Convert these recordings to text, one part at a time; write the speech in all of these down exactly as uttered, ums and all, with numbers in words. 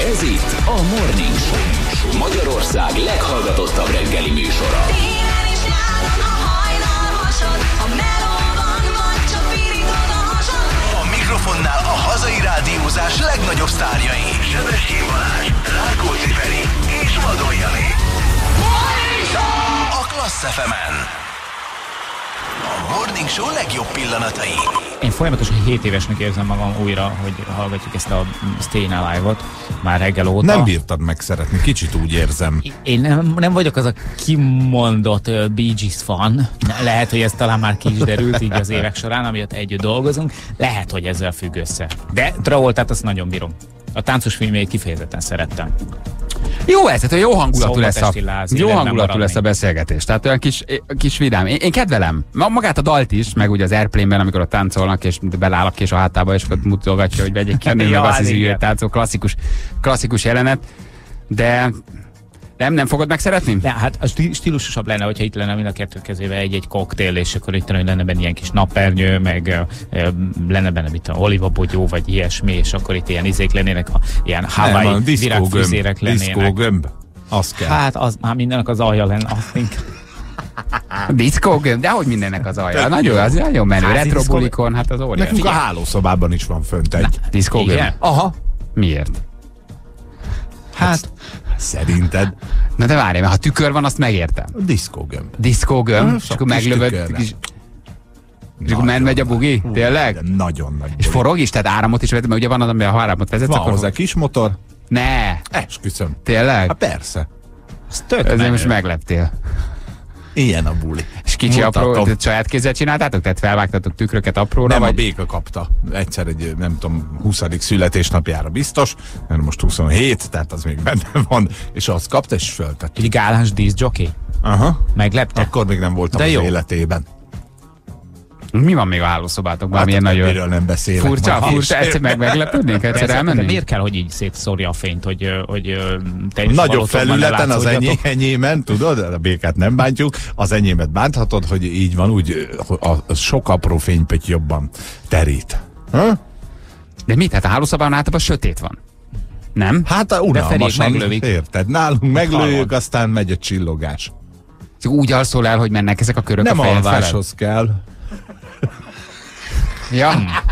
Ez itt a Morning Show, Magyarország leghallgatottabb reggeli műsora. Télen is nyáron a hajnal hasad, a melóban vagy csak pirítod a hasad. A mikrofonnál a hazai rádiózás legnagyobb sztárjai. Sebestyén Balázs, Rákóczi Feri és Vadon Jani. Morning Show! A Klassz ef emen. A Morning Show legjobb pillanatai. Én folyamatosan hét évesnek érzem magam újra, hogy hallgatjuk ezt a Stayin' Alive-ot már reggel óta. Nem bírtad megszeretni, kicsit úgy érzem. Én nem, nem vagyok az a kimondott uh, Bee Gees fan. Lehet, hogy ez talán már ki is derült így az évek során, amiatt együtt dolgozunk. Lehet, hogy ezzel függ össze. De Travoltát azt nagyon bírom. A táncos filmjét kifejezetten szerettem. Jó ez, tehát jó hangulatú lesz a, láz, jó hangulatú lesz a beszélgetés. Tehát olyan kis, kis vidám. Én, én kedvelem. Magát a dalt is, meg ugye az Airplane-ben, amikor ott táncolnak, és beláll a kés a hátába, és ott mutogatja, hogy vegyék ki a nő, meg azt hiszi, hogy táncol. Klasszikus, klasszikus jelenet. De nem, nem fogod megszeretni? De, hát a stílusosabb lenne, hogyha itt lenne mind a kettő kezével egy-egy koktél, és akkor itt lenne benne ilyen kis napernyő, meg uh, lenne benne mit a olivabogyó, vagy ilyesmi, és akkor itt ilyen izék lennének, ilyen Hawaii virágfűzérek lennének. Diszkógömb, az kell. Hát az már mindennek az alja lenne, azt inkább. Diszkógömb, de hogy mindennek az alja. Nagyon, az nagyon menő. Retrobulikon, hát az óriási. Nekünk a hálószobában is van fönt egy. Diszkógömb. Aha. Miért? Hát, szerinted? Na de várj, mert ha tükör van, azt megértem. A diszkógömb. Diszkógömb, és akkor meglövöd, és akkor megy a bugi? Tényleg? Nagyon nagy. És forog is? Tehát áramot is vezet, mert ugye van az, amiben ha áramot vezetsz, van akkor... hozzá kis motor? Ne! Esküszöm. Tényleg? Hát persze. Ez tök Ezért menő. most megleptél. Ilyen a buli. És kicsi Mutatom. apró, tehát saját kézzel csináltátok? Tehát felvágtatok tükröket apróra? Nem, vagy? a béka kapta. Egyszer egy, nem tudom, huszadik születésnapjára biztos, mert most huszonhét, tehát az még benne van, és azt kapta, és föltett. Egy gálás díszjockey? Aha. Meglepte? Akkor még nem voltam De az jó. életében. Mi van még a hálószobátokban? Hát, milyen nagyon... miről nem beszélek. Furcsa, ma. furcsa, egyszer meg meglepődnénk, egyszer De, de elmenni? miért kell, hogy így szétszórja a fényt, hogy, hogy te is Nagyobb valótokban ne felületen az látszódjatok? enyé, enyémen, tudod, a békát nem bántjuk, az enyémet bánthatod, hogy így van, úgy a, a sok apró fénypötty jobban terít. Ha? De mit? Hát a hálószobában általában sötét van. Nem? Hát a Ferék unalmasan, meglövik. érted? Nálunk meglőjük, Halad. aztán megy a csillogás. Csak úgy alszol el, hogy mennek ezek a körök Nem a fejed felett. alváshoz kell. Ja.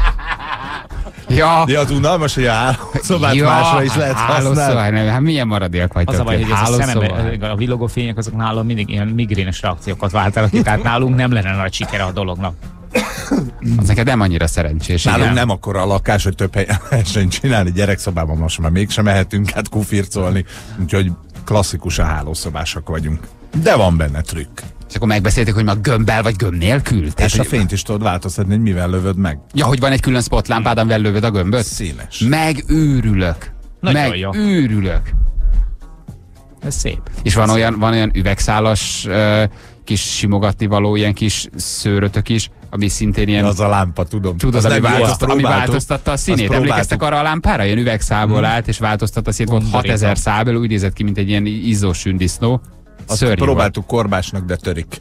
Ja. De az unalmas, hogy a hálószobát Ja, másra is lehet hálószoba, használni. nem, hát milyen maradék vagytok. Az a baj, hogy ez a Hálószoba. szemembe, a villogó fények azok nálam mindig ilyen migrénes reakciókat váltanak ki, tehát nálunk nem lenne nagy sikere a dolognak. Az neked nem annyira szerencsés. Nálunk igen. nem akkora a lakás, hogy több helyen lehessen csinálni. Gyerekszobában most már mégsem mehetünk át kufircolni, úgyhogy klasszikus a hálószobásak vagyunk. De van benne trükk. És akkor megbeszéltük, hogy ma gömbbel vagy gömb nélkül? Tehát, És a hogy- fényt is tudod változtatni, hogy mivel lövöd meg. Ja, hogy van egy külön spotlámpád, amivel lövöd a gömböt? Színes. Megőrülök. Nagyon jó. Megőrülök. Ez szép. És van olyan, van olyan üvegszálas uh, kis simogatni való, ilyen kis szőrötök is, ami szintén ilyen... Az a lámpa, tudom. Tudod, Az ami, nem jó, azt változtatta, ami próbáltuk. változtatta a színét. Azt Emlékeztek próbáltuk. arra a lámpára? Ilyen üvegszából hmm. állt, és változtatta a színét. Volt Undorító. hatezer szábel, úgy nézett ki, mint egy ilyen izzós sündisznó. Azt Szörnyű volt. próbáltuk korbásnak, de törik.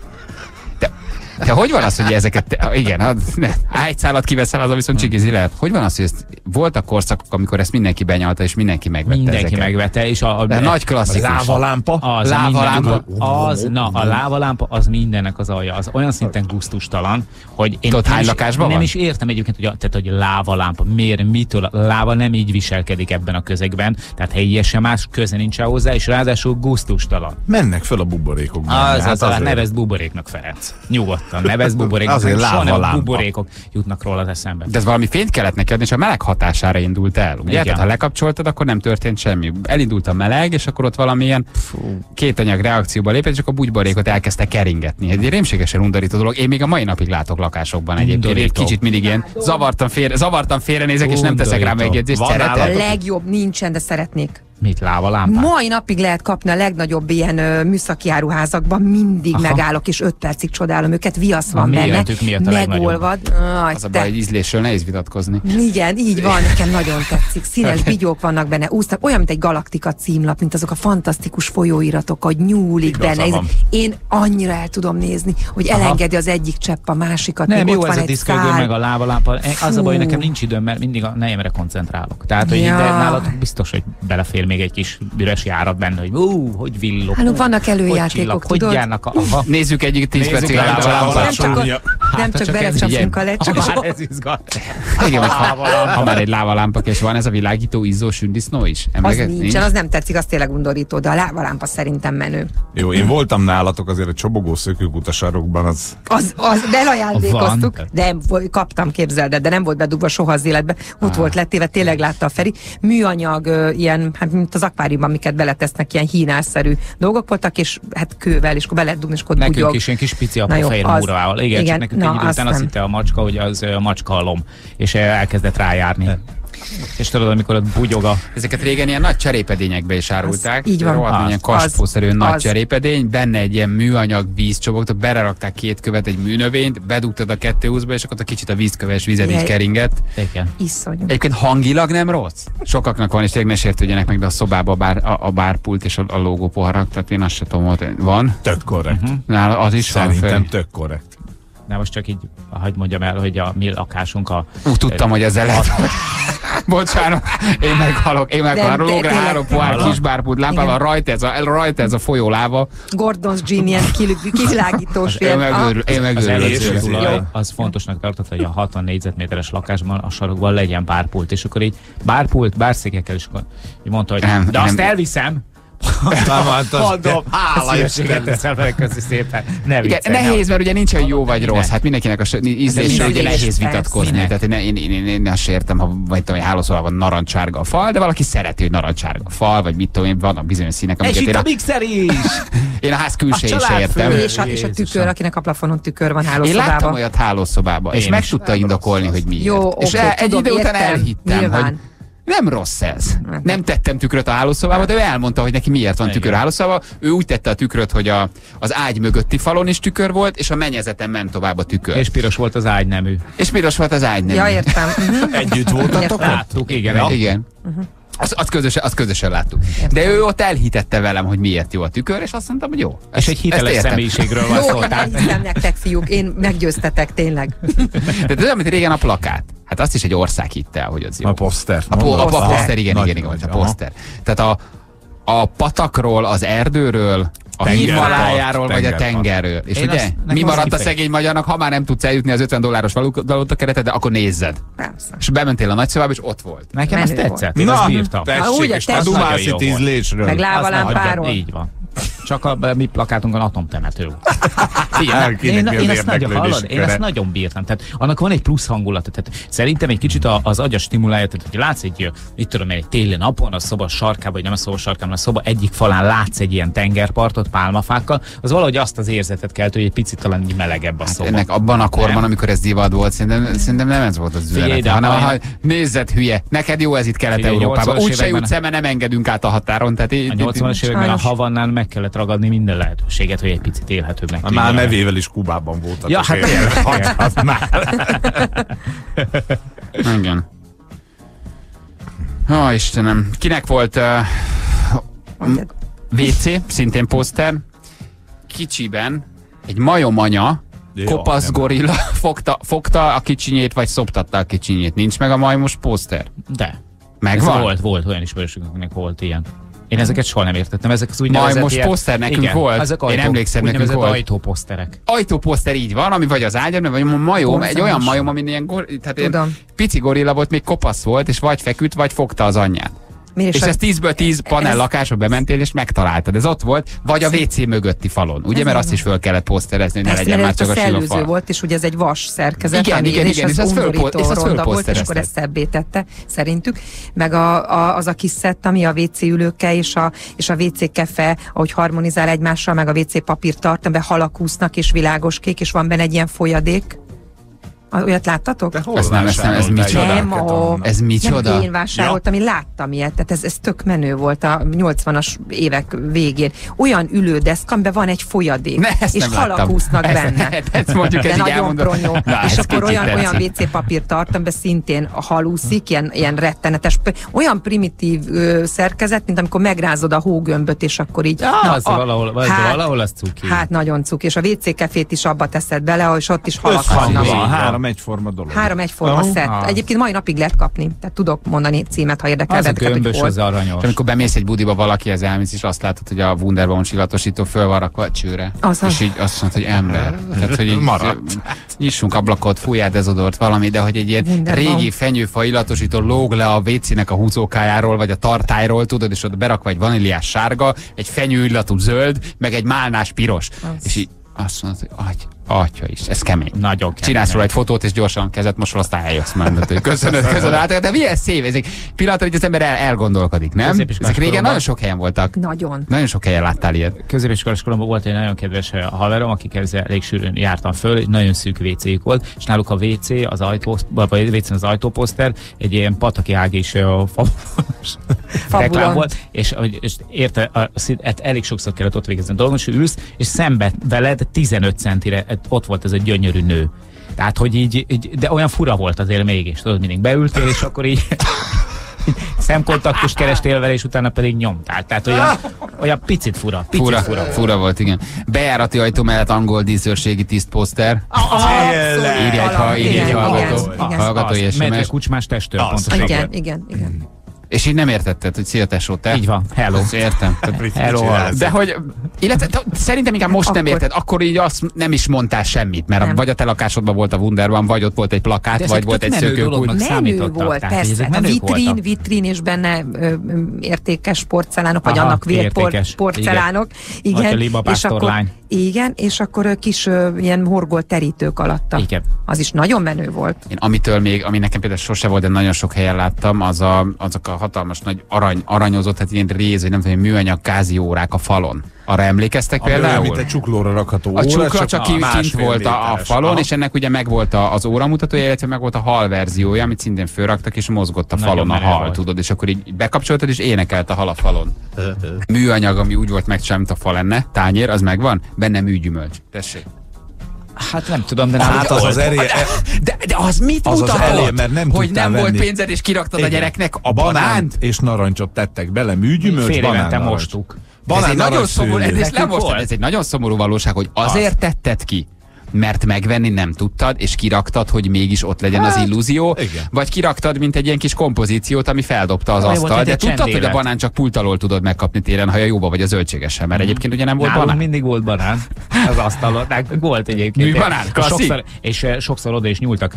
De hogy van az, hogy ezeket, te, igen, ha egy szállat kiveszel, az viszont csikizi lehet. Hogy van az, hogy ezt, voltak korszakok, amikor ezt mindenki benyalta, és mindenki megvette Mindenki ezeket. megvette, és a, a, De nagy klasszikus. Lávalámpa. Az, Lávalámpa. lávalámpa. Az, na, a lávalámpa az mindennek az alja. Az olyan szinten gusztustalan, hogy én Tudod, nem hány is- lakásban nem van? is értem egyébként, hogy, a, tehát, hogy lávalámpa, miért, mitől, a láva nem így viselkedik ebben a közegben, tehát helyesen más köze nincs hozzá, és ráadásul gusztustalan. Mennek föl a buborékokban. Az, az, Hát az, azért. nevezd buboréknak, Ferenc. Nyugodtan, nevezd buboréknak. Azért Soha nem lávalámpa. buborékok jutnak róla az eszembe. De ez valami fényt kellett neki adni, és a meleg hatására indult el. Ugye? Igen. Tehát ha lekapcsoltad, akkor nem történt semmi. Elindult a meleg, és akkor ott valamilyen két anyag reakcióba lépett, és akkor a bugyborékot elkezdte keringetni. Egy rémségesen undorító dolog. Én még a mai napig látok lakásokban egyébként. Egy Undorító. kicsit mindig ilyen zavartan, félre, zavartan félrenézek, és nem teszek rá Undorító. megjegyzést. Van Szereted? nálatok? Legjobb nincsen, de szeretnék. Mit, lávalámpát? Mai napig lehet kapni a legnagyobb ilyen ö, műszaki áruházakban, mindig Aha. megállok, és öt percig csodálom őket, viasz van A benne, méretük miatt a legnagyobb. megolvad. Aj, Az a te- baj, hogy ízlésről nehéz vitatkozni. Igen, így van, nekem nagyon tetszik. Színes bigyók vannak benne, úsznak, olyan, mint egy galaktika címlap, mint azok a fantasztikus folyóiratok, hogy nyúlik Igaza benne. van. Én annyira el tudom nézni, hogy elengedi az egyik csepp a másikat. Nem, még jó ott ez van a egy diszkölgő, szál. meg a lávalámpa. Az a baj, Fú. nekem nincs időm, mert mindig a nejemre koncentrálok. Tehát, hogy Ja. de nálatok biztos, hogy belefér még egy kis üres járat benne, hogy ú, hogy villog. Nálunk hú, vannak hogy előjátékok, csillag, tudod? Hogy járnak a... Aha. Nézzük egyik tíz Nézzük percig a el, lávalámpát. Nem csak, a, nem Hát, csak csak ez belecsapunk a Ha lecsapásba. már ez izgat. Igen, ha, ha már egy lávalámpa, és van ez a világító izzó sündisznó is? Az Emleget? nincsen, az nem tetszik, az tényleg undorító, de a lávalámpa szerintem menő. Jó, én voltam nálatok azért a csobogó szökőkút sarokban, az Az, az belajándékoztuk, Van. de vo- kaptam, képzeld el, de nem volt bedugva soha az életbe. Ott volt letéve, tényleg látta a Feri. Műanyag, ö, ilyen, hát mint az akváriumban, amiket beletesznek, ilyen hínásszerű dolgok voltak, és hát kővel, és akkor be lehet dugni, és akkor ott Nekünk bugyog. is ilyen kis pici Na apró jó, fehér az- múrával. Igen, igen, csak nekünk na, egy idő azt után azt nem. hitte a macska, hogy az ö, macska halom, és ö, elkezdett rájárni. És tudod, amikor ott bugyog a... Ezeket régen ilyen nagy cserépedényekbe is árulták. Az így van. Rohadt Az, ilyen kaspószerű nagy az. cserépedény, benne egy ilyen műanyag vízcsobogtot, belerakták két követ, egy műnövényt, bedugtad a kettőhúszba, és akkor a kicsit a vízköves vized így Jaj. keringett. Igen. Iszonyú. Egyébként hangilag nem rossz. Sokaknak van, és tényleg ne sértődjenek meg, de a szobában a, bár, a, a bárpult és a, a logó poharak, tehát én azt se tudom, hogy van. tök korrekt. Mhm. Nála az is van Szerintem föl. tök korrekt. De most csak így, hagyd mondjam el, hogy a mi lakásunk a... Úgy tudtam, hogy ezzel lehet. Bocsánat, én meghalok, én meghalok. De- de Lógra tényleg. három pohár Hallom. kis bárpult lámpával, Igen. rajta ez, a, rajta ez a folyóláva. Gordon's Gin, ilyen kil- kivilágítós. Én ilyen- megőrül, én Az megőrülök. előző Jó. tulaj, az fontosnak tartott, hogy a hatvan négyzetméteres lakásban a sarokban legyen bárpult, és akkor így bárpult, bárszékekkel, és akkor így mondta, hogy Nem, de azt nem. elviszem. Nem, hát az- Mondom, hála Szívességet Istennek, teszel vele, köszi szépen. Ne Igen, viccelj, nehéz, mert ugye nincs, hogy jó vagy Minden. rossz. Hát mindenkinek a s- ízlésre ugye minden nehéz ízlés, vitatkozni. persze. Tehát én, én, én, én, én azt értem, ha vagy tudom, hogy hálószobában van narancsárga a fal, de valaki szereti, hogy narancsárga a fal, vagy mit tudom én, vannak bizonyos színek, És amiket itt én a a, mixer is! én a ház külsejét A se családfő. értem. És a, és a tükör, Jézusom. akinek a plafonon tükör van Én láttam hálószobában. olyat hálószobában, és Én meg is. tudta indokolni, hogy miért. Jó, és oké, el- egy tudom, idő után értem, elhittem, nyilván. hogy nem rossz ez. Nem tettem tükröt a hálószobába, de ő elmondta, hogy neki miért van Igen. tükör a hálószobába. Ő úgy tette a tükröt, hogy a, az ágy mögötti falon is tükör volt, és a mennyezeten ment tovább a tükör. És És, piros volt az ágynemű. és piros volt az ágy, nem? Ja, értem. Mhm. Együtt voltatok ott? Láttuk, igen. Igen. egy- Igen. Azt, azt, közösen, azt közösen láttuk. De ő ott elhitette velem, hogy miért jó a tükör, és azt mondtam, hogy jó. És egy hiteles értem. személyiségről van Jó, szó. én tehát- elhiszem nektek, fiúk, én meggyőztetek, tényleg. De ez olyan, mint régen a plakát. Hát azt is egy ország hitte el, hogy az jó. A poszter. A, po- a, a Aha. poszter, igen, Nagy igen, igen, nagy, a aha. poszter. Tehát a, a patakról, az erdőről, a Tengerpart, Himalájáról, vagy a tengerpart. tengerről. És Én ugye, azt- nekem mi az maradt a kifejezetten- szegény magyarnak, ha már nem tudsz eljutni az ötven dolláros valóta keretet, de akkor nézzed. Persze. És bementél a nagyszobába, és ott volt. Nekem ez Menő volt. tetszett, én azt bírtam. Na, úgy, tessék, a és te tessék. dumálsz Nagyon itt jó volt. ízlésről. Meg Azt ne lávalámpáról. hagyjad, így van. Csak a a mi plakátunkon atomtemető volt. Figyelj, Kinek én, mi az én, ezt nagyon, érdeklődési hallod, én köre? ezt nagyon bírtam. Tehát annak van egy plusz hangulata. Tehát szerintem egy kicsit a- az agya stimulálja, tehát hogy látsz egy, itt tudom, egy téli napon, a szoba sarkában, vagy nem a szoba sarkában, a szoba egyik falán látsz egy ilyen tengerpartot pálmafákkal, az valahogy azt az érzetet kelt, hogy egy picit talán így melegebb a Hát szoba. ennek abban a korban, Nem. amikor ez divat volt, szerintem, szerintem nem ez volt az Figyelj, üzenet, de hanem ha ha én- nézzed hülye, neked jó ez itt Figyelj, Kelet-Európában, nyolcvanas úgyse években- jutsz el, mert nem engedünk át a határon. Tehát így- A nyolcvanas években a Sajnos. Havannál meg kellett ragadni minden lehetőséget, hogy egy picit élhetőbbnek Már tűnjön. nevével is Kubában voltak. Ja, és hát én- tényleg. Hagyjad már. Igen. Ó, Istenem. Kinek volt uh, Mondjad. vé cé, szintén poszter, kicsiben egy majomanya, Jó, kopasz nem. gorilla fogta, fogta a kicsinyét, vagy szoptatta a kicsinyét. Nincs meg a majmos poszter? De. Ez Megvan? volt, volt olyan ismerősünk, akinek volt ilyen. Én ezeket soha nem értettem, ezek az úgynevezett Majmos ilyen- poszter nekünk igen, volt. ezek Én ajtó, emlékszem, nekünk úgynevezett volt. ajtóposzterek. Ajtóposzter így van, ami vagy az ágyad, vagy a majom, Borzalmas. egy olyan majom, ami ilyen, gor, tehát ilyen Tudom. pici gorilla volt, még kopasz volt, és vagy feküdt, vagy fogta az anyját. Miért És is a- ez tízből tíz panel ez- lakásba bementél, és megtaláltad. Ez ott volt, vagy a vé cé mögötti falon. Ugye, Ez mert így azt is föl kellett poszterezni, hogy ne Persze, legyen mert már ez csak a a sima szellőző fal. volt, és ugye ez egy vas szerkezet, Igen, ami, igen, és igen, ez és ezt fölpo- undorító és ezt ronda volt, és akkor fölposzterezted. ezt szebbé tette, szerintük. Meg a, a, az a kis szett, ami a vé cé ülőkkel és a, és a vé cé kefe, ahogy harmonizál egymással, meg a vé cé papír tart, amiben halak úsznak, és világos kék, és van benne egy ilyen folyadék. Olyat láttatok? De hol Ezt nem, ezt nem, ez vásároltál micsoda? ilyeneket Nem, a- onnan? Ez micsoda? Nem, én vásároltam, én láttam ilyet, tehát ez, ez tök menő volt a nyolcvanas évek végén. Olyan ülődeszka, amiben van egy folyadék, Ne, ezt és nem halak láttam. úsznak Ezt- benne. ezt mondjuk, De ez így nagyon elmondom. pronyó. Na, És ez akkor kicsit olyan, olyan tetszik. vé cé papírt tart, amiben szintén a hal úszik, ilyen, ilyen rettenetes, olyan primitív ö, szerkezet, mint amikor megrázod a hógömböt, és akkor így... Ja, az valahol, az valahol az cuki. Hát nagyon cuk, és a vé cé kefét is abba teszed bele, és ott is halak Összhangban vannak. Így van, van. három egyforma dolog. Három egyforma Aha. szett. Ah. Egyébként mai napig lehet kapni, tehát tudok mondani címet, ha érdekel Az a benneteket, hogy gömbös, hol. az aranyos. És amikor bemész egy budiba, valaki az elmész, és azt látod, hogy a Wunderbaum illatosító föl van rakva a csőre. Az az. És így azt mondod, hogy ember. Tehát, hogy így, Maradt. nyissunk ablakot, fújjál dezodort, valami, de hogy egy ilyen Wunderbaum. régi fenyőfa illatosító lóg le a vécének a húzókájáról, vagy a tartályról, tudod, és ott berakva egy vaníliás sárga, egy fenyő illatú zöld, meg egy málnás piros. Az. És így azt mondod, hogy agy, atya is, ez kemény. Nagyon kemény. Csinálsz róla egy fotót, és gyorsan kezet mosol, aztán eljössz mellett, hogy köszönöd, köszönöd, hát, de milyen szép, ezek pillanat, hogy az ember el, elgondolkodik, nem? Középiskolás Ezek régen koromban. nagyon sok helyen voltak. Nagyon. Nagyon sok helyen láttál ilyet. Középiskolás koromban volt egy nagyon kedves eh, haverom, akikhez elég sűrűn jártam föl, egy nagyon szűk vécéjük volt, és náluk a vé cé, az ajtó, vagy vécén az ajtóposzter, egy ilyen pataki ágis uh, fabulos reklám volt, és, hogy- és érte, a, hát elég sokszor kellett ott végezni a dolgon, és ülsz, és szembe veled tizenöt centire ott volt ez a gyönyörű nő. Tehát, hogy így, így, de olyan fura volt azért mégis, tudod, mindig beültél, és akkor így szemkontaktust kerestél vele, és utána pedig nyomtál. Tehát olyan, olyan picit fura, picit Fura, fura. fura, fura volt, igen. Bejárati ajtó mellett angol díszőrségi tisztposzter. Írja egy, ha, írja egy Igen, hallgató, igen, igen. hallgatói Az, medve es em es. kucsmás testől, Az. pontosan. Igen, igen, igen. És így nem értetted, hogy szia tesó, te? Így van, hello. Ezt értem. Tehát- Hello, De hogy, illetve te- szerintem inkább most nem Akkor- érted, akkor így azt nem is mondtál semmit, mert Nem. vagy a te lakásodban volt a Wunderbaum, vagy ott volt egy plakát, De vagy ezek volt tök egy menő szökőkút. dolognak Menő számítottak, volt, tehát, hogy persze. ezek A menők vitrin, voltak. vitrin, és benne ö, ö, értékes porcelánok, vagy Aha, annak vélt por, értékes. porcelánok. Vagy a Igen, Liba és akkor, pásztorlány. igen, és akkor ö, kis ö, ilyen horgolt terítők alatta. Igen. Az is nagyon menő volt. Én amitől még, ami nekem például sose volt, de nagyon sok helyen láttam, az a, azok a hatalmas nagy arany, aranyozott, hát ilyen réz, vagy nem tudom, műanyag káziórák a falon. Arra emlékeztek Például, például? mint egy csuklóra rakható A óra, csukla csak ki, kint másfél volt a, a méteres. falon, Aha. és ennek ugye megvolt a, az óramutatója, illetve meg volt a hal verziója, amit szintén fölraktak, és mozgott a Nagyon falon a menő hal, volt. tudod, és akkor így bekapcsoltad, és énekelt a hal a falon. Műanyag, ami úgy volt megcsinálva, mint a fal lenne, tányér, az megvan, benne műgyümölcs. Tessék. Hát nem tudom, de nem Hát az az eré... De, de az mit Az az mutatott? elé, mert nem hogy tudtál nem volt venni. pénzed, és kiraktad Igen. a gyereknek a A banánt banánt? és narancsot tettek bele, műgyümölcs, fél évente banán, narancs. mostuk. Ez egy nagyon szomorú, ez, szőlő. ez, nem most, ez egy nagyon szomorú valóság, hogy azért tetted ki, mert megvenni nem tudtad, és kiraktad, hogy mégis ott legyen az illúzió, igen. vagy kiraktad, mint egy ilyen kis kompozíciót, ami feldobta az Olyan volt, asztalt, mint de egy tudtad, hogy a csendélet. banán csak pult alól tudod megkapni télen, ha a jóba vagy a zöldségesen, mert egyébként ugye nem volt Nálunk banán. mindig volt banán az asztalon. Nálunk volt egyébként. Műbanán, És klasszik. sokszor, és eh, sokszor oda is nyúltak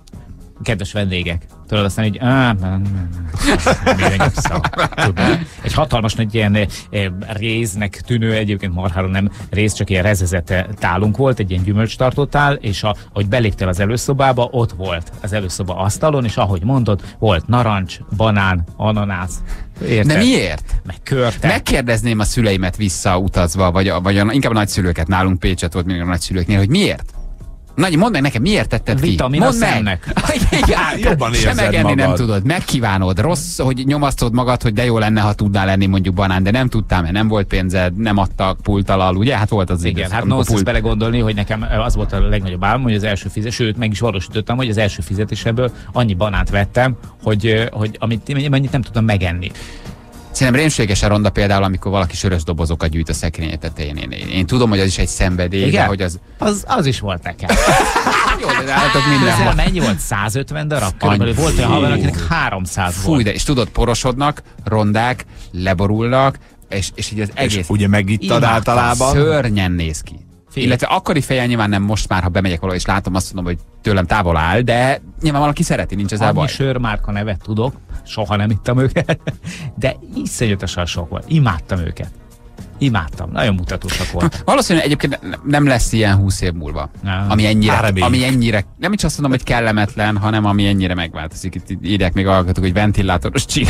kedves vendégek. Tudod, aztán így, "Á, nem, nem, nem, nem, nem, szar." Tudod, egy hatalmas nagy ilyen eh, eh, réznek tűnő, egyébként marháron nem réz, csak ilyen rezezett eh, tálunk volt, egy ilyen gyümölcstartó tál, és a, ahogy beléptél az előszobába, ott volt az előszoba asztalon, és ahogy mondod, volt narancs, banán, ananász. Érted? De miért? Meg körte. Megkérdezném a szüleimet visszautazva, vagy, a, vagy a, inkább a nagyszülőket, nálunk Pécset volt mindig a nagyszülőknél, hogy miért? Nagy, mondd meg nekem, miért tetted ki? Vitamin a Mondd meg. szemnek. Igen, Jobban se érzed megenni nem magad. tudod, megkívánod, rossz, hogy nyomasztod magad, hogy de jó lenne, ha tudnál lenni mondjuk banán, de nem tudtál, mert nem volt pénzed, nem adtak pult alal, ugye? Hát volt az Igen, igaz, hát amikor nonsens pult- belegondolni, hogy nekem az volt a legnagyobb álmom, hogy az első fizet, sőt, meg is valósítottam, hogy az első fizetésemből annyi banánt vettem, hogy, hogy amit mennyit nem tudtam megenni. Szerintem rémségesen ronda például, amikor valaki sörös dobozokat gyűjt a szekrénye tetején. Én, én, én tudom, hogy az is egy szenvedély, de Igen? hogy az... Az, az is volt nekem. Jó, de nálatok mindenhol. Közel mennyi volt? százötven darab? Körülbelül Annyi. volt olyan haver, akinek háromszáz Fúj, volt. de és tudod, porosodnak, rondák, leborulnak, és, és így az egész... És ugye megittad Imádtam. általában. Szörnyen néz ki. Fél. Illetve akkori fejjel nyilván nem most már, ha bemegyek valahol és látom, azt mondom, hogy tőlem távol áll, de nyilván valaki szereti, nincs ezzel Annyi baj. sörmárka nevet tudok, soha nem ittam őket, de iszonyatosan sok volt. Imádtam őket. Imádtam, nagyon mutatósak voltak. Valószínűleg egyébként ne- nem lesz ilyen húsz év múlva, Nem. ami ennyire, Már reméljük. ami ennyire, nem is azt mondom, hogy kellemetlen, hanem ami ennyire megváltozik. Itt írják még hallgatók, hogy ventilátoros csillár.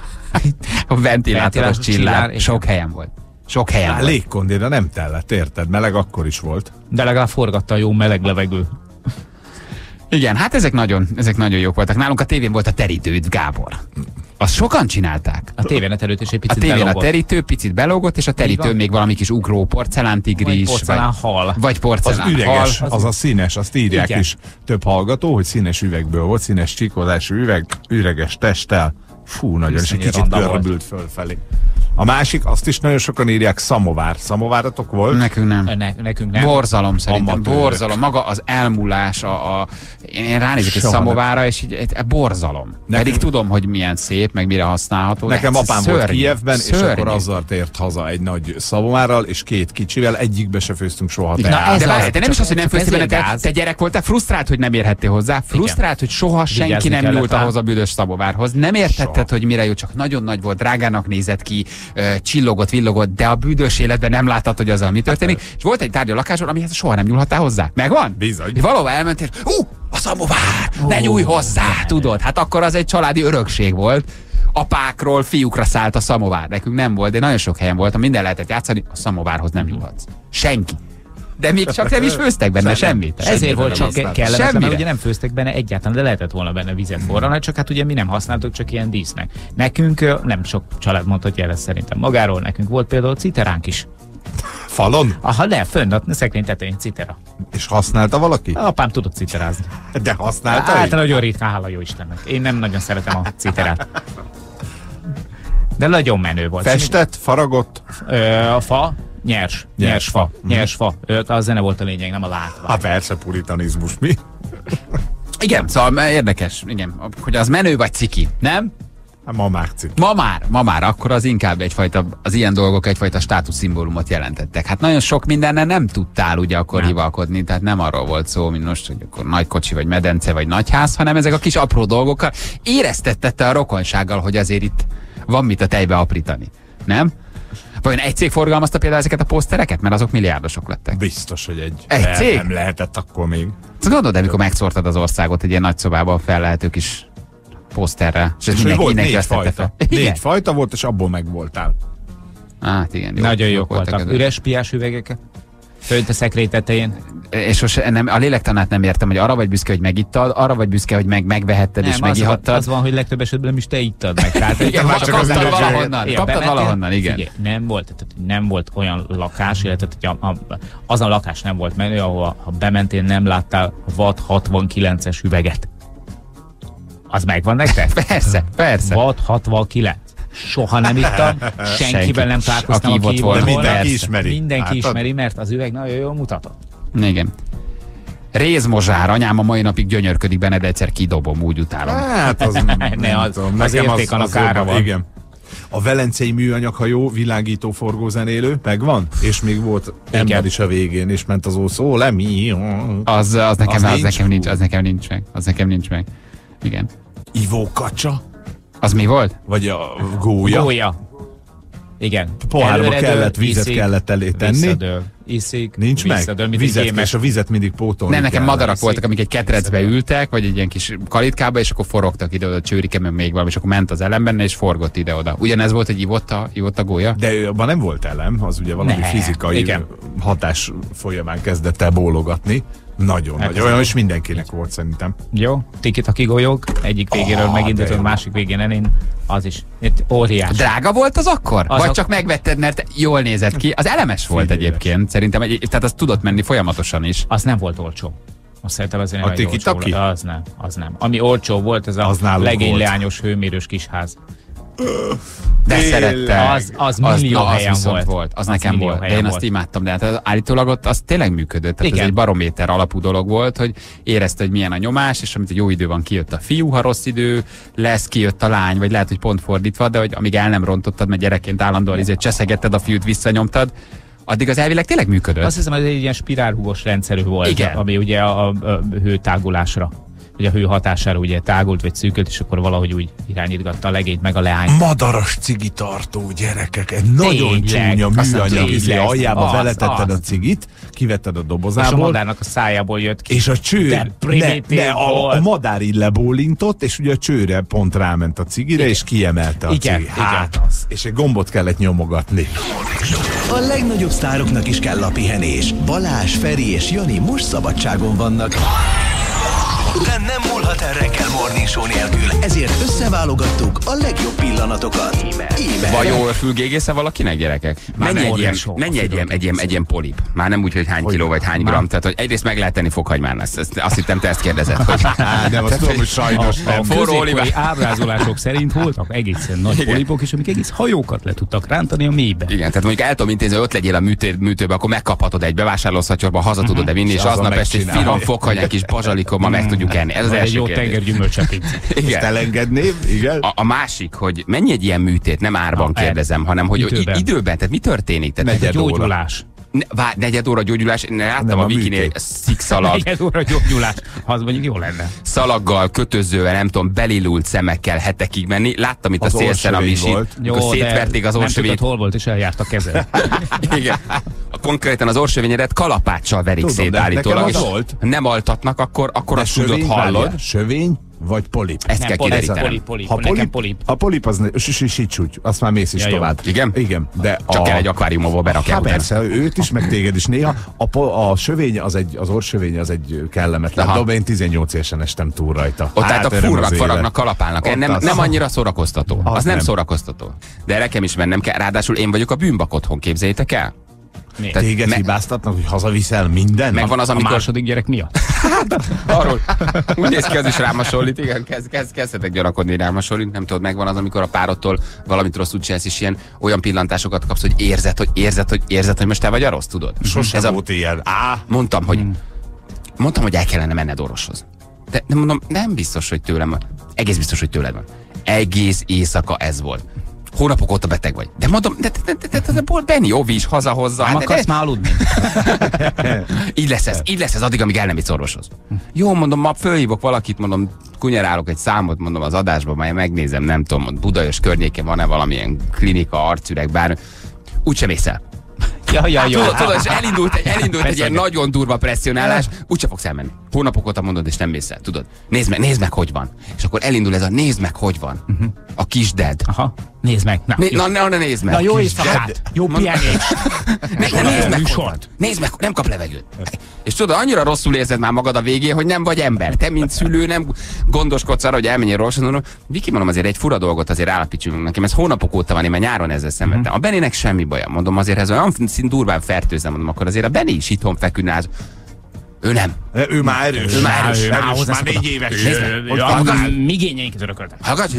A ventilátoros Ventilátoros csillár. csillár, igen. Sok helyen volt. Sok helyen Á, volt. légkondira nem tellett, érted? Meleg akkor is volt. De legalább forgatta a jó meleg levegő. Igen, hát ezek nagyon, ezek nagyon jók voltak. Nálunk a tévén volt a terítőd, Gábor. Azt sokan csinálták. A tévén a terült, és egy A picit tévén belógott. a terítő picit belógott, és a terítő van. még valami kis ugró porcelántigris. Vagy porcelán hal. Vagy Az porcelán üreges, hal. az a színes, azt írják Igen. is több hallgató, hogy színes üvegből volt, színes csíkozású üveg, üreges testtel. Fú, nagyon, és egy Iszonyú kicsit randa volt. görbült fölfelé. A másik, azt is nagyon sokan írják, szamovár. Szamováratok volt? Nekünk nem. Ne, nekünk nem. Borzalom szerintem, Amatőrök. borzalom. Maga az elmúlás, a, a én ránézek egy Soha nem. szamovára, és így, egy, borzalom. Nekem- Pedig tudom, hogy milyen szép, meg mire használható. de Nekem ez apám szörnyű, volt Kijevben, és szörnyű. akkor azzal tért haza egy nagy szavomárral, és két kicsivel, egyikbe se főztünk soha Na teát. ez De de várj, várj, te nem is csak- az, hogy nem csak főztél benne, ezért te, gáz. te gyerek voltál, frusztrált, hogy nem érhettél hozzá, frusztrált, hogy soha senki Vigyázni nem kellett nyúlt rá. ahhoz a büdös szabovárhoz. Nem értetted, Soha. hogy mire jó, csak nagyon nagy volt, drágának nézett ki, ö, csillogott, villogott, de a büdös életben nem láttad, hogy azzal mi történik. És volt egy tárgya a lakásról, amihez soha nem nyúlhattál hozzá. Megvan? Bizony. Valahol elmentél, hú, a szabovár, ne nyújj hozzá, tudod. Hát akkor az egy családi örökség volt. Apákról fiúkra szállt a szamovár. Nekünk nem volt, de nagyon sok helyen voltam, minden lehetett játszani, a szamovárhoz nem nyúlhatsz. Senki. De még csak nem is főztek benne semmit. Ezért volt csak használtam. kellemetlen, mert Semmire. ugye nem főztek benne egyáltalán, de lehetett volna benne vizet forralni, csak hát ugye mi nem használtuk, csak ilyen dísznek. Nekünk ö, nem sok család mondhatja el ezt szerintem magáról, nekünk volt például citeránk is. Falon? Aha, de fönn a szekrény tetején citera. És használta valaki? Apám tudott citerázni. De használta Hát így? nagyon ritkán, hála jó Istennek. Én nem nagyon szeretem a citerát. De nagyon menő volt. Festett, faragott? Ö, a fa, nyers, nyers, Nyers fa, fa. nyers fa. Ö, a zene volt a lényeg, nem a látvány. Hát persze, puritanizmus, mi? Igen, szóval érdekes, igen, hogy az menő vagy ciki, nem? Hát ma már cik. Ma már, ma már, akkor az inkább egyfajta, az ilyen dolgok egyfajta státuszszimbólumot jelentettek. Hát nagyon sok mindennel nem tudtál ugye akkor Nem. hivalkodni, tehát nem arról volt szó, mint most, hogy akkor nagy kocsi, vagy medence, vagy nagyház, hanem ezek a kis apró dolgokkal éreztettette a rokonsággal, hogy azért itt van mit a tejbe aprítani. Nem? Vajon egy cég forgalmazta például ezeket a posztereket? Mert azok milliárdosok lettek. Biztos, hogy egy. Egy Nem- cég? Nem lehetett akkor még. Azt gondolod, amikor megszórtad az országot egy ilyen nagy szobában fellehető kis poszterrel, és, És hogy mindenki, volt mindenki négy azt tette fajta. fel. Igen? Négy fajta volt, és abból megvoltál. Hát igen. Jó, Nagyon jók voltak. ezek. Üres piás üvegek. Fönt a szekrény tetején. És most nem, a lélektanát nem értem, hogy arra vagy büszke, hogy megittad, arra vagy büszke, hogy meg, megvehetted és az, megihattad. az van, hogy legtöbb esetben nem is te ittad meg. Tehát, Igen, már csak csak az kaptad előző- valahonnan, Igen, kaptad bementél, valahonnan, igen. Figyelj, nem volt, tehát nem volt olyan lakás, illetve hogy a, a, az a lakás nem volt menő, ahol ha bementél, nem láttál vad hatvankilences üveget. Az megvan nektek? Persze, persze. vad hatvankilenc. Soha nem ittam, senkivel nem találkoztam, aki aki ivott volna. De ivott volna. mindenki Persze. ismeri. Mindenki Látod? ismeri, mert az üveg nagyon jól mutatott. Igen. Rézmozsár, anyám a mai napig gyönyörködik benne, de egyszer kidobom, úgy utálom. Hát az, nem Ne, az- tudom, az nekem érték annak jobban- ára van. Igen. A velencei műanyaghajó világító forgózenélő megvan, és még volt ember is a végén, és ment az ószó, le mi? Az, az, nekem, Az az, nincs? nekem nincs, az nekem nincs meg. Az nekem nincs meg. Igen. Ivó kacsa? Az mi volt? Vagy a gólya? Gólya. Igen. Pohárba Előredől, kellett, vizet iszik, kellett elé tenni. Visszadől, iszik, Nincs meg? visszadől, mint Vizet, egy gémes. és a vizet mindig pótolni Nem, nekem kell. madarak voltak, amik egy ketrecbe ültek, vagy egy ilyen kis kalitkába, és akkor forogtak ide-oda a csőrike, meg még valami, és akkor ment az elem benne, és forgott ide-oda. Ugyanez volt, hogy ivott a, ivott a gólya? De ő- abban nem volt elem, az ugye valami Ne, fizikai igen. hatás folyamán kezdett el bólogatni. Nagyon Hát nagy. ez Olyan nem- is mindenkinek volt szerintem. Jó, tikit a kigolyók, egyik végéről Ah, megindítod, de jó. másik végén elén, az is. Itt óriás. Drága volt az akkor? Az Vagy a- csak megvetted, mert jól nézett ki? Az elemes volt Figyelj, egyébként, szerintem, egy, tehát az tudott menni folyamatosan is. Az nem volt olcsó. Azt szerintem azért A nem egy tiki-taki? olcsó. Az nem, az nem. Ami olcsó volt, ez a Az nálunk legény volt. leányos hőmérős kisház. De Tényleg? szerettem. Az- az millió na, az helyen viszont volt. volt. Az, Az nekem millió volt. De helyen én azt volt. imádtam, de hát az állítólag ott az tényleg működött. Tehát Igen. ez egy barométer alapú dolog volt, hogy érezte, hogy milyen a nyomás, és amit jó idő van, kijött a fiú, ha rossz idő lesz, kijött a lány, vagy lehet, hogy pont fordítva, de hogy amíg el nem rontottad, mert gyerekként állandóan izé cseszegetted a fiút, visszanyomtad, addig az elvileg tényleg működött. Azt hiszem, hogy ez egy ilyen spirálhúgos rendszerű volt, Igen. ami ugye a, a, a hőtágulásra, hogy a hő hatására ugye tágult vagy szűkölt, és akkor valahogy úgy irányítgatta a legényt meg a leányt. Madaras cigitartó gyerekek, egy nagyon Tényleg, csúnya azt műanyag, tényleg, izé, aljába az, beletetted az. a cigit, kivetted a És a dobozából, madárnak a szájából jött ki. és a csőr, De ne, primitív ne, a, volt. a madár így lebólintott, és ugye a csőre pont ráment a cigire, Igen. és kiemelte a Igen, cigi. Hát igen. az. És egy gombot kellett nyomogatni. A legnagyobb sztároknak is kell a pihenés. Balázs, Feri és Jani most szabadságon vannak. De nem múlhat el reggel Morning Show nélkül, ezért összeválogattuk a legjobb pillanatokat. Íme. Vagy jól fülgégésze valakinek, gyerekek? Mennyi egy ilyen, mennyi egy ilyen, egy ilyen, egy ilyen polip? Már nem úgy, hogy hány kiló vagy hány gram. Tehát, hogy egyrészt meg lehet tenni fokhagymán. Ezt, ezt, azt hittem, te ezt kérdezed. Hogy... Á, de azt tudom, hogy sajnos A, a nem. középkori ábrázolások szerint voltak egészen nagy Igen. polipok, és amik egész hajókat le tudtak rántani a mélybe. Igen, tehát mondjuk el tudom intézni, hogy ott legyél a műtő, műtőbe, akkor megkaphatod egy bevásárlószatyorba, haza tudod e vinni, és azon aznap este egy megcsinálja. finom fokhagymán kis bazsalikommal meg tudjuk enni. Ez az Vagy egy első jó kérdés. tengergyümölcsepit. Ezt Igen. elengedném, igen. A, a másik, hogy mennyi egy ilyen műtét, nem árban Na, kérdezem, hanem hogy időben. időben. időben, tehát mi történik? Tehát Negyed óra. Gyógyulás. Ne, vár, negyed óra gyógyulás, én láttam Nem, a a Wikinél műtét. szikszalag, Negyed óra gyógyulás. Az mondjuk jó lenne. szalaggal, kötözővel, nem tudom, belilult szemekkel hetekig menni. Láttam itt Az a szélszen a orrsövény misit, volt. amikor szétverték az nem orrsövényt. tudod, hol volt, és eljárt a kezed. Igen. A konkrétan az orrsövényedet kalapáccsal verik Tudom, szét de állítólag. nekem az és volt. nem altatnak, akkor, akkor De azt tudod, sövény, hallod. várjál, sövény vagy polip? Ezt Nem, kell polip, kiderítenem. polip, polip. Ha Nekem polip, polip. a polip az ne, süsüsítsúgy, azt már mész is Ja, jó. tovább. Igen? Igen, de Csak a... kell egy akváriumba berakják Hát utána. persze, őt is, meg téged is néha. A, po, a sövény, az egy, az orrsövény az egy kellemetlen Aha. dolog, én tizennyolc évesen estem túl rajta. Ott álltak, öröm az fúrnak, élet. faragnak, kalapálnak. Ott Nem, az- nem annyira szórakoztató. Az Az nem nem. szórakoztató. De nekem is mennem kell. Ráadásul én vagyok a bűnbak otthon, képzeljétek el? Miért? Tehát Téged me- hibáztatnak, hogy hazaviszel minden? Megvan az, A amikor... második gyerek miatt? Arról. Úgy néz ki, az is rám hasonlít, igen, kezd, kezd, kezdhetek gyanakodni, rám hasonlít, nem tudod, megvan az, amikor a párodtól valamit rosszul csinálsz, és ilyen olyan pillantásokat kapsz, hogy érzed, hogy érzed, hogy érzed, hogy most te vagy a rossz, tudod? Sosem Ez a, volt ilyen. Á, mondtam, hogy mondtam, hogy el kellene menned orvoshoz. De, de mondom, nem biztos, hogy tőlem van. Egész biztos, hogy tőled van. Egész éjszaka ez volt. Hónapok óta beteg vagy. De mondom, de, de, de, de, de, de volt Benni, óvíz, hazahozza. Nem de- de- akarsz már aludni? Így lesz ez, így lesz ez addig, amíg el nem visz orvoshoz. Jó, mondom, ma fölhívok valakit, mondom, kunyerálok egy számot, mondom az adásban, majd megnézem, nem tudom, Budaörs környéken van-e valamilyen klinika, arcüreg, bármi. Úgysem mész el. Ja, ja, jó. Tudod, tudod, és elindult egy, elindult egy ilyen Persze. nagyon durva presszionálás, úgyse fogsz elmenni. Hónapok óta mondod, és nem mész el, tudod. Nézd meg, nézd meg, hogy van. És akkor elindul ez a nézd meg, hogy van. A kisded. Aha, nézd meg. Na, Né, jó. na, na, na, nézd meg. Na jó Kisded. éjszakát, jó Mond- pihenést. Ne, ne, nézd meg, hogy Műsort. van. Nézd meg, nem kap levegőt. És tudod, annyira rosszul érzed már magad a végén, hogy nem vagy ember. Te, mint szülő, nem gondoskodsz arra, hogy elmenjél orvoshoz. Mondom, Viki, mondom, azért egy fura dolgot azért állapítsunk meg nekem. Ez hónapok óta van, én már nyáron ezzel szenvedtem. A Bennének semmi baja. Mondom, azért ez olyan szint durván fertőzem, mondom, akkor azért a Benni is itthon feküdne. az- Ő nem. ő már erős. Ő már erős. erős, már négy éves. Nézd meg, hogy Ja, hallgass. migényeinket örököltek. Hallgass,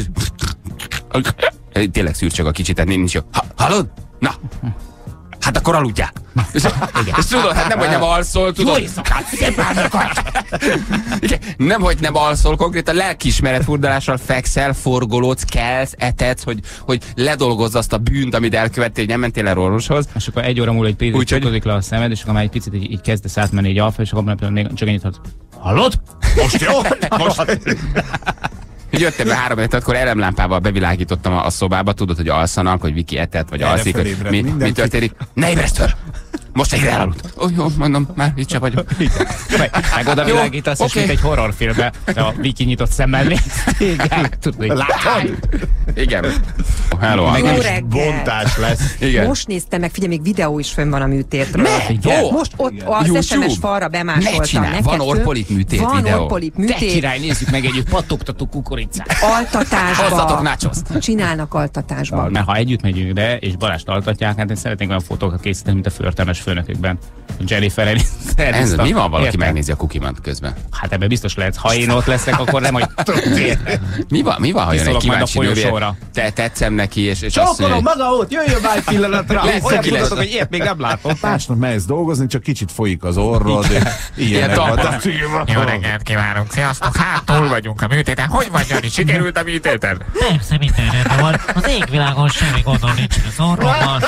és- tényleg szűrcsög a kicsit, tehát nincs jó. Ha, hallod? Na, hát akkor aludjál. És, és tudod, hát nem, hogy nem alszol, Jó tudod. éjszakát, szépen Igen, nem, hogy nem alszol, konkrétan lelkiismeret furdalással fekszel, forgolódsz, kelsz, etetsz, hogy, hogy ledolgozz azt a bűnt, amit elkövettél, hogy nem mentél el orvoshoz. És akkor egy óra múlva egy picit Úgyhogy- csukkodik le a szemed, és akkor már egy picit így, így kezdesz átmenni egy alfa, és akkor abban a pillanatban még csak ennyit hallod. Hallod? Most jó? Most. Jöttem be három évet, akkor elemlámpával bevilágítottam a, a szobába, tudod, hogy alszanak, hogy Viki etett, vagy Erre alszik, hogy fölébred mi, mi mindenki. történik. Ne ébredsz föl! Most egyre elaludt. Ó, jó, mondom, már itt se vagyok. Meg, meg oda Jó, világítasz, és oké. mint egy horrorfilmben a Viki nyitott szemmel néz. Igen, tudod, hogy- Látod? Igen. Hello. Meg Anna. Jó És reggel. bontás lesz. Igen. Most néztem meg, figyelj, még videó is fönn van a műtétről. Ne! Igen. Jó! Most ott az YouTube. es em es falra Ne bemásoltam csinálj, neked. van föl. orrpolip műtét Van videó. orrpolip Te műtét. király, nézzük meg együtt, pattogtató kukoricát. Hozzatok Altatásba. nachoszt. Csinálnak altatásba. Mert ha együtt megyünk ide, és Balást altatják, hát én szeretnék olyan fotókat készíteni, mint a Förtelmes főnökökben. Jennifer Aniston. Ez, mi van, valaki Érted? megnézi a kukimat közben? Hát ebben biztos lehet, ha én ott leszek, akkor nem, hogy Mi van, mi van, ha jön egy Kiszólok majd a kíváncsi nővér? folyosóra. Te tetszem neki, és, és azt Csókolom mondja, maga ott, jöjjön már egy pillanatra. Lesz, Olyan ki lesz. tudatok, hogy ilyet még nem látom. Másnap mehetsz dolgozni, csak kicsit folyik az orrod. Ilyen Ilyenek talpon. vannak. Jó reggelt kívánunk, sziasztok! Hát túl vagyunk a műtéten. Hogy vagy, Jani? Sikerült a műtéten? Persze, minden rendben van. Az égvilágon semmi gondom nincs az orrommal.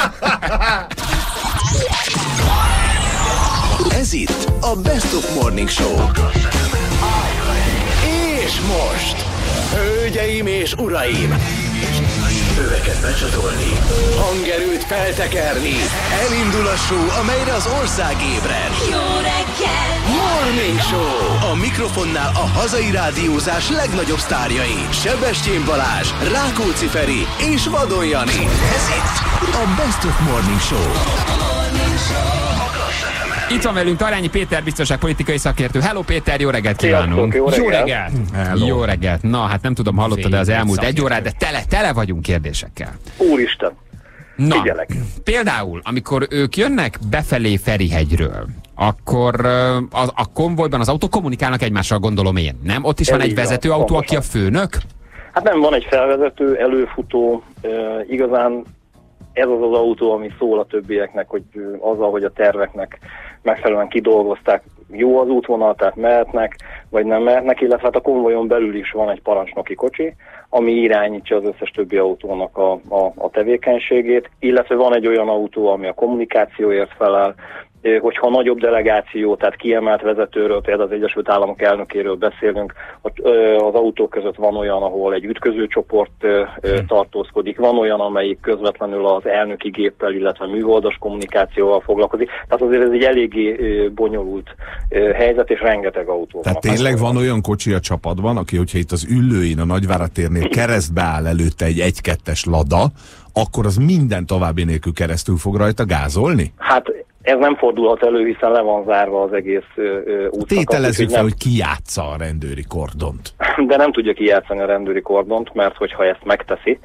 Ez itt a Best of Morning Show. És most, hölgyeim és uraim, öveket becsatolni, hangerőt feltekerni, elindul a show, amelyre az ország ébred. Jó reggel! Morning Show! A mikrofonnál a hazai rádiózás legnagyobb sztárjai. Sebestyén Balázs, Rákóczi Feri és Vadon Jani. Ez itt a Best of Morning Show. Morning Show. A Klassz ef emen. Itt van velünk Tarányi Péter, biztonságpolitikai szakértő. Hello Péter, jó reggelt kívánunk! Sziasztok, Jó reggelt! Hello. Jó reggelt! Na, hát nem tudom, hallottad-e az elmúlt egy órát, de tele, tele vagyunk kérdésekkel. Úristen! Na, Figyelek. például, amikor ők jönnek befelé Ferihegyről, akkor ö, a, a konvojban az autók kommunikálnak egymással, gondolom én, nem? Ott is Ez van egy így van, vezetőautó, aki a pontosan. főnök? Hát nem, van egy felvezető, előfutó, uh, igazán ez az az autó, ami szól a többieknek, hogy uh, azzal, hogy a terveknek megfelelően kidolgozták, jó az útvonal, tehát mehetnek, vagy nem mehetnek, illetve hát a konvojon belül is van egy parancsnoki kocsi, ami irányítja az összes többi autónak a, a, a tevékenységét, illetve van egy olyan autó, ami a kommunikációért felel, hogyha nagyobb delegáció, tehát kiemelt vezetőről, például az Egyesült Államok elnökéről beszélünk, az autók között van olyan, ahol egy ütközőcsoport tartózkodik, van olyan, amelyik közvetlenül az elnöki géppel, illetve műholdas kommunikációval foglalkozik. Tehát azért ez egy eléggé bonyolult helyzet, és rengeteg autó van. Tehát tényleg van olyan kocsi a csapatban, aki, hogyha itt az Üllőin, a Nagyvárad térnél keresztbe áll előtte egy egy-kettes Lada, akkor az minden további nélkül keresztül fog rajta gázolni? Hát ez nem fordulhat elő, hiszen le van zárva az egész útszakasz. Tételezzük fel, nem... hogy ki játsza a rendőri kordont. De nem tudja kijátszani a rendőri kordont, mert hogyha ezt megteszi,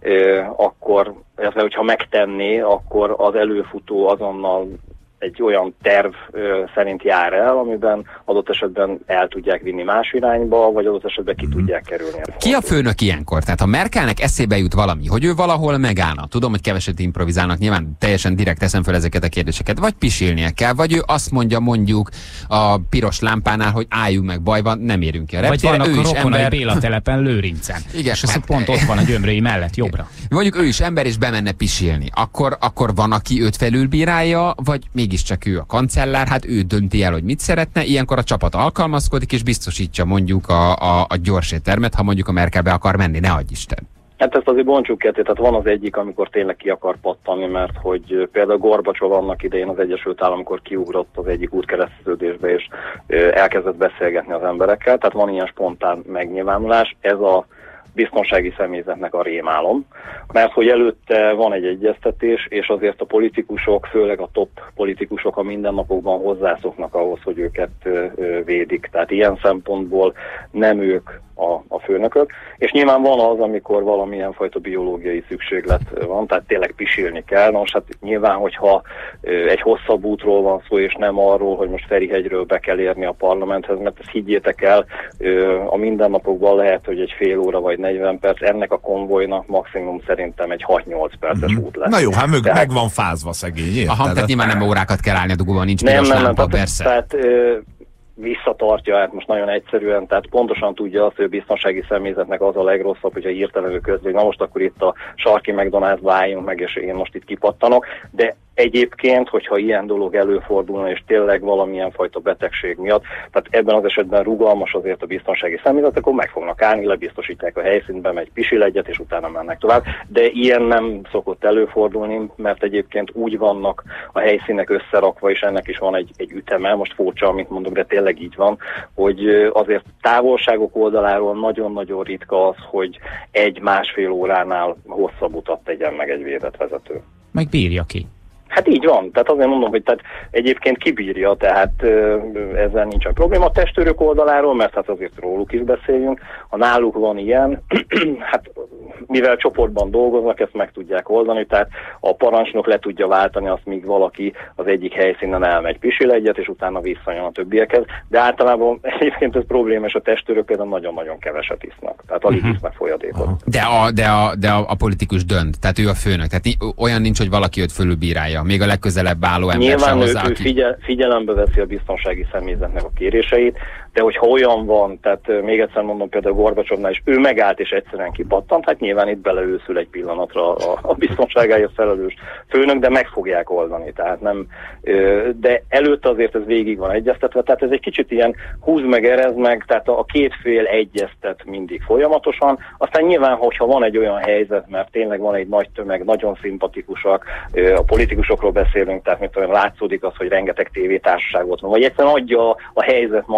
akkor, illetve hogyha megtenné, akkor az előfutó azonnal egy olyan terv ö, szerint jár el, amiben adott esetben el tudják vinni más irányba, vagy adott esetben ki tudják kerülni. Ki a főnök ilyenkor? Tehát ha Merkelnek eszébe jut valami, hogy ő valahol megállna, tudom, hogy keveset improvizálnak, nyilván teljesen direkt teszem fel ezeket a kérdéseket, vagy pisilnie kell, vagy ő azt mondja mondjuk a piros lámpánál, hogy álljunk meg, baj van, nem érünk erre. Vagy vannak a rokonai Béla telepen Lőrincen. Igen, és ez hát, pont ott van a Gyömrői mellett, jobbra. Mondjuk ő is ember, és bemenne pisilni. Akkor, akkor van, aki őt felülbírálja, vagy mégiscsak ő a kancellár, hát ő dönti el, hogy mit szeretne, ilyenkor a csapat alkalmazkodik, és biztosítja mondjuk a, a, a gyors éttermet, ha mondjuk a Merkelbe akar menni, ne adj Isten. Hát ezt azért bontsuk ketté, tehát van az egyik, amikor tényleg ki akar pattanni, mert hogy például Gorbacsov annak idején az Egyesült Államokor kiugrott az egyik útkereszteződésbe, és elkezdett beszélgetni az emberekkel, tehát van ilyen spontán megnyilvánulás, ez a biztonsági személyzetnek a rémálom, mert hogy előtte van egy egyeztetés, és azért a politikusok, főleg a top politikusok a mindennapokban hozzászoknak ahhoz, hogy őket védik. Tehát ilyen szempontból nem ők a, a főnökök, és nyilván van az, amikor valamilyen fajta biológiai szükséglet van, tehát tényleg pisilni kell. Nos, hát nyilván, hogyha egy hosszabb útról van szó, és nem arról, hogy most Ferihegyről be kell érni a parlamenthez, mert ezt higgyétek el, a mindennapokban lehet, hogy egy fél óra vagy negyven perc, ennek a konvojnak maximum szerintem egy hat-nyolc perces mm-hmm. út lesz. Na jó, hát mög tehát... meg van fázva szegény. Aha, tehát nyilván nem órákat kell állni a dugóban, nincs nem, piros nem, lámpa, nem, persze. Tehát, ö, visszatartja, hát most nagyon egyszerűen, tehát pontosan tudja azt, hogy a biztonsági személyzetnek az a legrosszabb, hogyha hirtelenül közli, hogy na most akkor itt a sarki McDonald's-ba álljunk meg, és én most itt kipattanok, de egyébként, hogyha ilyen dolog előfordulna, és tényleg valamilyen fajta betegség miatt, tehát ebben az esetben rugalmas azért a biztonsági személyzet, akkor meg fognak állni, lebiztosítják a helyszínbe, megy pisil egyet, és utána mennek tovább. De ilyen nem szokott előfordulni, mert egyébként úgy vannak a helyszínek összerakva, és ennek is van egy, egy üteme, most furcsa, amit mondok, de tényleg így van, hogy azért távolságok oldaláról nagyon-nagyon ritka az, hogy egy-másfél óránál hosszabb utat tegyen meg egy védett vezető. Meg bírja ki. Hát így van, tehát azért mondom, hogy tehát egyébként kibírja, tehát ö, ezzel nincsen probléma a testőrök oldaláról, mert hát azért róluk is beszéljünk. Ha náluk van ilyen, hát mivel csoportban dolgoznak, ezt meg tudják oldani, tehát a parancsnok le tudja váltani azt, míg valaki az egyik helyszínen elmegy, pisil egyet, és utána visszajön a többiekhez, de általában egyébként ez problémás, a testőrök például nagyon-nagyon keveset isznak, tehát alig uh-huh. isznak folyadékot. De, a, de, a, de a, a politikus dönt, tehát ő a főnök, tehát olyan nincs, hogy valaki őt fölülbírálja, még a legközelebb álló ember nyilván sem hozzá, ő, ő aki... figyel, figyelembe veszi a biztonsági személyzetnek a kéréseit, de hogyha olyan van, tehát még egyszer mondom például Gorbacsovnál is, ő megállt és egyszerűen kipattant, hát nyilván itt beleőszül egy pillanatra a, a biztonságáért felelős főnök, de meg fogják oldani, tehát nem, de előtte azért ez végig van egyeztetve, tehát ez egy kicsit ilyen húz meg, erez meg, tehát a két fél egyeztet mindig folyamatosan, aztán nyilván, hogyha van egy olyan helyzet, mert tényleg van egy nagy tömeg, nagyon szimpatikusak, a politikusokról beszélünk, tehát mint olyan látszódik az, hogy rengeteg tévétársaság ott van, vagy egyszerűen adja a, a helyzet magát,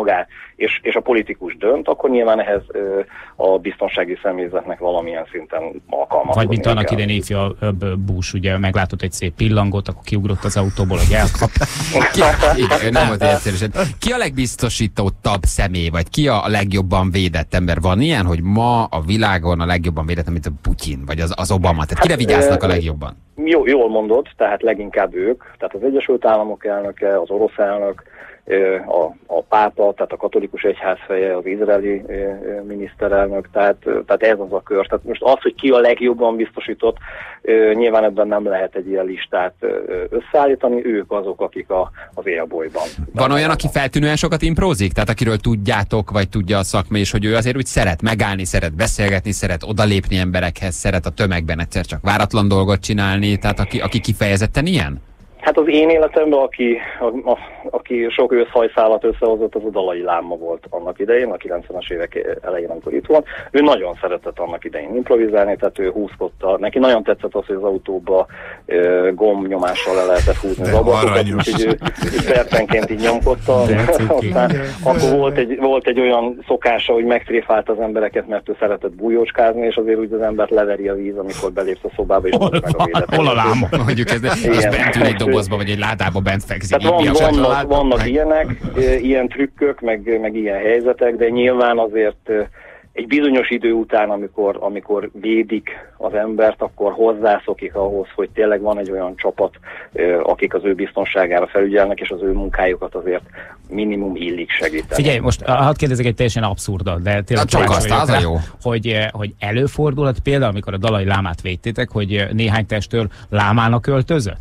és, és a politikus dönt, akkor nyilván ehhez ö, a biztonsági személyzetnek valamilyen szinten alkalmazkodni. Vagy mint annak kell. idején ifja Bush, ugye meglátott egy szép pillangót, akkor kiugrott az autóból, hogy elkap. Ki, igen, nem volt egyszerűen. Ki a legbiztosítottabb személy, vagy ki a legjobban védett ember? Van ilyen, hogy ma a világon a legjobban védett, mint a Putyin, vagy az, az Obama? Tehát kire vigyáznak a legjobban? Jó, jól mondod, tehát leginkább ők, tehát az Egyesült Államok elnöke, az orosz elnök, a, a pápa, tehát a katolikus egyház feje, az izraeli miniszterelnök, tehát, tehát ez az a kör. Tehát most az, hogy ki a legjobban biztosított, nyilván ebben nem lehet egy ilyen listát összeállítani, ők azok, akik a, az élbolyban. Van olyan, aki feltűnően sokat imprózik? Tehát akiről tudjátok, vagy tudja a szakma is, hogy ő azért úgy szeret megállni, szeret beszélgetni, szeret odalépni emberekhez, szeret a tömegben egyszer csak váratlan dolgot csinálni, tehát aki, aki kifejezetten ilyen? Hát az én életemben, aki, a, a, aki sok őszhajszálat összehozott, az a Dalai Láma volt annak idején, a kilencvenes évek elején, amikor itt volt. Ő nagyon szeretett annak idején improvizálni, tehát ő húzkodta. Neki nagyon tetszett az, hogy az autóba e, gombnyomással le lehetett húzni az ablatokat, úgyhogy ő, ő percenként így nyomkodta. Aztán akkor volt egy, volt egy olyan szokása, hogy megtréfált az embereket, mert ő szeretett bújócskázni, és azért úgy az embert leveri a víz, amikor belépsz a szobába, és hol, meg a védet. Hol a láma? Mondjuk ez, ez bent ül egy dobozba, vagy egy ládába bent fekszik. Tehát van, vannak, vannak ilyenek, ilyen trükkök, meg, meg ilyen helyzetek, de nyilván azért egy bizonyos idő után, amikor, amikor védik az embert, akkor hozzászokik ahhoz, hogy tényleg van egy olyan csapat, akik az ő biztonságára felügyelnek, és az ő munkájukat azért minimum illik segíteni. Figyelj, most hadd kérdezek egy teljesen abszurdat, de tényleg csak azt, az a jó. Hogy, hogy előfordulhat például, amikor a Dalai Lámát védtétek, hogy néhány testőr lámának öltözött?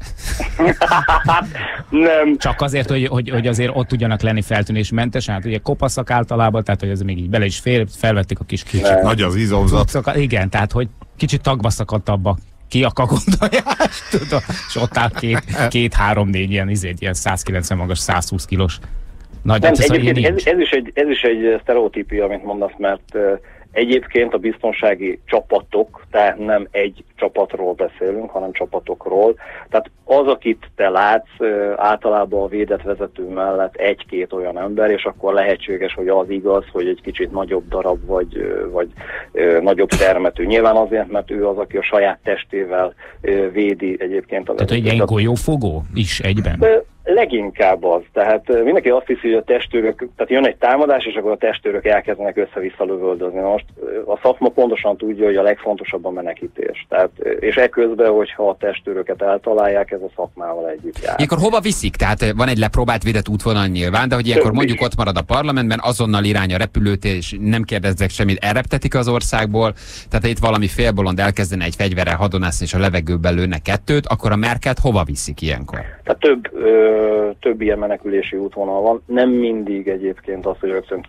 Nem. Csak azért, hogy, hogy, hogy azért ott tudjanak lenni feltűnésmentesen, hát ugye kopaszak általában, tehát hogy ez még így bele is fél, felvették a kis kicsit. Nagy az izomzat. Igen, tehát hogy kicsit tagba szakadtabbak ki a kagondajást, tudod, és ott áll két, két, három, négy ilyen, izét, ilyen száz kilencven magas, száz húsz kilós. Nagy, nem, ez, egyébként ez, ez, is egy, ez is egy sztereotípia, amit mondasz, mert uh, egyébként a biztonsági csapatok, tehát nem egy csapatról beszélünk, hanem csapatokról. Tehát az, akit te látsz, uh, általában a védett vezető mellett egy-két olyan ember, és akkor lehetséges, hogy az igaz, hogy egy kicsit nagyobb darab, vagy, uh, vagy uh, nagyobb termetű. Nyilván azért, mert ő az, aki a saját testével uh, védi egyébként a tehát, hogy egy golyófogó is egyben? Uh, Leginkább az. Tehát mindenki azt hiszi, hogy a testőrök, tehát jön egy támadás, és akkor a testőrök elkezdenek össze-vissza lövöldözni. Most a szakma pontosan tudja, hogy a legfontosabb a menekítés. Tehát, és ekközben, hogyha a testőröket eltalálják, ez a szakmával együtt jár. Ilyenkor hova viszik? Tehát van egy lepróbált védett útvonal nyilván, de hogy ilyenkor Több mondjuk is. ott marad a parlamentben, azonnal irány a repülőtér, és nem kérdezzek semmit, elreptetik az országból. Tehát itt valami félbolond elkezdene egy fegyverrel hadonászni, és a levegőben lőne kettőt, akkor a Merkelt hova viszik ilyenkor? Tehát több, ö, több ilyen menekülési útvonal van. Nem mindig egyébként az, hogy rögtön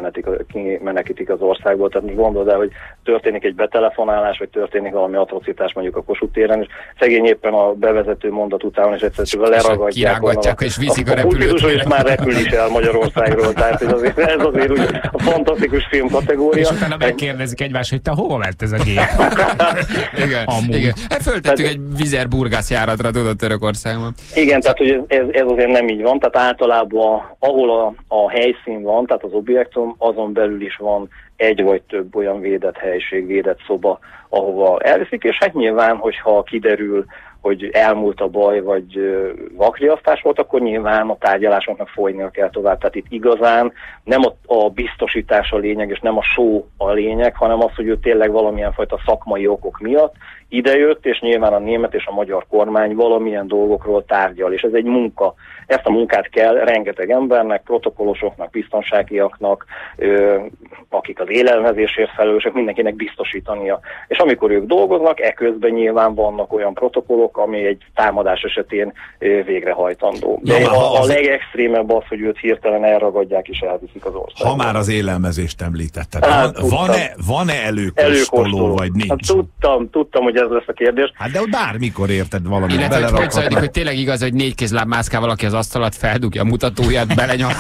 kimenekítik az országból. Tehát most gondold el, hogy történik egy betelefonálás, vagy történik valami atrocitás mondjuk a Kossuth téren, és szegény éppen a bevezető mondat után, és egyszerűen leragadják. Kirángatják, és viszik a, a repülőt. És már repül is el Magyarországról. Tehát ez azért, ez azért úgy a fantasztikus film kategória. És utána megkérdezik egymást, hogy te hova ment ez a gép? Igen, igen. Hát föltettük egy Vizer Burgász járatra, tudod, Törökországban. Igen, tehát hogy ez, ez azért nem így van, tehát általában ahol a, a helyszín van, tehát az objektum, azon belül is van egy vagy több olyan védett helység, védett szoba, ahova elviszik, és hát nyilván, hogyha kiderül, hogy elmúlt a baj, vagy vakriasztás volt, akkor nyilván a tárgyalásoknak folynia kell tovább. Tehát itt igazán nem a, a biztosítás a lényeg, és nem a show a lényeg, hanem az, hogy ő tényleg valamilyen fajta szakmai okok miatt idejött, és nyilván a német és a magyar kormány valamilyen dolgokról tárgyal, és ez egy munka. Ezt a munkát kell rengeteg embernek, protokollosoknak, biztonságiaknak, ö, akik az élelmezésért felelősek, mindenkinek biztosítania. És amikor ők dolgoznak, eközben nyilván vannak olyan protokollok, ami egy támadás esetén ö, végrehajtandó. De ja, a, a az... legextrémebb az, hogy őt hirtelen elragadják és elviszik az országba. Ha már az élelmezést említetted, Hát, van, van-e, van-e előkóstoló, Előkóstoló. vagy nincs? Hát, tudtam, tudtam, hogy ez lesz a kérdés. Hát de bármikor érted valamit. Illetve, hogy hogy zajlik, hogy tényleg igaz, hogy négy kézláb mászkál valaki az asztalat, feldugja a mutatóját, belenyal,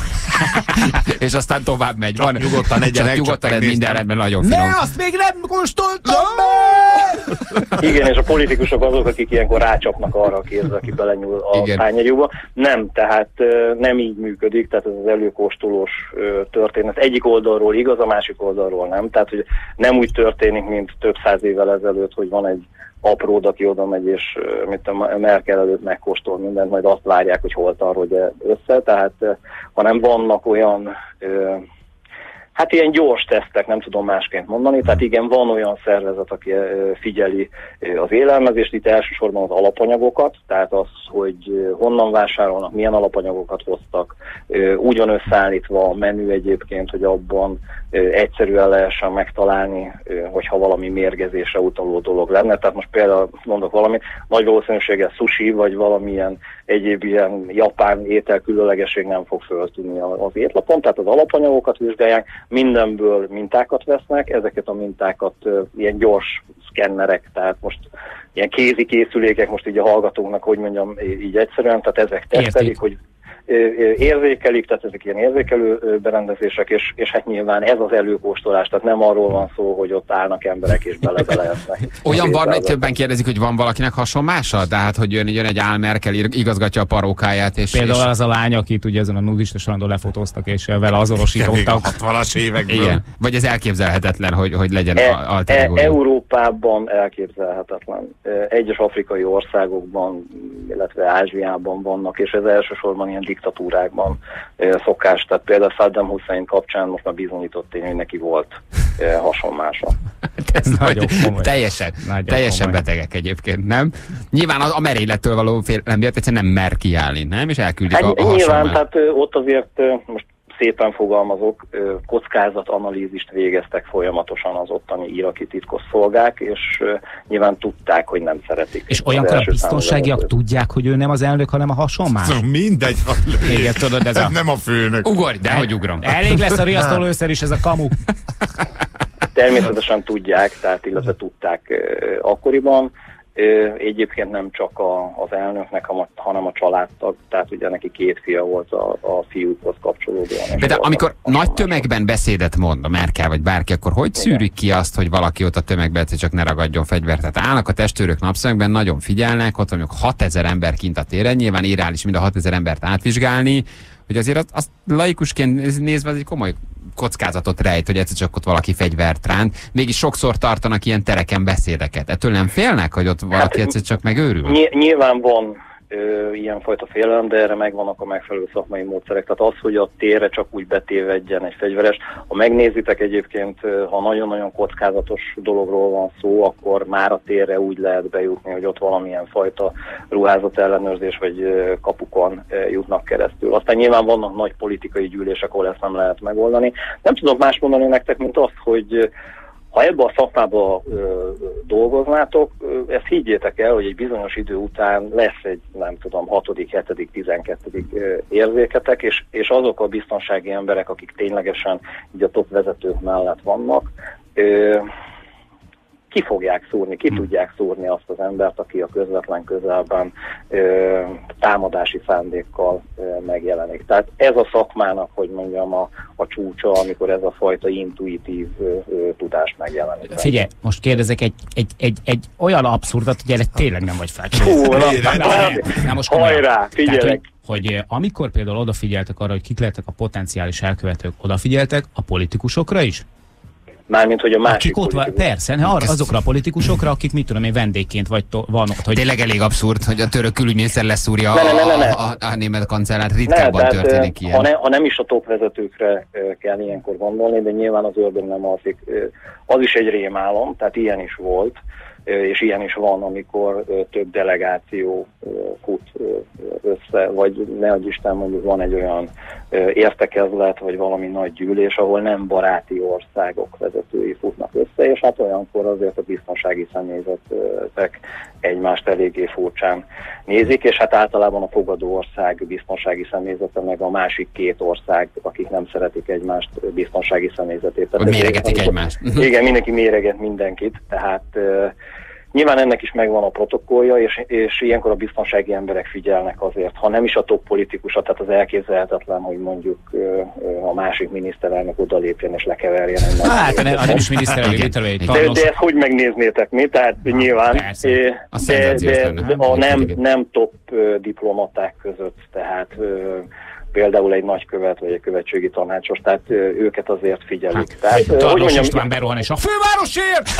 és aztán tovább megy. Van, nyugodtan egyenek, csak nyugodtan csak ez minden rendben, nagyon finom. Ne, azt még nem kóstoltam meg! Igen, és a politikusok azok, akik ilyenkor akkor rácsapnak arra a kézre, aki belenyúl a Igen. tányérjukba. Nem, tehát nem így működik, tehát ez az előkóstolós történet. Egyik oldalról igaz, a másik oldalról nem. Tehát, hogy nem úgy történik, mint több száz évvel ezelőtt, hogy van egy apród, aki oda megy, és mint a Merkel előtt megkóstol mindent, majd azt várják, hogy hol tarolja össze. Tehát, hanem vannak olyan hát ilyen gyors tesztek, nem tudom másként mondani, tehát igen, van olyan szervezet, aki figyeli az élelmezést, itt elsősorban az alapanyagokat, tehát az, hogy honnan vásárolnak, milyen alapanyagokat hoztak, úgy van összeállítva a menü egyébként, hogy abban egyszerűen lehessen megtalálni, hogyha valami mérgezésre utaló dolog lenne. Tehát most például mondok valamit, nagy valószínűséggel sushi, vagy valamilyen egyéb ilyen japán étel különlegesség nem fog föltűnni az étlapon, tehát az alapanyagokat vizsgálják, mindenből mintákat vesznek, ezeket a mintákat uh, ilyen gyors szkennerek, tehát most ilyen kézi készülékek, most így a hallgatóknak, hogy mondjam, így egyszerűen, tehát ezek tesztelik, hogy érzékelik, tehát ezek ilyen érzékelő berendezések, és, és hát nyilván ez az előkóstolás, tehát nem arról van szó, hogy ott állnak emberek és bele-beleesznek. Olyan van, hogy többen kérdezik, hogy van valakinek hasonmása? Tehát, hogy jön, jön egy Al Merkel, igazgatja a parókáját, és... Például és... az a lány, akit ugye ezen a nudista strandon lefotóztak, és vele azonosítottak. hatvanas évekből. Igen. Vagy ez elképzelhetetlen, hogy, hogy legyen e, alter ego. E, Európában elképzelhetetlen. Egyes afrikai országokban, illetve Ázsiában vannak, és ez elsősorban ilyen diktatúrákban szokás. Tehát például Saddam Hussein kapcsán most már bizonyított tény, hogy neki volt hasonmása. Ez nagyon komoly. Teljesen, nagyon teljesen komoly. betegek egyébként, nem? Nyilván a, a merénylettől való félelem miatt egyszerűen nem mer kiállni, nem? És elküldik hát, a, a nyilván, hasonlát. tehát ott azért most szépen fogalmazok, kockázatanalízist végeztek folyamatosan az ottani iraki titkosszolgák, és nyilván tudták, hogy nem szeretik. És olyankor a biztonságiak tudják, hogy ő nem az elnök, hanem a hasonmás? Szóval mindegy, Igen, tudod, ez a... nem a főnök. Ugorj, de hogy ugrom. Elég lesz a riasztólőszer is, ez a kamu. Természetesen tudják, tehát illetve tudták uh, akkoriban. Uh, egyébként nem csak a, az elnöknek, hanem a családtag, tehát ugye neki két fia volt a, a fiúkhoz kapcsolódóan. De, de amikor nagy tömegben beszédet mond a Merkel vagy bárki, akkor hogy Igen. szűrik ki azt, hogy valaki ott a tömegben csak ne ragadjon fegyvert? Tehát állnak a testőrök napszemekben, nagyon figyelnek, ott mondjuk hatezer ember kint a téren, nyilván irreális mind a hatezer embert átvizsgálni, hogy azért azt, azt laikusként nézve az egy komoly kockázatot rejt, hogy egyszer csak ott valaki fegyvert ránt. Mégis sokszor tartanak ilyen tereken beszédeket. Ettől nem félnek, hogy ott valaki hát, egyszer csak megőrül? Ny- nyilván van ö, ilyenfajta félelem, de erre megvannak a megfelelő szakmai módszerek. Tehát az, hogy a térre csak úgy betévedjen egy fegyveres. Ha megnézitek egyébként, ha nagyon-nagyon kockázatos dologról van szó, akkor már a térre úgy lehet bejutni, hogy ott valamilyen fajta ruházat ellenőrzés vagy ö, kapukon ö, jutnak keresztül. Aztán nyilván vannak nagy politikai gyűlések, ahol ezt nem lehet megoldani. Nem tudok más mondani nektek, mint azt, hogy ha ebbe a szakmába ö, dolgoznátok, ö, ezt higgyétek el, hogy egy bizonyos idő után lesz egy, nem tudom, hatodik, hetedik, tizenkettedik ö, érzéketek, és, és azok a biztonsági emberek, akik ténylegesen így a top vezetők mellett vannak, ö, ki fogják szúrni, ki tudják szúrni azt az embert, aki a közvetlen közelben ö, támadási szándékkal ö, megjelenik. Tehát ez a szakmának, hogy mondjam, a, a csúcsa, amikor ez a fajta intuitív ö, ö, tudás megjelenik. Figyelj, most kérdezek egy, egy, egy, egy olyan abszurdat, hogy erre tényleg nem vagy fel. Hú, na, na, na, most hajrá, figyelek! Tehát, hogy, hogy amikor például odafigyeltek arra, hogy kik lettek a potenciális elkövetők, odafigyeltek a politikusokra is? Mármint, hogy a másik akik ott van, persze, ne, arra, azokra a politikusokra, akik mit tudom én vendégként vagy to, van ott. Hogy... Tényleg elég abszurd, hogy a török külügyminiszter leszúrja ne, ne, ne, ne. A, a, a német kancellárt. Ritkábban ne, történik tehát, ilyen. Ha, ne, ha nem is a top vezetőkre kell ilyenkor gondolni, de nyilván az ördög nem alszik. Az is egy rémálom, tehát ilyen is volt, és ilyen is van, amikor több delegáció fut össze, vagy ne adj Isten, mondjuk van egy olyan értekezlet, vagy valami nagy gyűlés, ahol nem baráti országok vezetői futnak össze, és hát olyankor azért a biztonsági személyzetek egymást eléggé furcsán nézik, és hát általában a fogadó ország biztonsági személyzete, meg a másik két ország, akik nem szeretik egymást, biztonsági személyzetét. Hogy méregetik egymást. Igen, mindenki méreget mindenkit, tehát Nyilván ennek is megvan a protokollja, és, és ilyenkor a biztonsági emberek figyelnek azért, ha nem is a top politikusat, tehát az elképzelhetetlen, hogy mondjuk a másik miniszterelnök odalépjen és lekeverjen. Hát, ne, nem is miniszterelnök, de, de, de ezt hogy megnéznétek mi? Tehát nyilván, Persze. de, de, de a nem, nem top diplomaták között, tehát például egy nagykövet vagy egy követségi tanácsos, tehát őket azért figyelik. Hát, tehát, Tarlós hogy mondjam, István berohan, és a fővárosért!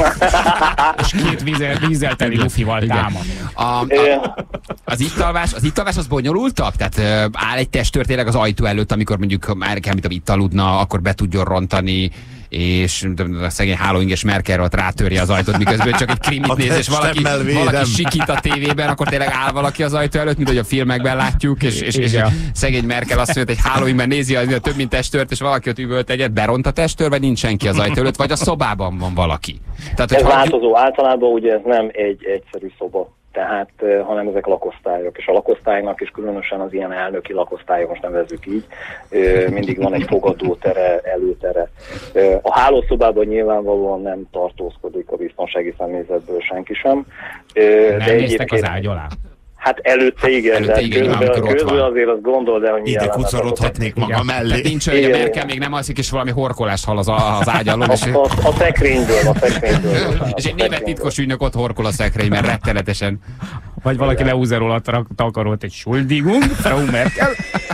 és, és két vízzel, vízzel teli lufival támad. A, a, az ittalvás, az ittalvás az bonyolultabb? Tehát ö, áll egy testőr tényleg az ajtó előtt, amikor mondjuk már kell, mint itt aludna, akkor be tudjon rontani, és a szegény hálóinges Merkel ott rátörje az ajtót, miközben csak egy krimit néz, és valaki, valaki sikít a tévében, akkor tényleg áll valaki az ajtó előtt, mint hogy a filmekben látjuk, és, és, és szegény Merkel azt mondja, hogy egy hálóingben nézi a több mint testőrt, és valaki ott üvölt egyet, beront a testőr, vagy nincs senki az ajtó előtt, vagy a szobában van valaki. Tehát, ez hogy változó. Általában ugye ez nem egy egyszerű szoba, tehát, hanem ezek lakosztályok, és a lakosztálynak, és különösen az ilyen elnöki lakosztályok, most nevezzük így, mindig van egy fogadótere, előtere. A hálószobában nyilvánvalóan nem tartózkodik a biztonsági személyzetből senki sem. Nem de néztek az ágy alá? Hát előtte igen, előtte de igen, közben, közben azért azt gondol, de hogy ide kucorodhatnék maga mellé. Tehát nincs olyan, hogy a Merkel még nem alszik, és valami horkolást hall az, az ágy alól. És... A, a, a szekrényből, a szekrényből. és egy német titkos ügynök ott horkol a szekrény, mert rettenetesen. Vagy valaki leúzza róla a takarót, egy Schuldigung, Frau Merkel.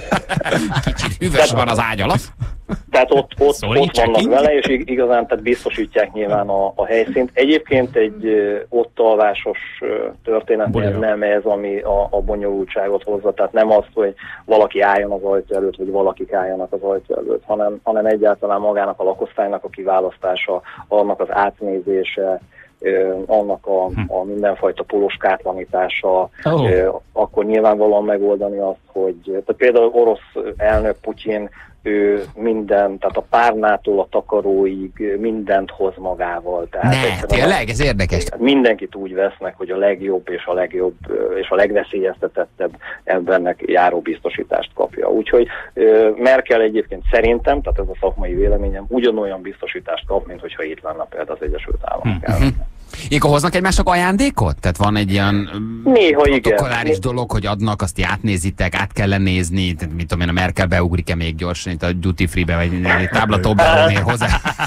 Kicsit hűvös van az ágy alatt. Tehát ott, ott, Sorry, ott vannak vele, és igazán tehát biztosítják nyilván a, a helyszínt. Egyébként egy ott alvásos történet nem ez, ami a, a bonyolultságot hozza. Tehát nem az, hogy valaki álljon az ajtó előtt, vagy valakik álljanak az ajtó előtt, hanem, hanem egyáltalán magának a lakosztálynak a kiválasztása, annak az átnézése, annak a, a mindenfajta poloskátlanítása, oh. akkor nyilvánvalóan megoldani azt, hogy tehát például orosz elnök Putyin, ő minden, tehát a párnától a takaróig mindent hoz magával. Tehát ne, tényleg, ez érdekes. Mindenkit úgy vesznek, hogy a legjobb és a legjobb és a legveszélyeztetettebb embernek járó biztosítást kapja. Úgyhogy Merkel egyébként szerintem, tehát ez a szakmai véleményem, ugyanolyan biztosítást kap, mint hogyha itt lenne például az Egyesült Államok. Mm-hmm. Ilyenkor hoznak egymásnak ajándékot? Tehát van egy ilyen néha protokolláris igen. dolog, hogy adnak, azt átnézitek, át kell nézni, tehát mit tudom én, a Merkel beugrik-e még gyorsan, itt a duty free-be, vagy egy táblatobáronél hozzá.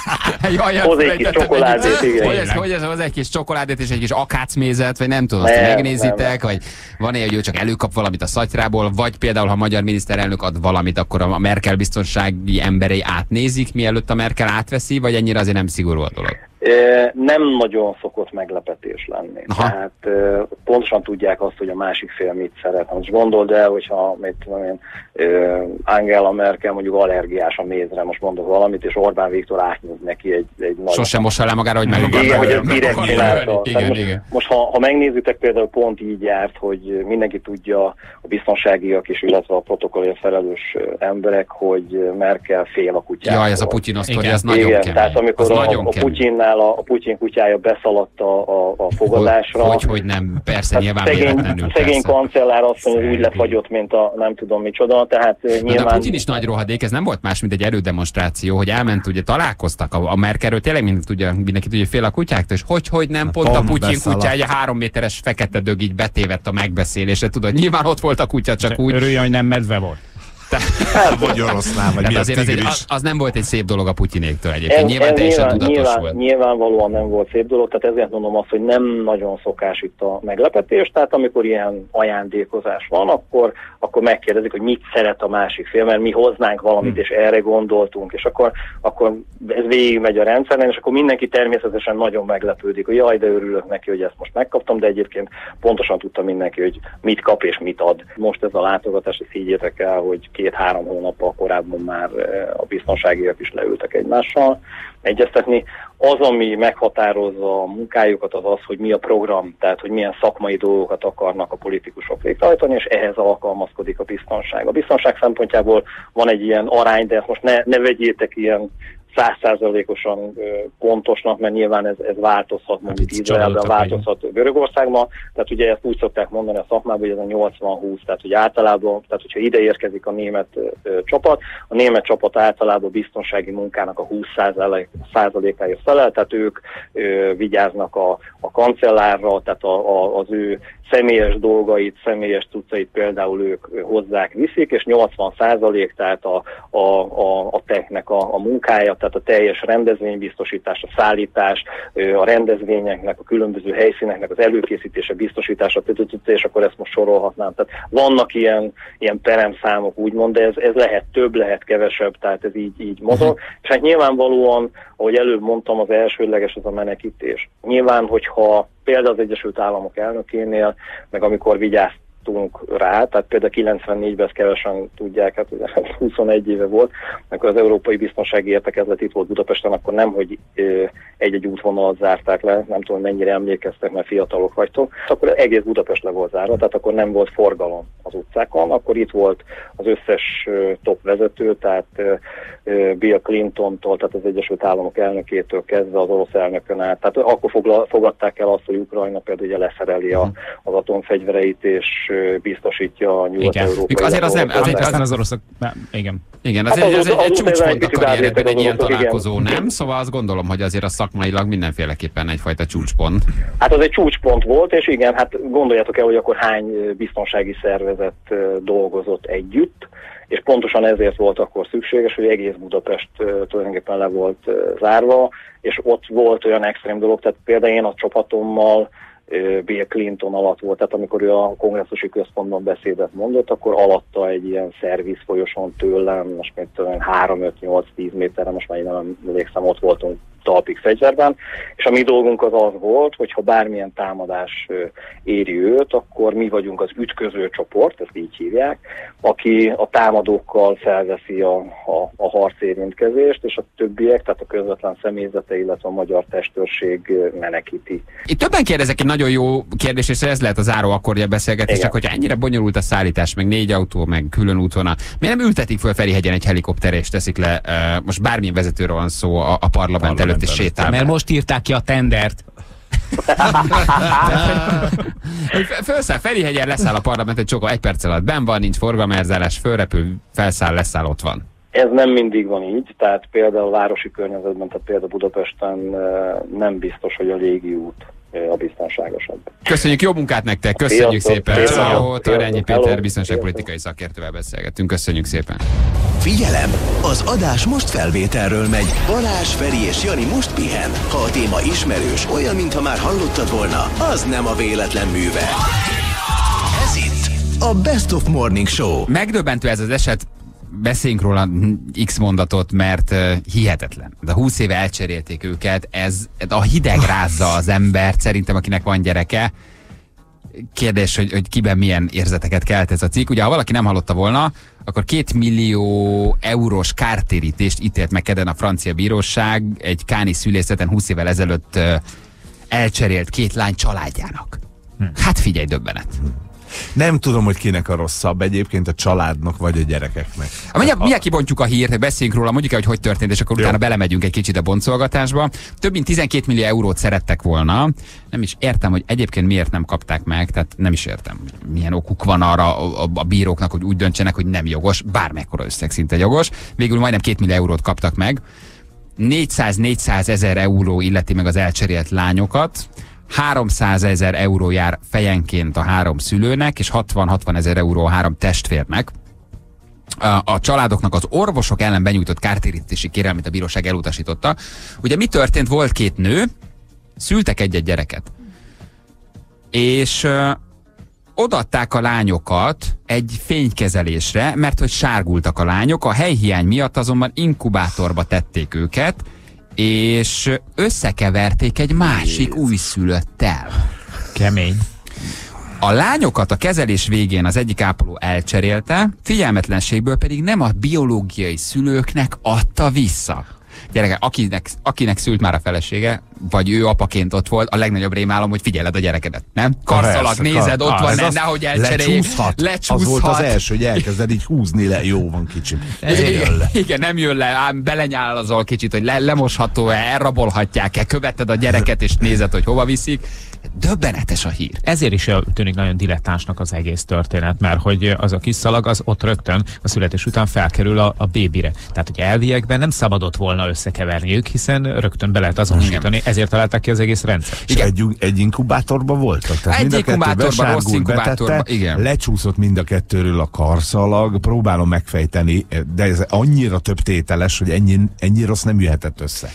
Hoz egy kis csokoládét, igen. Hogy ez, hogy ez hoz egy kis csokoládét és egy kis akácmézet, vagy nem tudom, azt nem, megnézitek, nem. Vagy van-e, hogy ő csak előkap valamit a szatyrából, vagy például, ha a magyar miniszterelnök ad valamit, akkor a Merkel biztonsági emberei átnézik, mielőtt a Merkel átveszi, vagy ennyire azért nem szigorú a dolog? Nem nagyon szokott meglepetés lenni. Aha. Tehát pontosan tudják azt, hogy a másik fél mit szeret. Most gondold el, hogyha mit tudom én, Angela Merkel mondjuk allergiás a mézre, most mondok valamit, és Orbán Viktor átnyújt neki egy, egy nagy... Sosem mossa le magára, hogy meg igen, igen, hogy ez direkt csinálta. Igen, most, igen. most ha, ha megnézitek, például pont így járt, hogy mindenki tudja, a biztonságiak is, illetve a protokollért felelős emberek, hogy Merkel fél a kutyától. Jaj, ez a Putyin sztori, ez nagyon igen, kemény. tehát amikor a, a Putyinnál a, a Putyin kutyája beszaladt a, a, a fogadásra. Hogy, hogy nem, persze, nyilván szegény, véletlenül. Szegény kancellár azt mondja, hogy úgy lefagyott, mint a nem tudom micsoda, tehát na, nyilván... de a Putyin is nagy rohadék, ez nem volt más, mint egy erődemonstráció, hogy elment, ugye találkoztak a, a Merkelről, tényleg mindenki tudja, mindenki tudja, fél a kutyáktól, és hogy, hogy nem, pont a Putyin kutyája három méteres fekete dög így betévett a megbeszélésre, tudod, nyilván ott volt a kutya, csak úgy. Örüljön, hogy nem medve volt. Hát, vagy oroszlán, vagy mi azért, azért az, az nem volt egy szép dolog a Putyinéktől egyébként. Ez, nyilván ez teljesen nyilván, tudatos nyilván, volt. Nyilvánvalóan nem volt szép dolog, tehát ezért mondom azt, hogy nem nagyon szokás itt a meglepetés, tehát amikor ilyen ajándékozás van, akkor, akkor megkérdezik, hogy mit szeret a másik fél, mert mi hoznánk valamit, hmm. és erre gondoltunk, és akkor, akkor ez végigmegy a rendszeren, és akkor mindenki természetesen nagyon meglepődik, hogy jaj, de örülök neki, hogy ezt most megkaptam, de egyébként pontosan tudta mindenki, hogy mit kap és mit ad. Most ez a látogatás, ezt higgyétek el, hogy két-három hónap korábban már a biztonságiak is leültek egymással egyeztetni. Az, ami meghatározza a munkájukat, az az, hogy mi a program, tehát hogy milyen szakmai dolgokat akarnak a politikusok végrehajtani, és ehhez alkalmazkodik a biztonság. A biztonság szempontjából van egy ilyen arány, de ezt most ne, ne vegyétek ilyen száz százalékosan pontosnak, mert nyilván ez, ez változhat mondjuk Izraelben, változhat Görögországban, tehát ugye ezt úgy szokták mondani a szakmában, hogy ez a nyolcvan húsz, tehát hogy általában, tehát hogyha ide érkezik a német ö, csapat, a német csapat általában biztonsági munkának a húsz százalékáért felel, tehát ők ö, vigyáznak a, a kancellárra, tehát a, a, az ő személyes dolgait, személyes cuccait például ők hozzák, viszik, és nyolcvan százalék, tehát a, a, a, a technek a, a munkája, tehát a teljes rendezvénybiztosítás, a szállítás, a rendezvényeknek, a különböző helyszíneknek az előkészítése, biztosítása, és akkor ezt most sorolhatnám. Tehát vannak ilyen, ilyen peremszámok úgymond, de ez, ez lehet több, lehet kevesebb, tehát ez így, így mozog. És hát nyilvánvalóan, ahogy előbb mondtam, az elsődleges az a menekítés. Nyilván, hogyha például az Egyesült Államok elnökénél, meg amikor vigyáztunk rá, tehát például kilencvennégyben ezt kevesen tudják, hát ugye huszonegy éve volt, amikor az Európai Biztonsági Értekezlet itt volt Budapesten, akkor nem, hogy egy-egy útvonalat zárták le, nem tudom, mennyire emlékeztek, mert fiatalok vagytok, akkor egész Budapest le volt zárva, tehát akkor nem volt forgalom az utcákon, akkor itt volt az összes top vezető, tehát Bill Clintontól, tehát az Egyesült Államok elnökétől kezdve az orosz elnökön át, tehát akkor fogla, fogadták el azt, hogy Ukrajna például ugye leszereli a, az atomfegyvereit, és biztosítja a nyugat-európai. Azért az nem, azért aztán az oroszok, igen. Igen, azért hát az, az, az, egy csúcspont a karrierben egy ilyen találkozó, nem? Szóval azt gondolom, hogy azért a szakmailag mindenféleképpen egyfajta csúcspont. Hát az egy csúcspont volt, és igen, hát gondoljátok el, hogy akkor hány biztonsági szervezet dolgozott együtt, és pontosan ezért volt akkor szükséges, hogy egész Budapest tulajdonképpen le volt zárva, és ott volt olyan extrém dolog, tehát például én a csapatommal Bill Clinton alatt volt, tehát amikor ő a kongresszusi központban beszédet mondott, akkor alatta egy ilyen szerviz folyosón tőlem, most még három öt nyolc tíz méterre, most már én nem emlékszem, ott voltunk talpig fegyverben, és a mi dolgunk az az volt, hogy ha bármilyen támadás éri őt, akkor mi vagyunk az ütköző csoport, ezt így hívják, aki a támadókkal felveszi a, a, a harcérintkezést, és a többiek, tehát a közvetlen személyzete, illetve a magyar testőrség menekíti. Itt többen kérdezek egy nagyon jó kérdés, és ez lehet a záró akkordja beszélgetésnek, hogyha ennyire bonyolult a szállítás, meg négy autó, meg külön útvonal, miért nem ültetik föl Ferihegyen egy helikopterre, és teszik le, uh, most bármilyen vezetőről van szó a, a parlament előtt, és sétál. Mert most írták ki a tendert. Fölszáll Ferihegyen, leszáll a parlament, egy csokó, egy perc alatt benn van, nincs forgalmerzálás, fölrepül, felszáll, leszáll, ott van. Ez nem mindig van így, tehát például a városi környezetben, tehát például Budapesten nem biztos, hogy a légiút a biztonságosabb. Köszönjük, jó munkát nektek, köszönjük szépen. Tarjányi Péter biztonságpolitikai szakértővel beszélgettünk, köszönjük szépen. Figyelem! Az adás most felvételről megy. Balázs, Feri és Jani most pihen. Ha a téma ismerős, olyan, mintha már hallottad volna, az nem a véletlen műve. Ez itt a Best of Morning Show. Megdöbbentő ez az eset, beszéljünk róla x mondatot, mert uh, hihetetlen. De húsz éve elcserélték őket, ez a hideg rázza az embert, szerintem akinek van gyereke. Kérdés, hogy, hogy kiben milyen érzeteket kelt ez a cikk. Ugye, ha valaki nem hallotta volna, akkor két millió eurós kártérítést ítélt meg kedden a francia bíróság egy káni szülészeten húsz évvel ezelőtt uh, elcserélt két lány családjának. Hm. Hát figyelj, döbbenet. Nem tudom, hogy kinek a rosszabb, egyébként a családnak vagy a gyerekeknek. A, mindjárt, mindjárt kibontjuk a hírt, beszéljünk róla, mondjuk el, hogy hogy történt, és akkor Jó. utána belemegyünk egy kicsit a boncolgatásba. Több mint tizenkét millió eurót szerettek volna. Nem is értem, hogy egyébként miért nem kapták meg, tehát nem is értem, milyen okuk van arra a, a, a bíróknak, hogy úgy döntsenek, hogy nem jogos, bármekkora összeg szinte jogos. Végül majdnem két millió eurót kaptak meg. négyszáz-négyszáz ezer euró illeti meg az elcserélt lányokat. háromszázezer euró jár fejenként a három szülőnek, és hatvan-hatvan ezer euró a három testvérnek. A, a családoknak az orvosok ellen benyújtott kártérítési kérelmét a bíróság elutasította. Ugye mi történt? Volt két nő, szültek egy-egy gyereket. És ö, odaadták a lányokat egy fénykezelésre, mert hogy sárgultak a lányok, a helyhiány miatt azonban inkubátorba tették őket, és összekeverték egy másik újszülöttel. Kemény. A lányokat a kezelés végén az egyik ápoló elcserélte, figyelmetlenségből pedig nem a biológiai szülőknek adta vissza. Gyerekek, akinek, akinek szült már a felesége, vagy ő apaként ott volt, a legnagyobb rémálom, hogy figyeled a gyerekedet, nem? Karszalag, nézed, ott van, nem, nehogy elcseréljék. Lecsúszhat. Az volt az első, hogy elkezded így húzni le, jó van kicsim. Igen, igen, nem jön le, ám belenyálazol kicsit, hogy le, lemosható-e, elrabolhatják-e, követed a gyereket, és nézed, hogy hova viszik. Döbbenetes a hír. Ezért is tűnik nagyon dilettánsnak az egész történet, mert hogy az a kis szalag az ott rögtön a születés után felkerül a, a bébire. Tehát, hogy elviekben nem szabadott volna összekeverniük, hiszen rögtön be lehet azonosítani, ezért találták ki az egész rendszer. És egy, egy inkubátorban voltak? Tehát egy inkubátorban, rossz inkubátorban, igen. Lecsúszott mind a kettőről a karszalag, próbálom megfejteni, de ez annyira több tételes, hogy ennyi, ennyi rossz nem jöhetett össze.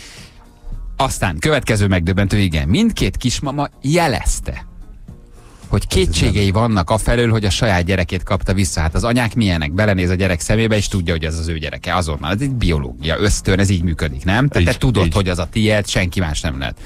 Aztán következő megdöbbentő, igen, mindkét kismama jelezte, hogy kétségei vannak afelől, hogy a saját gyerekét kapta vissza. Hát az anyák milyenek? Belenéz a gyerek szemébe, és tudja, hogy ez az ő gyereke. Azonnal. Ez egy biológia, ösztön, ez így működik, nem? Tehát te tudod, így. Hogy az a tiéd, senki más nem lehet.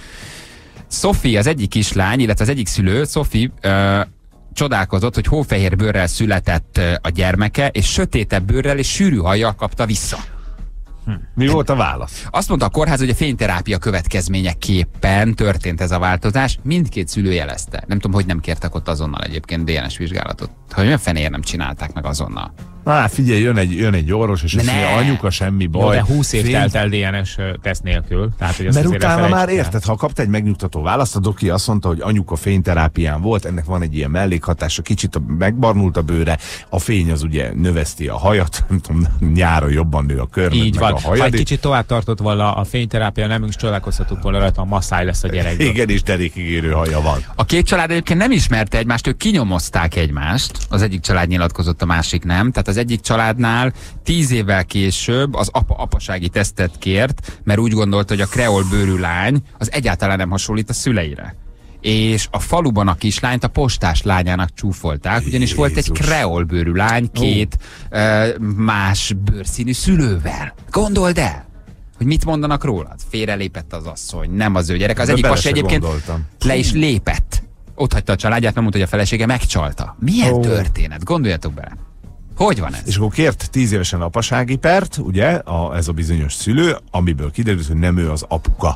Sophie, az egyik kislány, illetve az egyik szülő, Sophie, ö, csodálkozott, hogy hófehér bőrrel született a gyermeke, és sötétebb bőrrel és sűrű hajjal kapta vissza. Hm. Mi volt a válasz? Azt mondta a kórház, hogy a fényterápia következményeképpen történt ez a változás. Mindkét szülő jelezte. Nem tudom, hogy nem kértek ott azonnal egyébként dé en es vizsgálatot. Hogy olyan fenér nem csinálták meg azonnal. Na figyelj, jön egy, jön egy orvos, és azt mondja, anyuka, semmi baj. Jó, de húsz év telt el dé en es teszt nélkül. Tehát, hogy mert utána már érted, ha kapta egy megnyugtató választ, a doki azt mondta, hogy anyuka fényterápián volt, ennek van egy ilyen mellékhatása, kicsit megbarnult a bőre, a fény az ugye növeszti a hajat, nem tudom, nyáron jobban nő a körmet, így meg van. a hajad. Ha egy kicsit tovább tartott volna a fényterápia, nem is csodálkozhatunk volna rajta, a masszáj lesz a gyerekből. Igen, és derékigérő haja van. A két család egyébként nem ismerte egymást, ők kinyomozták egymást. Az egyik család nyilatkozott, a másik nem. Tehát az egyik családnál tíz évvel később az apa apasági tesztet kért, mert úgy gondolta, hogy a kreol bőrű lány az egyáltalán nem hasonlít a szüleire. És a faluban a kislányt a postás lányának csúfolták, ugyanis Jézus. Volt egy kreol bőrű lány két oh. uh, más bőrszínű szülővel. Gondold el, hogy mit mondanak rólad? Félrelépett az asszony, nem az ő gyerek. Az de egyik pasi egyébként gondoltam. Le is lépett. Ott hagyta a családját, mert mondta, hogy a felesége megcsalta. Milyen oh. történet? Gondoljatok bele. Hogy van ez? És akkor kért tíz évesen apasági pert, ugye, a, ez a bizonyos szülő, amiből kiderült, hogy nem ő az apuka.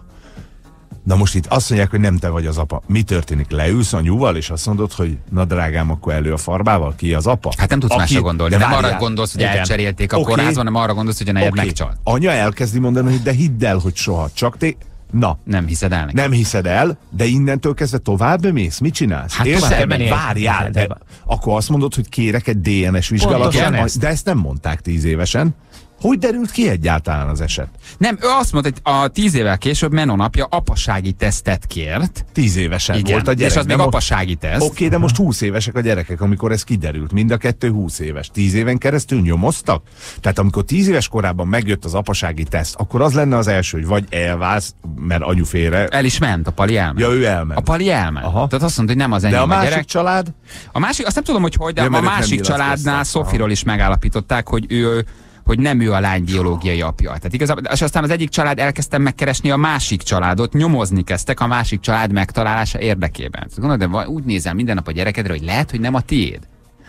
Na most itt azt mondják, hogy nem te vagy az apa. Mi történik? Leülsz anyuval, és azt mondod, hogy na drágám, akkor elő a farbával, ki az apa? Hát nem tudsz Aki... másra gondolni. De nem arra gondolsz, hogy igen. elcserélték a okay. kórházban, hanem arra gondolsz, hogy a nejed okay. megcsalt. Anya elkezdi mondani, hogy de hidd el, hogy soha. Csak te... Na. Nem hiszed el neki. Nem hiszed el, de innentől kezdve tovább mész? Mit csinálsz? Hát Érted? Várjál, de akkor azt mondod, hogy kérek egy dé en es vizsgálatot, de ezt nem mondták tíz évesen. Hogy derült ki egyáltalán az eset? Nem, ő azt mondta, hogy a tíz évvel később Menon apja apasági tesztet kért. Tíz évesen igen, volt a gyerek. És az még apasági teszt. Oké, okay, de most húsz évesek a gyerekek, amikor ez kiderült. Mind a kettő húsz éves. Tíz éven keresztül nyomoztak? Tehát amikor tíz éves korában megjött az apasági teszt, akkor az lenne az első, hogy vagy elválsz, mert anyu félre. El is ment, a pali elment. Ja, ő elment. A pali elment. Aha. Tehát azt mondta, hogy nem az enyém de a másik a gyerek. család? A másik, azt nem tudom, hogy hogy, de ja, a másik családnál Sophie-ról is megállapították, hogy ő hogy nem ő a lány biológiai apja. Tehát igazából, és aztán az egyik család elkezdtem megkeresni a másik családot, nyomozni kezdtek a másik család megtalálása érdekében. Gondolod, de úgy nézel minden nap a gyerekedre, hogy lehet, hogy nem a tiéd.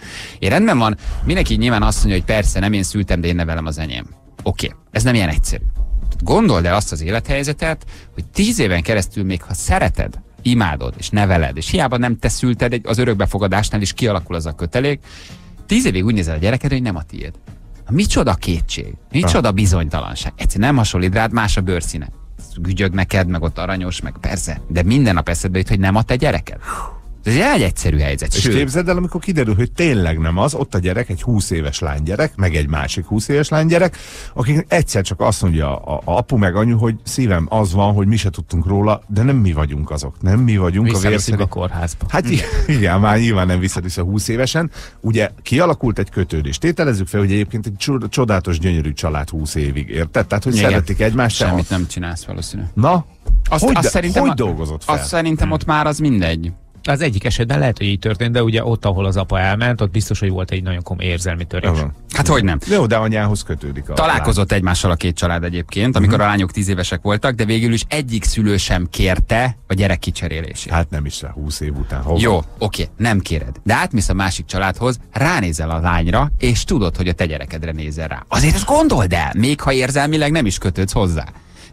Én rendben van, mindenki nyilván azt mondja, hogy persze nem én szültem, de én nevelem az enyém. Oké, okay, ez nem ilyen egyszerű. Gondold el azt az élethelyzetet, hogy tíz éven keresztül még ha szereted, imádod és neveled, és hiába nem te szülted, az örökbefogadásnál is kialakul az a kötelék, tíz évig úgy nézel a gyerekedre, hogy nem a tiéd. Micsoda kétség, micsoda bizonytalanság. Egyszerűen nem hasonlít rád, más a bőrszíne. Gügyög neked, meg ott aranyos, meg persze. De minden nap eszedbe jut, hogy nem a te gyereked. Ez egy egyszerű helyzet. És képzeld el, amikor kiderül, hogy tényleg nem az, ott a gyerek, egy húsz éves lánygyerek, meg egy másik húsz éves lánygyerek, akik egyszer csak azt mondja a, a apu meg anyu, hogy szívem, az van, hogy mi se tudtunk róla, de nem mi vagyunk azok. Nem mi vagyunk a vérszeri. a kórházba. Hát igen, már nyilván nem viszed vissza húsz évesen. Ugye kialakult egy kötődés. Tételezzük fel, hogy egyébként egy csodálatos, gyönyörű család húsz évig, érted? Tehát, hogy igen. szeretik egymást. Semmit nem csinálsz valószínű. Na, azt, hogy, azt de, hogy dolgozott fel? Azt szerintem ott már az mindegy. Az egyik esetben lehet, hogy így történt, de ugye ott, ahol az apa elment, ott biztos, hogy volt egy nagyon komoly érzelmi törés. Uh-huh. Hát hogy nem? Jó, de anyához kötődik. A Találkozott lány. Egymással a két család egyébként, amikor uh-huh. a lányok tíz évesek voltak, de végül is egyik szülő sem kérte a gyerek kicserélését. Hát nem is, húsz év után. Hova? Jó, oké, nem kéred. De átmész a másik családhoz, ránézel a lányra, és tudod, hogy a te gyerekedre nézel rá. Azért ezt gondold el, még ha érzelmileg nem is kötődsz hozzá.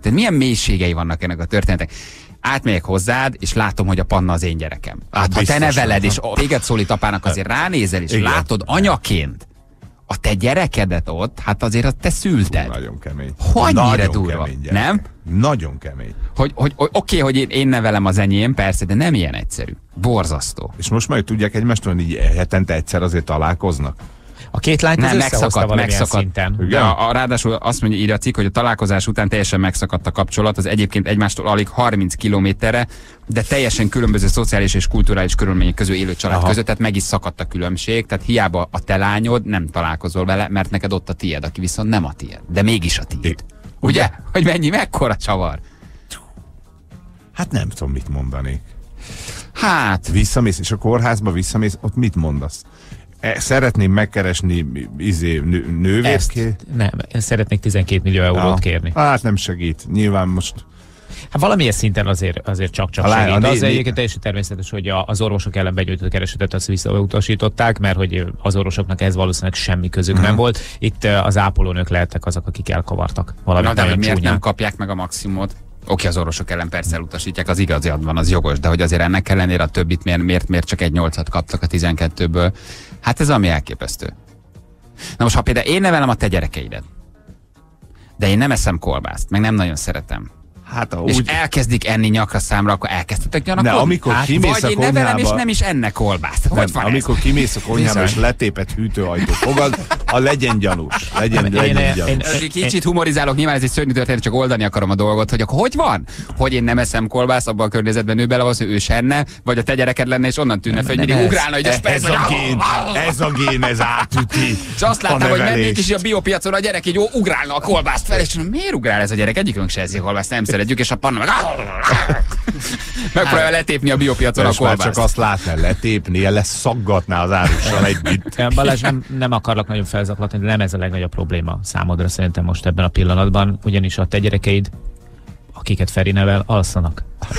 Tehát milyen mélységei vannak ennek a történetek? Átmegyek hozzád, és látom, hogy a Panna az én gyerekem. Hát, ha te neveled, és téged szólít apának, azért ránézel, és igen, látod anyaként a te gyerekedet ott, hát azért azt te szülted. Hú, nagyon kemény. Annyira durva, nem? Nagyon kemény. Hogy, hogy oké, okay, hogy én, én nevelem az enyém, persze, de nem ilyen egyszerű. Borzasztó. És most majd tudják egymástól, így hetente egyszer azért találkoznak? A két lányt nem, megszakadt, megszakadt. Szinten. Ja, a, ráadásul azt mondja, írja a cikk, hogy a találkozás után teljesen megszakadt a kapcsolat, az egyébként egymástól alig harminc kilométerre, de teljesen különböző szociális és kulturális körülmények közül élő család Aha. között, tehát meg is szakadt a különbség, tehát hiába a te lányod, nem találkozol vele, mert neked ott a tied, aki viszont nem a tied, de mégis a tied. Ugye? Ugye? Hogy mennyi, mekkora csavar? Hát nem tudom, mit mondanék. Hát... Visszamész, és a kórházba visszamész, ott mit mondasz? Szeretném megkeresni izé, nő, nővérké? Nem, én szeretnék tizenkét millió eurót ja. kérni. Hát nem segít. Nyilván most... Hát valamilyen szinten azért, azért csak-csak segít. A, a, az egyébként teljesen természetes, hogy a, az orvosok ellen begyűjtött keresetet azt visszautasították, mert hogy az orvosoknak ez valószínűleg semmi közük uh-huh. nem volt. Itt az ápolónők lehettek azok, akik elkavartak. Valamit Na, de hogy miért nem kapják meg a maximumot? Oké, az orvosok ellen persze elutasítják, az igaziadban, az jogos, de hogy azért ennek ellenére a többit miért, miért, miért csak egy nyolcat kaptak a tizenkettőből? Hát ez ami elképesztő. Na most, ha például én nevelem a te gyerekeidet, de én nem eszem kolbászt, meg nem nagyon szeretem, hát, és úgy... elkezdik enni nyakra számra, akkor elkezdtetek gyanakodni? Ne, amikor hát, kimész vagy a én nevelem, konyhába... és nem is ennek kolbászt. Hogy van amikor ez? kimész a konyhába, és letépett hűtőajtó fogad, a legyen gyanús. Legyen, legyen én, gyanús. Én, Kicsit humorizálok, nyilván ez egy szörnyű történet, csak oldani akarom a dolgot, hogy akkor hogy van? Hogy én nem eszem kolbászt, abban a környezetben nő bele, hogy ő se enne, vagy a te gyereked lenne, és onnan tűnne fel, hogy mindig ugrálna, hogy ez, ez a gén, ez a gén, ez átüti. És azt láttam, hogy mennék is a biopiacon, a gyerek így ugrálna a kolbászt fel, és miért ugrál ez a gyerek? Egyikünk se eszik kolbászt, nem szeretjük, és a Panna meg megpróbálja letépni a biopiacon a kolbászt. Csak azt látná letépnie, leszaggatná az árussal együtt. Balázs, nem, nem akarlak nagyon felzaklatni, de nem ez a legnagyobb probléma számodra szerintem most ebben a pillanatban, ugyanis a te gyerekeid, akiket Feri nevel, alszanak.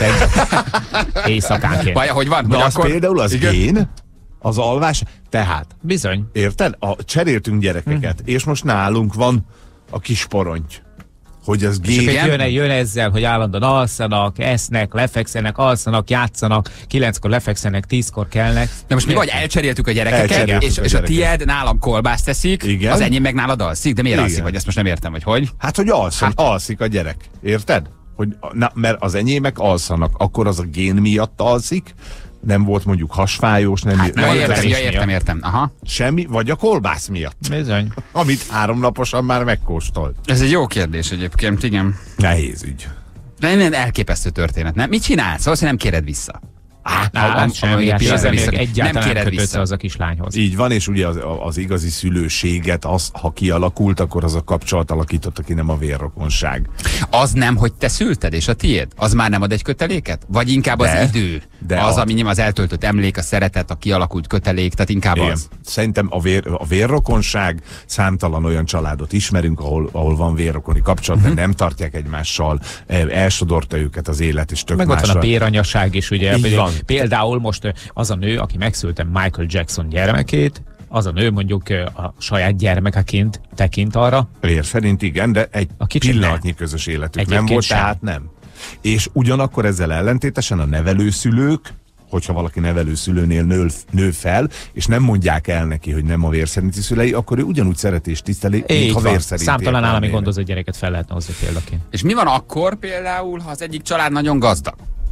Éjszakánként. Vaja, hogy van? Na hogy az akkor... például az Igen? Gén, az alvás, tehát. Bizony. Érted? A, cseréltünk gyerekeket, hmm. és most nálunk van a kis poronty. Hogy az gén. Jön, jön ezzel, hogy állandóan alszanak, esznek, lefekszenek, alszanak, játszanak, kilenckor lefekszenek, tízkor kelnek. De most mi vagy elcseréltük a gyerekeket, elcseréltük és, a, és a tied nálam kolbászt teszik, Igen? az enyém meg nálad alszik, de miért Igen. alszik, vagy ezt most nem értem, hogy hogy? Hát, hogy alszik, hát. alszik a gyerek, érted? Hogy, na, mert az enyémek alszanak, akkor az a gén miatt alszik, nem volt mondjuk hasfájós, nem... Hát, nem értem, értem, értem, értem. Aha. Semmi, vagy a kolbász miatt. Bizony. Amit háromnaposan már megkóstolt. Ez egy jó kérdés egyébként, igen. Nehéz ügy. De nem elképesztő történet, nem? Mit csinálsz? Szóval, hogy nem kéred vissza. Hát, nem, semmi, egyáltalán nem kötött az a kislányhoz. Így van, és ugye az, az igazi szülőséget, az, ha kialakult, akkor az a kapcsolat alakította ki, nem a vérrokonság. Az nem, hogy te szülted, és a tiéd? Az már nem ad egy köteléket? Vagy inkább de, az idő? De az, ad. ami az eltöltött emlék, a szeretet, a kialakult kötelék, tehát inkább Igen. az? Szerintem a, vér, a vérrokonság, számtalan olyan családot ismerünk, ahol, ahol van vérrokoni kapcsolat, uh-huh. de nem tartják egymással, elsodorta őket az élet, és tök meg másra. Ott van a béranyaság is, ugye? Például most az a nő, aki megszülte Michael Jackson gyermekét, az a nő mondjuk a saját gyermekeként tekint arra. Vér szerint igen, de egy pillanatnyi nem. közös életük Egyébként nem volt, sem. tehát nem. És ugyanakkor ezzel ellentétesen a nevelőszülők, hogyha valaki nevelőszülőnél nő, nő fel, és nem mondják el neki, hogy nem a vérszerinti szülei, akkor ő ugyanúgy szereti és tiszteli, mint ha vérszerinti. Számtalan állami gondozó gyereket fel lehetne hozni példaként. És mi van akkor például, ha az egyik család nagyon gazdag?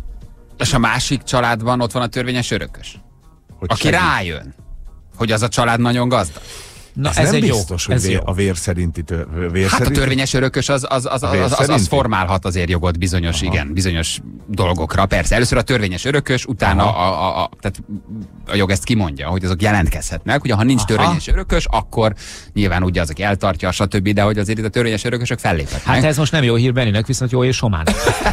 És a másik családban ott van a törvényes örökös, hogy aki segít. rájön, hogy az a család nagyon gazdag. Na, ez, ez nem egy biztos, jó. hogy ez vér, a vér szerinti tör, vér Hát szerinti? a törvényes örökös az, az, az, az, az, az formálhat azért jogot bizonyos, Aha. igen, bizonyos dolgokra. Persze, először a törvényes örökös, utána a, a, a, tehát a jog ezt kimondja, hogy azok jelentkezhetnek. Ugye, ha nincs Aha. törvényes örökös, akkor nyilván ugye azok eltartja, stb., de hogy azért itt a törvényes örökösök felléphetnek. Hát ez most nem jó hír Benninek, viszont jó hír Somán.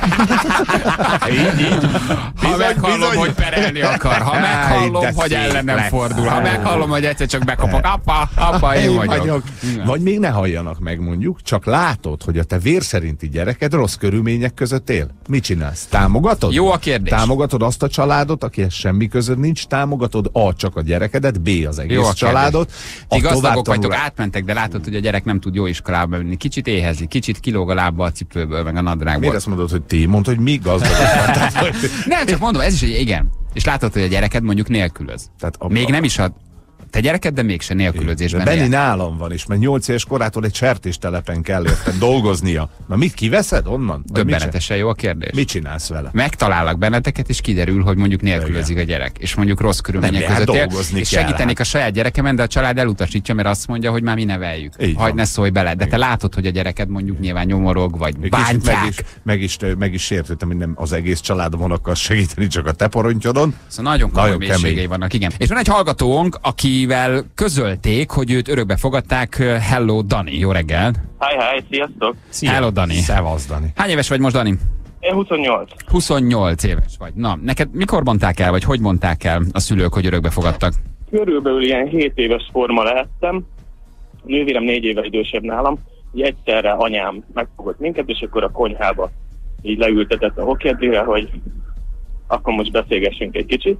így, így. Ha meghallom, bizony. hogy perelni akar, ha meghallom, hogy ellenem fordul, ha meghallom, hogy egyszer csak bekapok, apa, apa, apa, én vagyok. vagyok. Vagy még ne halljanak meg mondjuk, csak látod, hogy a te vér szerinti gyereked rossz körülmények között él. Mit csinálsz? Támogatod? Jó a kérdés. Támogatod azt a családot, akihez semmi között nincs? Támogatod A csak a gyerekedet, B az egész Jó a családot? Ti gazdagok vagytok, átmentek, de látod, hogy a gyerek nem tud jó iskolába menni. Kicsit éhezik, kicsit kilóg a lába a cipőből, meg a nadrágból. Miért ezt mondod, hogy ti? Mondod, hogy mi gazdagok? Nem, csak mondom, ez is egy igen. És látod, hogy a gyereked mondjuk nélkülöz. Tehát a, még nem is a te gyereked, de mégse nélkülözésben. Benni nálam van is, mert nyolc éves korától egy sertéstelepen kell érted dolgoznia. Na mit kiveszed onnan? Döbbenetesen jó a kérdés. Mit csinálsz vele? Megtalállak benneteket, és kiderül, hogy mondjuk nélkülözik a gyerek. És mondjuk rossz körülmények között él. És segítenék a saját gyerekemen, de a család elutasítja, mert azt mondja, hogy már mi neveljük. Hagyd ne szólj bele. De te látod, hogy a gyereked mondjuk nyilván nyomorog, vagy bántják. Meg is, meg is, meg is sértődtem, hogy nem az egész családon akar segíteni, csak a te porontyodon. Szóval nagyon komoly mélységei vannak, igen. És van egy hallgatónk, akivel közölték, hogy őt örökbe fogadták. Hello, Dani, jó reggel! Hi, hi, sziasztok! Szia. Hello, Dani! Szevasz, Dani! Hány éves vagy most, Dani? Én huszonnyolc. huszonnyolc éves vagy. Na, neked mikor mondták el, vagy hogy mondták el a szülők, hogy örökbe fogadtak? Körülbelül ilyen hét éves forma lehettem. A nővérem négy éve idősebb nálam. Így egyszerre anyám megfogott minket, és akkor a konyhába így leültetett a hokedlire, hogy akkor most beszélgessünk egy kicsit.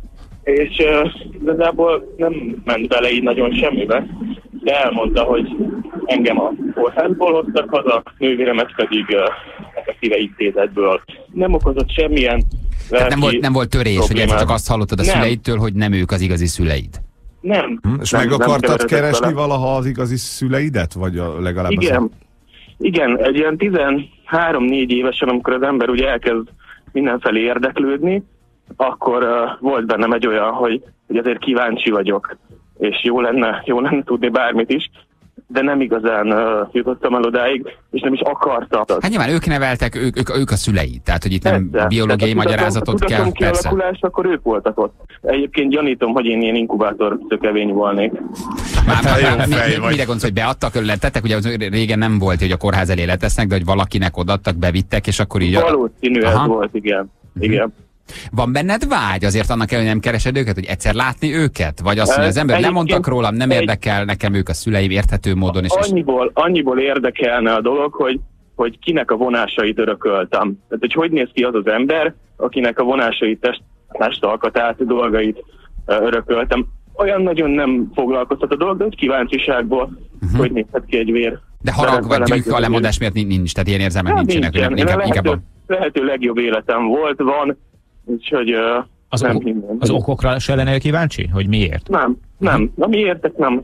És uh, igazából nem ment bele így nagyon semmibe, de elmondta, hogy engem a kórházból hoztak haza, nővéremet pedig uh, a szíveintézetből. Nem okozott semmilyen Tehát nem volt, nem volt törés, problémát. hogy csak azt hallottad a nem. szüleidtől, hogy nem ők az igazi szüleid. Nem. Hm? És nem, meg nem akartad keresni vele. valaha az igazi szüleidet? Vagy a, legalább Igen. Az... Igen, egy ilyen tizenhárom-négy évesen, amikor az ember ugye elkezd mindenfelé érdeklődni, akkor uh, volt bennem egy olyan, hogy, hogy azért kíváncsi vagyok, és jó lenne, jó lenne tudni bármit is, de nem igazán uh, jutottam el odáig, és nem is akartam. Hát nyilván ők neveltek, ők, ők, ők a szüleid, tehát hogy itt nem Persze. biológiai Tehát a magyarázatot tudatom, kell, a tudatom persze. kialakulás, akkor ők voltak ott. Egyébként gyanítom, hogy én ilyen inkubátor szökevény volnék. Már, Hát, már, jó mi, fej mi, vagy. mire gondolsz, hogy beadtak, lettettek? Ugye az régen nem volt, hogy a kórház elé letesznek, de hogy valakinek odaadtak, bevittek, és akkor így... Valószínű ez Aha. volt, igen. igen. Van benned vágy azért annak ellenére, hogy nem keresed őket, hogy egyszer látni őket? Vagy azt mondja az ember, Egyébként lemondtak rólam, nem egy- érdekel, nekem ők a szüleim érthető módon. És, és Annyiból, annyiból érdekelne a dolog, hogy, hogy kinek a vonásait örököltem. Tehát, hogy hogy néz ki az az ember, akinek a vonásait, test, testalkatát, dolgait ö, örököltem. Olyan nagyon nem foglalkoztat a dolog, de hogy kíváncsiságból, uh-huh. hogy nézhet ki egy vér. de harag vagy düh a lemondás miatt nincs, tehát ilyen érzelmek Hát nincsenek. nincsen. Hogy Én a inkább, inkább lehető, a... lehető legjobb életem volt, van, úgyhogy ö, Az, nem ok, hinném. az okokra se lennél kíváncsi? Hogy miért? Nem, nem. Na miért nem?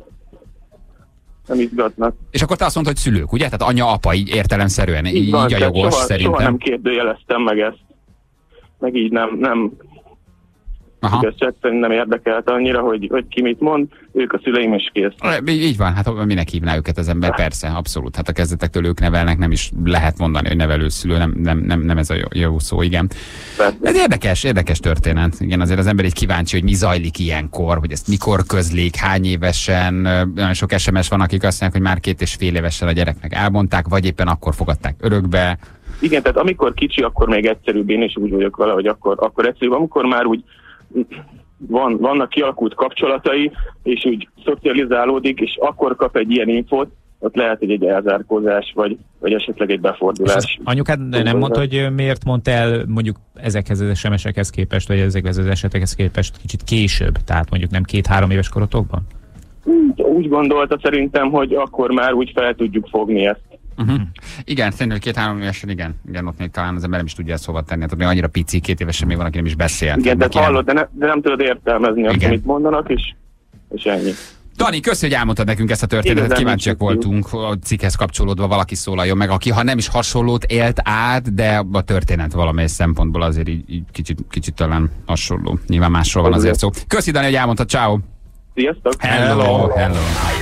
Nem izgatnak. És akkor te azt mondtad, hogy szülők, ugye? Tehát anya, apa, így értelemszerűen, így, így van, a tehát jogos soha, szerintem. Soha nem kérdőjeleztem meg ezt. Meg így nem, nem Aha. igaz, egyszerűen nem érdekelt annyira, hogy, hogy ki mit mond, ők a szüleim is kész. Így így van, hát minek hívná őket az ember? Persze, abszolút. Hát a kezdetektől ők nevelnek, nem is lehet mondani, hogy nevelőszülő, nem, nem, nem, nem ez a jó, jó szó, igen. Ez érdekes, érdekes történet. Igen, azért az ember így kíváncsi, hogy mi zajlik ilyenkor, hogy ezt mikor közlik, hány évesen. Nagyon sok es em es van, akik azt mondják, hogy már két és fél évesen a gyereknek elmondták, vagy éppen akkor fogadták örökbe. Igen, tehát amikor kicsi, akkor még egyszerűbb, én is úgy vagyok vele, hogy akkor, akkor egyszerűbb. Amikor már úgy van, vannak kialakult kapcsolatai, és úgy szocializálódik, és akkor kap egy ilyen infót, ott lehet, hogy egy elzárkózás, vagy, vagy esetleg egy befordulás. Anyukád nem mondta, hogy miért mondta el mondjuk ezekhez az es em esekhez képest, vagy ezekhez az esetekhez képest kicsit később, tehát mondjuk nem két-három éves korotokban? Úgy gondolta szerintem, hogy akkor már úgy fel tudjuk fogni ezt. Uh-huh. Igen, szerintem, hogy két-három évesen, igen, igen, ott még talán az ember nem is tudja ezt hova tenni, tehát még annyira pici, két évesen még van, aki nem is beszél. Igen, de Neki nem- hallod, de, ne, de nem tudod értelmezni azt, Igen. amit mondanak, és, és ennyi. Dani, köszönjük, hogy elmondtad nekünk ezt a történetet, Igazán kíváncsiak nincs voltunk, a cikkhez kapcsolódva valaki szólaljon meg, aki ha nem is hasonlót élt át, de a történet valamely szempontból azért így, így kicsit, kicsit talán hasonló. Nyilván másról van azért szó. Köszi, Dani, hogy elmondtad, ciao. Sziasztok! Hello, hello.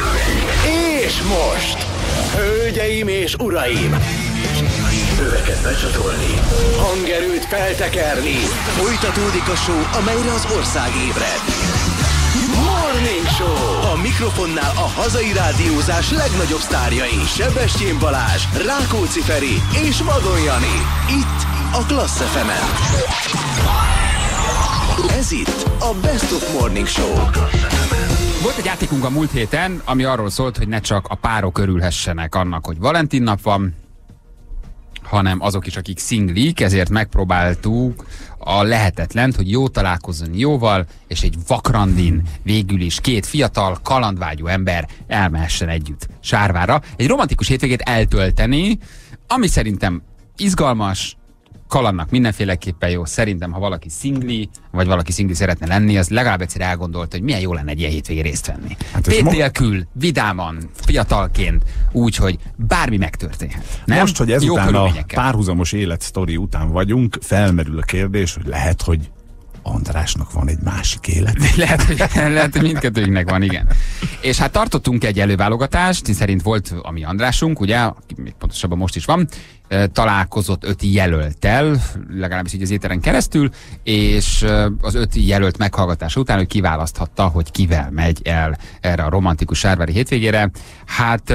És most, hölgyeim és uraim, öveket becsatolni, hangerőt feltekerni, folytatódik a show, amelyre az ország ébred. Morning Show! A mikrofonnál a hazai rádiózás legnagyobb sztárjai, Sebestyén Balázs, Rákóczi Feri és Vadon Jani. Itt a Klassz ef emen. Ez itt a Best of Morning Show. Volt egy játékunk a múlt héten, ami arról szólt, hogy ne csak a párok örülhessenek annak, hogy Valentin nap van, hanem azok is, akik szinglik, ezért megpróbáltuk a lehetetlent, hogy jó találkozzon jóval, és egy vakrandin végül is két fiatal, kalandvágyú ember elmehessen együtt Sárvára. Egy romantikus hétvégét eltölteni, ami szerintem izgalmas, kalandnak mindenféleképpen jó. Szerintem, ha valaki szingli, vagy valaki szingli szeretne lenni, az legalább egyszer elgondolta, hogy milyen jó lenne egy ilyen hétvégén részt venni. Hát Tét nélkül, vidáman, fiatalként, úgy, hogy bármi megtörténhet. Nem? Most, hogy ezután a párhuzamos életsztori után vagyunk, felmerül a kérdés, hogy lehet, hogy Andrásnak van egy másik élet. lehet, hogy, lehet, hogy mindkettőnknek van, igen. És hát tartottunk egy előválogatást, szerint volt a mi Andrásunk, ugye, még pontosabban most is van, találkozott öt jelölttel, legalábbis így az éteren keresztül, és az öt jelölt meghallgatása után ő kiválaszthatta, hogy kivel megy el erre a romantikus sárvári hétvégére. Hát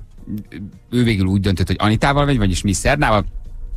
ő végül úgy döntött, hogy Anitával megy, vagyis Miss Szerdával.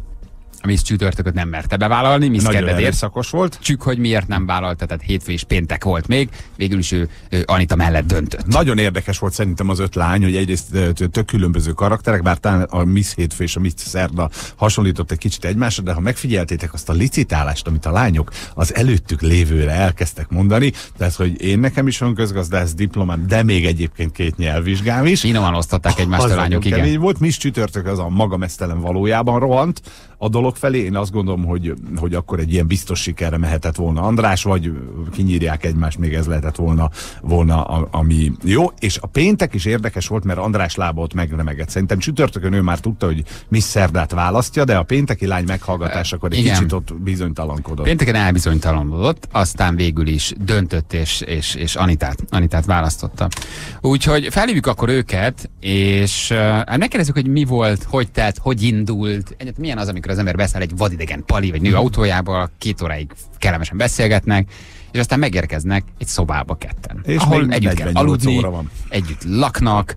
A Miss Csütörtököt nem merte bevállalni, Miss Kedvedért. Erőszakos volt. Csak hogy miért nem vállalta, tehát hétfő és péntek volt még, végül is ő, ő Anita mellett döntött. Nagyon érdekes volt szerintem az öt lány, hogy egyrészt tök különböző karakterek, bár talán a Miss Hétfő és a Miss Szerda hasonlított egy kicsit egymásra, de ha megfigyeltétek azt a licitálást, amit a lányok az előttük lévőre elkezdtek mondani, tehát hogy én nekem is van közgazdász diplomám, de még egyébként két nyelvvizsgám is. Finoman osztották egymást a lányok, igen. Kemény volt, Miss Csütörtök az a maga mesztelen valójában rohant a dolog felé. Én azt gondolom, hogy, hogy akkor egy ilyen biztos sikerre mehetett volna András, vagy kinyírják egymást, még ez lehetett volna, volna a, ami jó. És a péntek is érdekes volt, mert András lába ott megremegett. Szerintem Csütörtökön ő már tudta, hogy Miss Szerdát választja, de a pénteki lány meghallgatásakor egy kicsit ott bizonytalankodott. Pénteken elbizonytalanodott, aztán végül is döntött, és, és, és Anitát, Anitát választotta. Úgyhogy felhívjuk akkor őket, és uh, megkérdezzük, hogy mi volt, hogy tett, hogy indult, egyáltalán milyen az, amikor az ember beszáll egy vadidegen pali vagy nő autójába, két óráig kellemesen beszélgetnek, és aztán megérkeznek egy szobába ketten. És ahol együtt kell aludni, van. együtt laknak,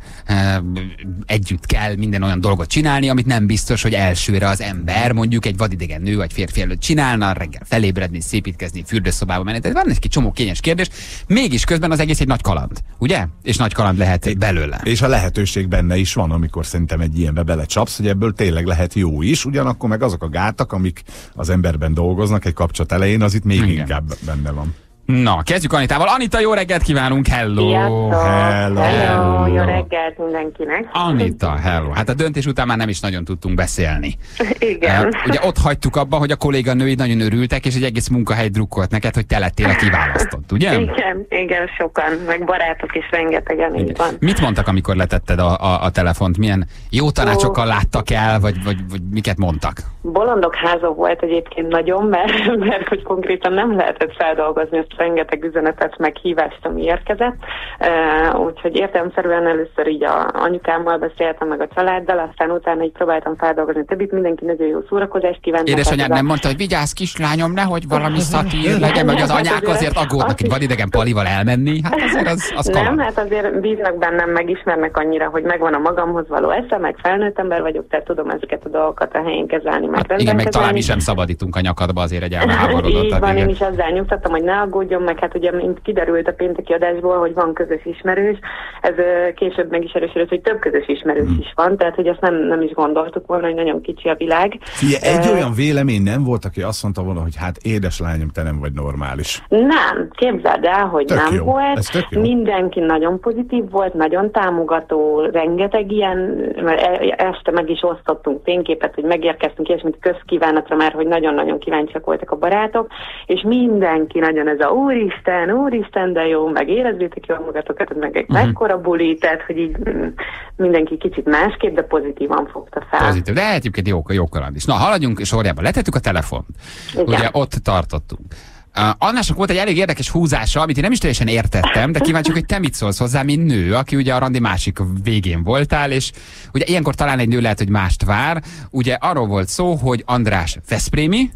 együtt kell minden olyan dolgot csinálni, amit nem biztos, hogy elsőre az ember, mondjuk egy vadidegen nő vagy férfi előtt csinálna, reggel felébredni, szépítkezni, fürdőszobába menni. Tehát van egy csomó kényes kérdés, mégis közben az egész egy nagy kaland, ugye? És nagy kaland lehet belőle. És a lehetőség benne is van, amikor szerintem egy ilyenbe belecsapsz, hogy ebből tényleg lehet jó is, ugyanakkor meg azok a gátak, amik az emberben dolgoznak egy kapcsolat elején, az itt még Igen. inkább benne van. Na, kezdjük Anitával. Anita, jó reggelt kívánunk, hello! Sziasztok. Hello! Hello! Jó reggelt mindenkinek! Anita, hello! Hát a döntés után már nem is nagyon tudtunk beszélni. Igen. Uh, ugye ott hagytuk abba, hogy a kolléganőid nagyon örültek, és egy egész munkahely drukkolt neked, hogy te lettél a kiválasztott, ugye? Igen, igen, sokan, meg barátok is rengetegen, így van. Mit mondtak, amikor letetted a, a, a telefont? Milyen jó tanácsokkal láttak el, vagy, vagy, vagy miket mondtak? Bolondok háza volt egyébként nagyon, mert, mert hogy konkrétan nem lehetett feldolgozni ezt rengeteg üzenetet, meg hívást, ami érkezett. Uh, úgyhogy értelemszerűen először így a anyukámmal beszéltem, meg a családdal, aztán utána így próbáltam feldolgozni többit, mindenki nagyon jó szórakozást kívánt. Édesanyád nem mondta, hogy vigyázz kislányom, nehogy valami szatír legyen, meg az anyák azért aggódnak, hogy vadidegen palival elmenni. Hát azért az, az nem, hát azért bíznak bennem, megismernek annyira, hogy megvan a magamhoz való esze, meg felnőtt ember vagyok, tehát tudom ezeket a dolgokat a helyén kezelni, meg hát igen, meg talán mi sem szabadítunk a nyakadba azért egy elháborodottat. Így van, én is azzal nyugtattam, hogy ne aggódjon, meg hát ugye mint kiderült a pénteki adásból, hogy van közös ismerős, ez később meg is erősödött, hogy több közös ismerős hmm. is van, tehát hogy azt nem, nem is gondoltuk volna, hogy nagyon kicsi a világ. Fie, egy uh, olyan vélemény nem volt, aki azt mondta volna, hogy hát édeslányom, te nem vagy normális. Nem, képzeld el, hogy tök nem jó. volt. Mindenki nagyon pozitív volt, nagyon támogató, rengeteg ilyen, mert este meg is osztottunk fényképet, hogy megérkeztünk, és mint közkívánatra már, hogy nagyon-nagyon kíváncsiak voltak a barátok, és mindenki nagyon ez a úristen, úristen, de jó, meg érezzétek jól magatokat, meg egy uh-huh. mekkora buli, tehát, hogy így mindenki kicsit másképp, de pozitívan fogta fel. Pozitív, de egyébként jó, jó kaland is. Na, haladjunk sorjába, letettük a telefont. Igen. Ugye ott tartottunk. Uh, Annásnak volt egy elég érdekes húzása, amit én nem is teljesen értettem, de kíváncsiak, hogy te mit szólsz hozzá, mint nő, aki ugye a randi másik végén voltál, és ugye ilyenkor talán egy nő lehet, hogy mást vár. Ugye arról volt szó, hogy András veszprémi,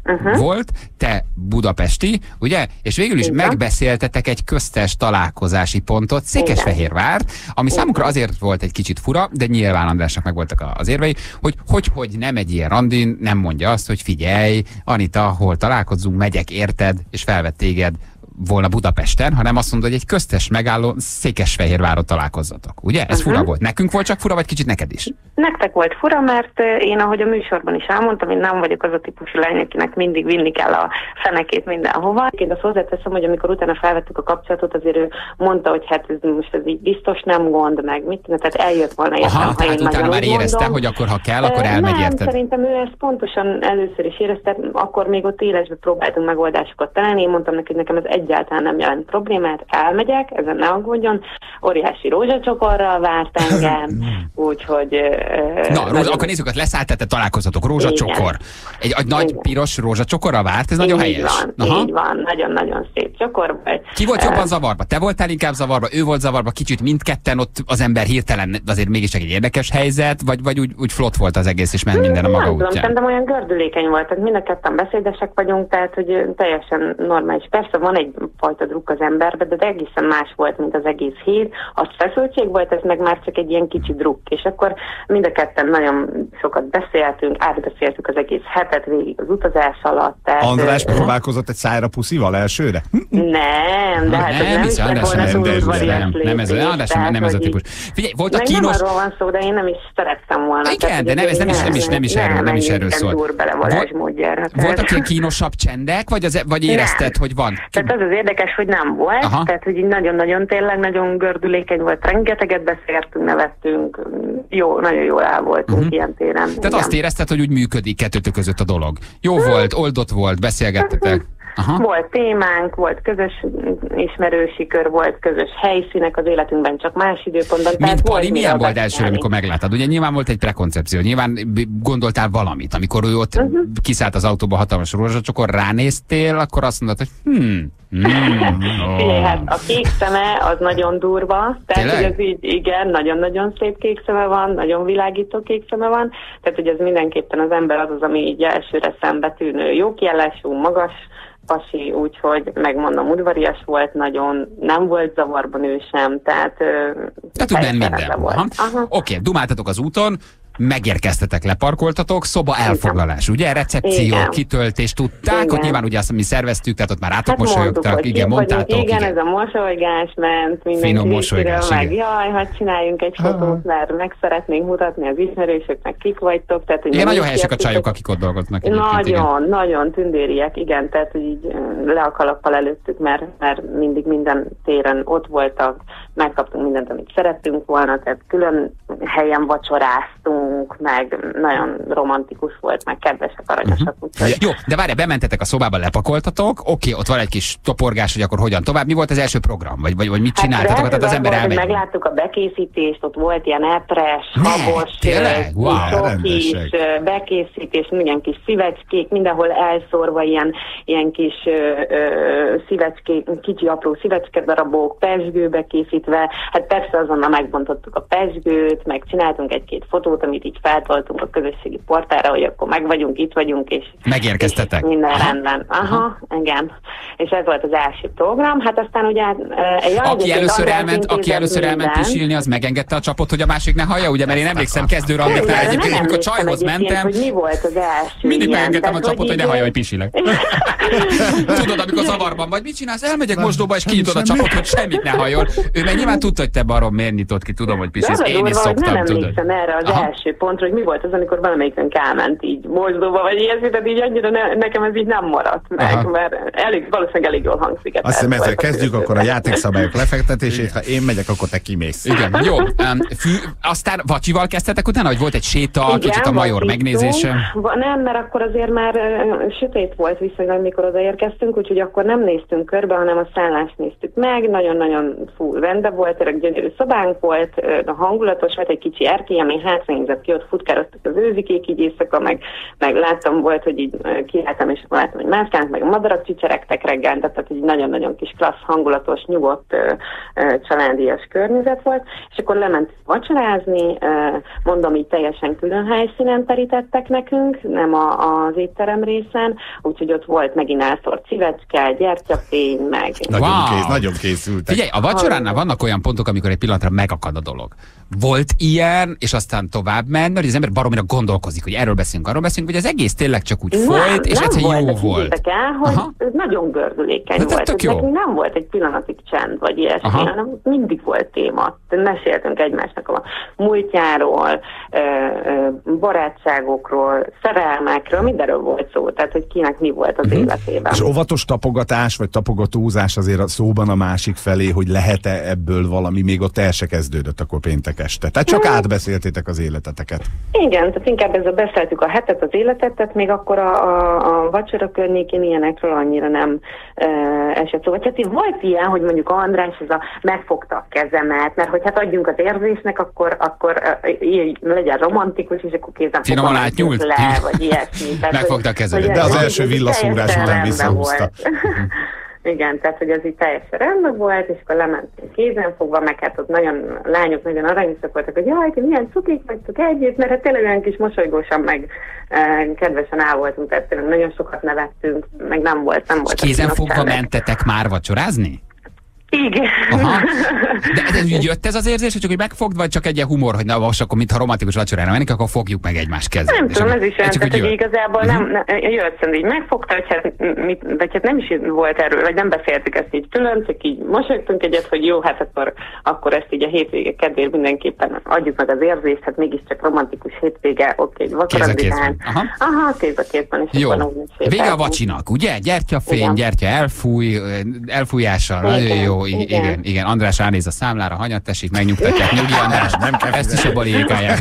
uh-huh. volt, te budapesti, ugye? És végül is igen. megbeszéltetek egy köztes találkozási pontot, Székesfehérvár, ami igen. számunkra azért volt egy kicsit fura, de nyilván Andrásnak megvoltak az érvei, hogy hogy, hogy nem egy ilyen randin, nem mondja azt, hogy figyelj, Anita, hol találkozzunk, megyek érted, és felvett téged volna Budapesten, hanem azt mondod, hogy egy köztes megálló Székesfehérváron találkozzatok. Ugye? Ez uh-huh. fura volt. Nekünk volt csak fura, vagy kicsit neked is? Nektek volt fura, mert én, ahogy a műsorban is elmondtam, én nem vagyok az a típusú lány, akinek mindig vinni kell a fenekét mindenhova. Én azt hozzáteszem, hogy amikor utána felvettük a kapcsolatot, azért ő mondta, hogy hát ez most ez így biztos nem gond, meg mit, tehát eljött volna értem, Aha, ha tehát én utána már érezte, mondom. hogy akkor ha kell, akkor elmegy, nem, érted? Szerintem ő ezt pontosan először is érezte, akkor még ott élesben próbáltunk megoldásokat találni, én mondtam neki, hogy nekem ez egyáltalán nem jelent problémát, elmegyek, ezen ne aggódjon, óriási rózsacsokorral várt engem, úgyhogy... Na, rózsa, nagyon... akkor nézzük, hogy leszállt, te találkozatok, rózsacsokor. Egy, egy nagy igen. piros rózsacsokorral várt, ez így nagyon helyes. Van, Aha. így van, nagyon-nagyon szép csokor. Ki volt jobban zavarba? Te voltál inkább zavarba, ő volt zavarba, kicsit mindketten, ott az ember hirtelen, azért mégis egy érdekes helyzet, vagy, vagy úgy, úgy flott volt az egész, és ment minden a maga nem útján? Tudom, szerintem olyan gördülékeny volt, tehát mind a ketten beszédesek vagyunk, tehát hogy teljesen normális. Persze van egy fajta druk az emberbe, de egészen más volt, mint az egész hét. Az feszültség volt, ez meg már csak egy ilyen kicsi druk. És akkor mind a ketten nagyon sokat beszéltünk, átbeszéltük az egész hetet végig az utazás alatt. Tehát, András ö... próbálkozott egy szájra puszival elsőre? Nem, de hát nem, nem is lett volna túl udvarias lépés. Nem ez, András, nem, nem ez a típus. Figyelj, volt a kínos... Nem arról van szó, de én nem is szerettem volna. Igen, de nem, ez nem is, nem is, nem is erről, nem is erről szól. Voltak ilyen kínosabb csendek, vagy, az, vagy érezted, hogy van? Tehát az az érdekes, hogy nem volt. Aha. Tehát, hogy így nagyon-nagyon tényleg nagyon gördülékeny volt, rengeteget beszéltünk, nevettünk, jó, nagyon jól el voltunk uh-huh. ilyen téren. Tehát igen. azt érezted, hogy úgy működik kettőtök között a dolog. Jó hmm. volt, oldott volt, beszélgettetek. Aha. Volt témánk, volt közös ismerősi kör, volt közös helyszínek az életünkben, csak más időpontban. Mint Pali, milyen volt elsőre, amikor megláttad? Ugye nyilván volt egy prekoncepció, nyilván gondoltál valamit. Amikor ő ott uh-huh. kiszállt az autóba hatalmas rózsacsokor, ránéztél, akkor azt mondod, hogy hmm, hmm oh. hát a kék szeme az nagyon durva, tehát hogy ez így, igen, nagyon-nagyon szép kék szeme van, nagyon világító kék szeme van, tehát hogy ez mindenképpen az ember az az, ami így elsőre szembetűnő, jó kiállású, magas, pasi, úgyhogy megmondom, udvarias volt, nagyon nem volt zavarban ő sem, tehát... Tehát tud menni minden. Oké, okay, dumáltatok az úton, megérkeztetek, leparkoltatok, szoba elfoglalás, ugye? Recepció, igen. kitöltés, tudták, igen. Ott nyilván ugye azt mi szerveztük, tehát ott már rátok hát mosolyogtak, mondtuk, igen, mondtátok. Igen, igen, ez a mosolygás ment, mindenki mosolygás, meg jaj, hát csináljunk egy fotót, mert meg szeretnénk mutatni az ismerősöknek, kik vagytok. Tehát, igen, nagyon helyesek a csajok, akik ott dolgoznak. Nagyon, igen. nagyon tündériek, igen, tehát hogy így le a kalappal előttük, mert, mert mindig minden téren ott voltak, megkaptunk mindent, amit szerettünk volna, tehát külön helyen vacsoráztunk, meg nagyon romantikus volt, meg kedvesek, aranyosak. Uh-huh. Jó, de várj, bementetek a szobába, lepakoltatok, oké, ott van egy kis toporgás, hogy akkor hogyan tovább. Mi volt az első program? Vagy, vagy, vagy mit csináltatok? Hát, tehát az ember elmegy. Megláttuk a bekészítést, ott volt ilyen epres, habos, kis bekészítés, milyen kis szívecskék, mindenhol elszórva ilyen, ilyen kis ö, ö, szívecskék, kicsi apró szívecske darabok, pezsgőbe készítve. Hát persze azonnal megbontottuk a pezsgőt, meg csináltunk egy-két fotót, amit így feltoltunk a közösségi portára, hogy akkor meg vagyunk, itt vagyunk, és megérkeztetek. És minden Aha. rendben. Aha, Aha, igen. És ez volt az első program. Hát aztán ugye egy aki először elment, aki először elment pisilni, az megengedte a csapot, hogy a másik ne hallja, ugye, mert én emlékszem kezdő randiknál egyébként, amikor csajhoz mentem. Hogy mi volt az első mindig megengedtem a csapot, hogy ne hallja, hogy pisilek. Tudod, amikor zavarban vagy, mit csinálsz? Elmegyek mosdóba, és kinyitod a csapot, hogy semmit ne halljon. Ő meg nyilván tudta, hogy te barom miért nyitott ki, tudom, hogy pisilsz. Én is szoktam, tudod. Erre az Aha. első pontra, hogy mi volt az, amikor valamelyikünk elment így mosdóba, vagy ilyesmi, tehát így annyira ne, nekem ez így nem maradt meg, Aha. mert elég, valószínűleg elég jól hangzik. Azt hiszem, ezzel kezdjük akkor a játékszabályok lefektetését, ha én megyek, akkor te kimész. Igen, jó. Um, fű, aztán vacsival kezdtetek utána, hogy volt egy séta, igen, kicsit a major megnézése? Nem, mert akkor azért már uh, sötét volt viszonylag, még amikor odaérkeztünk, úgyhogy akkor nem néztünk körbe, hanem a szállást néztük meg, nagyon-nagyon full rende volt, tényleg gyönyörű szobánk volt, a hangulatos, volt egy kicsi erkély, ami hátra nézett ki, ott futkároztak az őzikék így éjszaka, meg, meg láttam volt, hogy így kiálltam, és akkor láttam, hogy mászkálnak, meg a madarak csicseregtek reggel, tehát egy nagyon-nagyon kis klassz, hangulatos, nyugodt, családias környezet volt, és akkor lementünk vacsorázni, mondom, így teljesen külön helyszínen terítettek nekünk, nem a, az étterem részen, úgyhogy ott volt megint elszórt szívecske, gyertyafény, meg... Nagyon, Wow. kész, nagyon készültek. Figyelj, a vacsoránál vannak olyan pontok, amikor egy pillanatra megakad a dolog. Volt ilyen, és aztán tovább menni, hogy az ember baromira gondolkozik, hogy erről beszélünk, arról beszélünk, hogy az egész tényleg csak úgy Nem, folyt, és egyszer jó volt. volt. El, hogy Aha. ez nagyon gördülékeny Hát, volt. tök Ez jó. nekünk nem volt egy pillanatig csend, vagy ilyesmi, Aha. hanem mindig volt téma. Meséltünk egymásnak a múltjáról, barátságokról, szerelmekről, mindenről volt szó, tehát hogy kinek mi volt az életében. És óvatos tapogatás, vagy tapogatózás azért a szóban a másik felé, hogy lehet-e ebből valami, még ott el se kezdődött akkor péntek este. Tehát csak átbeszéltétek az életeteket. Igen, tehát inkább ezzel beszéltük a hetet, az életet, tehát még akkor a, a, a vacsora környékén ilyenekről annyira nem e, esett szó. Tehát volt ilyen, hogy mondjuk András ez a megfogta a kezemet, mert hogy hát adjunk az érzésnek, akkor, akkor e, így legyen romantikus, és akkor kézen Finoman fogom, átnyúlt? le, vagy ilyesmi. Tehát, Megfogta a kezemet. De az hogy első ez villaszúrás teljesen után rendben visszahúzta. volt. Igen, tehát hogy az így teljesen rendben volt, és akkor lementünk kézen fogva, meg hát ott nagyon, lányok nagyon aranyosak voltak, hogy jaj, ti milyen cukik vagytok együtt, mert hát tényleg olyan kis mosolygósan, meg e, kedvesen áll voltunk, tehát tényleg nagyon sokat nevettünk, meg nem volt, nem volt. Kézen fogva mentetek már vacsorázni? Igen. Aha. De, de úgy jött ez az érzés, hogy csak hogy megfogd, vagy csak egy ilyen humor, hogy na most akkor mintha romantikus vacsorára mennénk, akkor fogjuk meg egymás kezét. Nem tudom, ez is olyan, tehát, hogy jött. igazából Uh-huh. nem, nem jött szent, így megfogta, hogy hát, mit, vagy hát nem is volt erről, vagy nem beszéltük ezt így külön, csak így mosolyogtunk egyet, hogy jó, hát akkor, akkor ezt így a hétvége kedvéért mindenképpen adjuk meg az érzést, hát mégiscsak romantikus hétvége, oké, egy vacsora után. Aha. Aha, kéz a kézben, és Jó. akkor úgy Vége a vacsinak, ugye? Gyertyafény, Igen. gyertya elfúj, elfújással, Igen, nagyon jó. I- igen. igen, igen. András ránéz a számlára, hanyat tessék, megnyugtatják. Nyugi, András, Nem kell ezt is a baliékáják.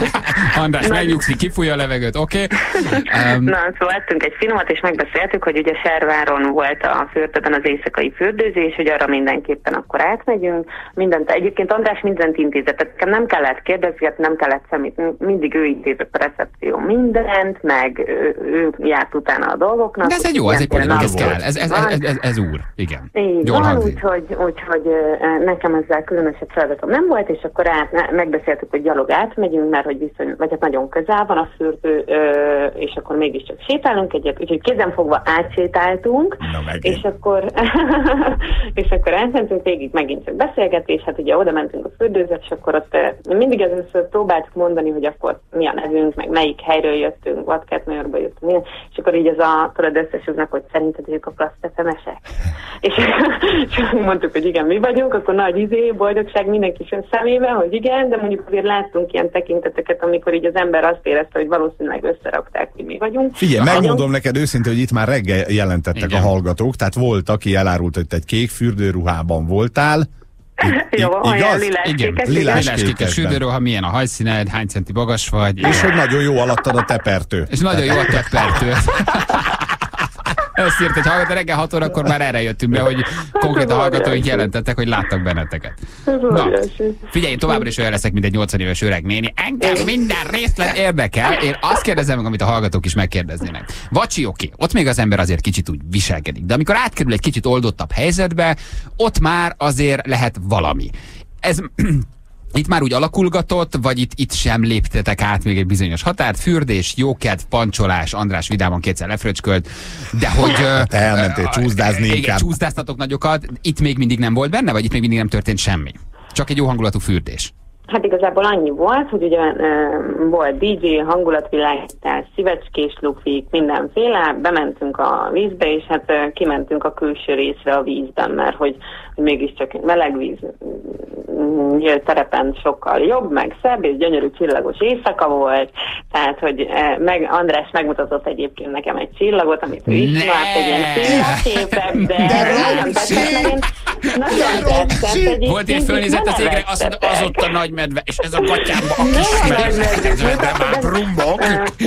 András megnyugszik, kifújja a levegőt, oké? Okay? Um, Na, szóval ettünk egy finomat, és megbeszéltük, hogy ugye Serváron volt a fürdőben az éjszakai fürdőzés, hogy arra mindenképpen akkor átmegyünk. Mindent, egyébként András mindent intézett, tehát nekem nem kellett kérdezni, nem kellett semmit, mindig ő intézett a recepció mindent, meg ő, ő járt utána a dolgoknak. de ez egy jó, ez egy politik, ez kell, ez, ez, ez, ez, ez úr, igen. Így Jól van, hangzik. úgyhogy, úgyhogy ö, nekem ezzel különösebb feladatom nem volt, és akkor át, megbeszéltük, hogy gyalog átmegyünk, mert hogy viszony, vagy hát nagyon közel van a fürdő, ö, és akkor mégiscsak sétálunk egyet, úgyhogy kézenfogva átsétáltunk, és akkor, és akkor átmentünk végig megint csak beszélgetés, hát ugye oda mentünk a fürdőzet, és akkor ott ö, mindig először próbáltuk mondani, hogy akkor mi a nevünk, meg melyik helyről jöttünk, Vadkert-Majorba jöttünk, és akkor így az a tudod összesúznak, hogy szerinted ők a Klassz ef em-esek. És mondtuk, hogy igen, mi vagyunk, akkor nagy izé, boldogság mindenki sem szemében, hogy igen, de mondjuk azért láttunk ilyen tekinteteket, amikor így az ember azt érezte, hogy valószínűleg összerakták, hogy mi vagyunk. Figyelj, megmondom neked őszintén, hogy itt már reggel jelentettek Igen. a hallgatók, tehát volt, aki elárult, hogy te egy kék fürdőruhában voltál. I- Jó, i- olyan igaz? liláskékes, Igen, igen. Lilás lilás kékes kékesben. südőruha, milyen a hajszíned, hány centi magas vagy. És hogy nagyon jó alattad a tepertő. És nagyon jó a teppertő. Ezt írt egy hallgató, reggel hat órakor már erre jöttünk be, hogy konkrét a hallgatóink jelentettek, hogy láttak benneteket. Na, figyelj, én továbbra is olyan leszek, mint egy nyolcvan éves öreg néni. Engem minden részlet érdekel. Én azt kérdezem meg, amit a hallgatók is megkérdeznének. Vacsi, oké, ott még az ember azért kicsit úgy viselkedik, de amikor átkerül egy kicsit oldottabb helyzetbe, ott már azért lehet valami. Ez... Itt már úgy alakulgatott, vagy itt, itt sem léptetek át még egy bizonyos határt? Fürdés, jókedv, pancsolás, András vidáman kétszer lefröcskölt, de hogy... Te elmentél csúszdázni igen, inkább. csúszdáztatok nagyokat. Itt még mindig nem volt benne, vagy itt még mindig nem történt semmi? Csak egy jó hangulatú fürdés. Hát igazából annyi volt, hogy ugye uh, volt dé dzsé, hangulatvilágítás, szívecskés lufik, mindenféle, bementünk a vízbe, és hát uh, kimentünk a külső részre a vízben, mert hogy, hogy mégiscsak egy meleg víz uh, terepen sokkal jobb, meg szebb, és gyönyörű csillagos éjszaka volt, tehát hogy uh, meg, András megmutatott egyébként nekem egy csillagot, amit ő is várt, egy ilyen csillagképet, de, de nagyon tetszett, meg én, Nagyon tetszett egyébként. Volt egy fölnézett az égre, azt mondta, az ott a nagy medve, és ez a gatyámba a kis medve. De már brumbok.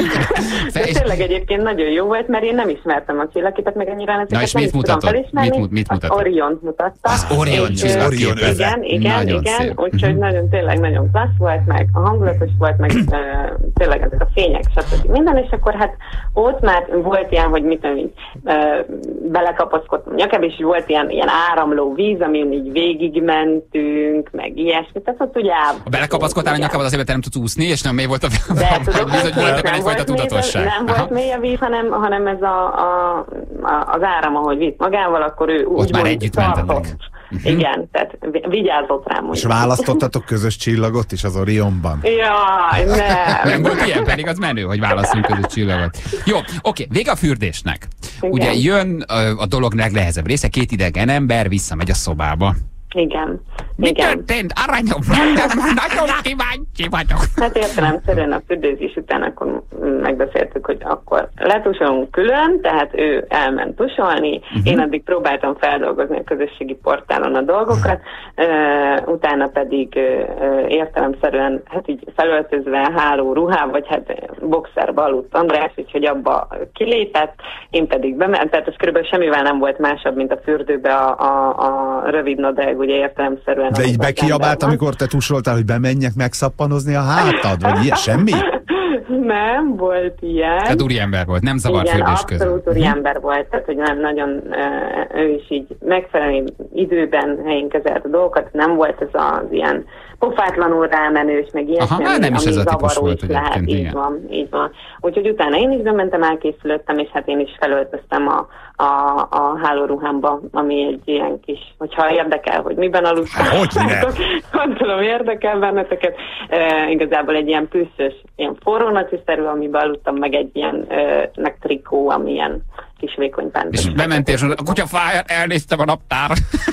Tényleg egyébként nagyon jó volt, mert én nem ismertem a csillagképet, meg annyira ezeket Na és nem mit is tudom mutatod? felismerni. Mit, mit mutatod? Az Oriont mutatta. Az Orion És, csillagkép. Igen, igen, Nagyon igen. szép. Úgyhogy nagyon, tényleg nagyon klassz volt, meg a hangulatos volt, meg uh, tényleg ezek a fények, stb. Minden, és akkor hát ott már volt ilyen, hogy mit tudom, így uh, belekapaszkodtam nyakába, és volt ilyen, ilyen áramló víz, amin így végigmentünk, meg ilyesmi. Tehát ott ugye áll. Ha belekapaszkodtál a nyakába, azért te nem tudsz úszni, és nem mély volt a De tudod, víz, hogy volt ebben nem egyfajta volt mély- tudatosság. Nem volt mély a víz, hanem, hanem ez a, a, a, az áram, ahogy vitt magával, akkor ő úgy már együtt mentetek. Igen, tehát vi- vigyázott rám. És választottatok közös csillagot is az Orionban? Jaj, nem. Nem volt ilyen, pedig az menő, hogy válaszunk között csillagot. Jó, oké, vége a fürdésnek. Igen. Ugye jön ö, a dolog legnehezebb része, két idegen ember visszamegy a szobába. Igen. Mi Igen. történt? Aranyom, nagyon kíváncsi vagyok. Hát értelemszerűen a fürdőzés után akkor megbeszéltük, hogy akkor letusolunk külön, tehát ő elment tusolni, uh-huh. Én addig próbáltam feldolgozni a közösségi portálon a dolgokat, uh, utána pedig uh, értelemszerűen hát így felöltözve háló ruhá, vagy hát boxerbe aludt András, úgyhogy abba kilépett, én pedig bementem, tehát ez körülbelül semmivel nem volt másabb, mint a fürdőbe a, a, a rövid nadrág, ugye értelemszerűen. De így bekiabált, amikor te tusoltál, hogy bemenjek megszappanozni a hátad, vagy ilyen, semmi? Nem volt ilyen. Tehát úriember volt, nem zavart Igen, fürdés közben. abszolút úriember volt, tehát hogy nem nagyon, ő is így megfelelő időben helyén kezelt a dolgokat, nem volt ez az ilyen pofátlanul rámenős, meg ilyesmi, Aha, nem is ez a típus zavaró volt is lehet, egyébként, így igen. van, így van. Úgyhogy utána én is bementem, elkészülöttem, és hát én is felöltöztem a, a, a hálóruhámba, ami egy ilyen kis, hogyha érdekel, hogy miben aludtam. Hogy ne? Gondolom érdekel benneteket. E, igazából egy ilyen plüsszös, ilyen forró naciszerű, amiben aludtam, meg egy ilyen e, meg trikó, ami ilyen kis vékony pánt. És bementél, és mondod, a kutyafáját elnéztem a naptár.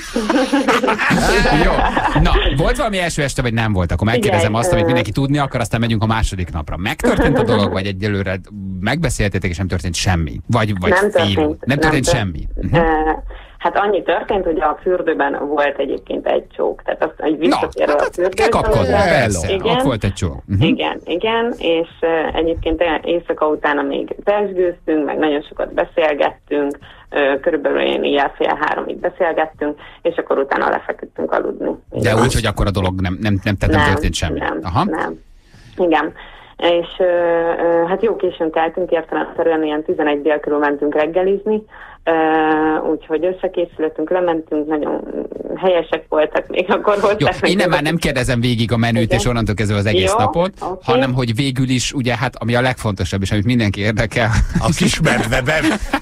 Jó. Na, volt valami első este, vagy nem volt? Akkor megkérdezem Igen, azt, amit ö- mindenki tudni akar, aztán megyünk a második napra. Megtörtént a dolog, vagy egyelőre megbeszéltétek, és nem történt semmi? Vagy, vagy Nem fél? történt. Nem történt tört- semmi? E, Hát annyi történt, hogy a fürdőben volt egyébként egy csók, tehát azt egy visszatérve a fürdőben. Kell kapkodni, persze. Igen, Ott volt egy csók. Uh-huh. igen, igen, és uh, egyébként éjszaka utána még pesgőztünk, meg nagyon sokat beszélgettünk, uh, körülbelül én ilyen fél háromig beszélgettünk, és akkor utána lefeküdtünk aludni. De úgy, hogy akkor a dolog nem, nem, nem, tehát nem történt semmi. Nem, Aha. nem. Igen. És uh, uh, hát jó későn keltünk, értelemszerűen ilyen tizenegy dél körül mentünk reggelizni, uh, úgyhogy összekészültünk, lementünk, nagyon helyesek voltak még akkor voltak. Jó, innen már nem kérdezem végig a menüt, Igen. és onnantól kezdve az egész Jó, napot, oké. hanem hogy végül is, ugye hát ami a legfontosabb, és amit mindenki érdekel, A kis medve be,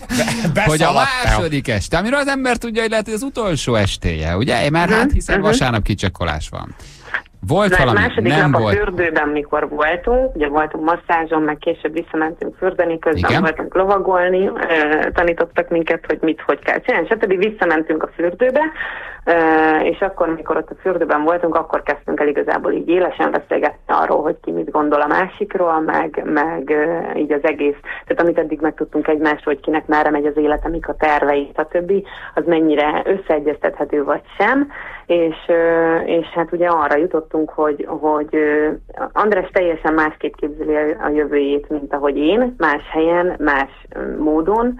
be, hogy a beszaladtál. második este, amiről az ember tudja, hogy lehet, hogy az utolsó estéje, ugye? Mert hát hiszen uh-huh. vasárnap kicsekkolás van. Volt Na, valami, második nem nap volt. a fürdőben, mikor voltunk, ugye voltunk masszázson, meg később visszamentünk fürdeni, közben Igen. voltunk lovagolni, uh, tanítottak minket, hogy mit, hogy kell csinálni, stb. Visszamentünk a fürdőbe, uh, és akkor, mikor ott a fürdőben voltunk, akkor kezdtünk el igazából így élesen beszélgetni arról, hogy ki mit gondol a másikról, meg, meg uh, így az egész, tehát amit eddig megtudtunk egymásról, hogy kinek merre megy az élete, mik a tervei, stb., az mennyire összeegyeztethető vagy sem, és, uh, és hát ugye arra jutottunk, hogy, hogy uh, András teljesen másképp képzeli a, a jövőjét, mint ahogy én, más helyen, más uh, módon,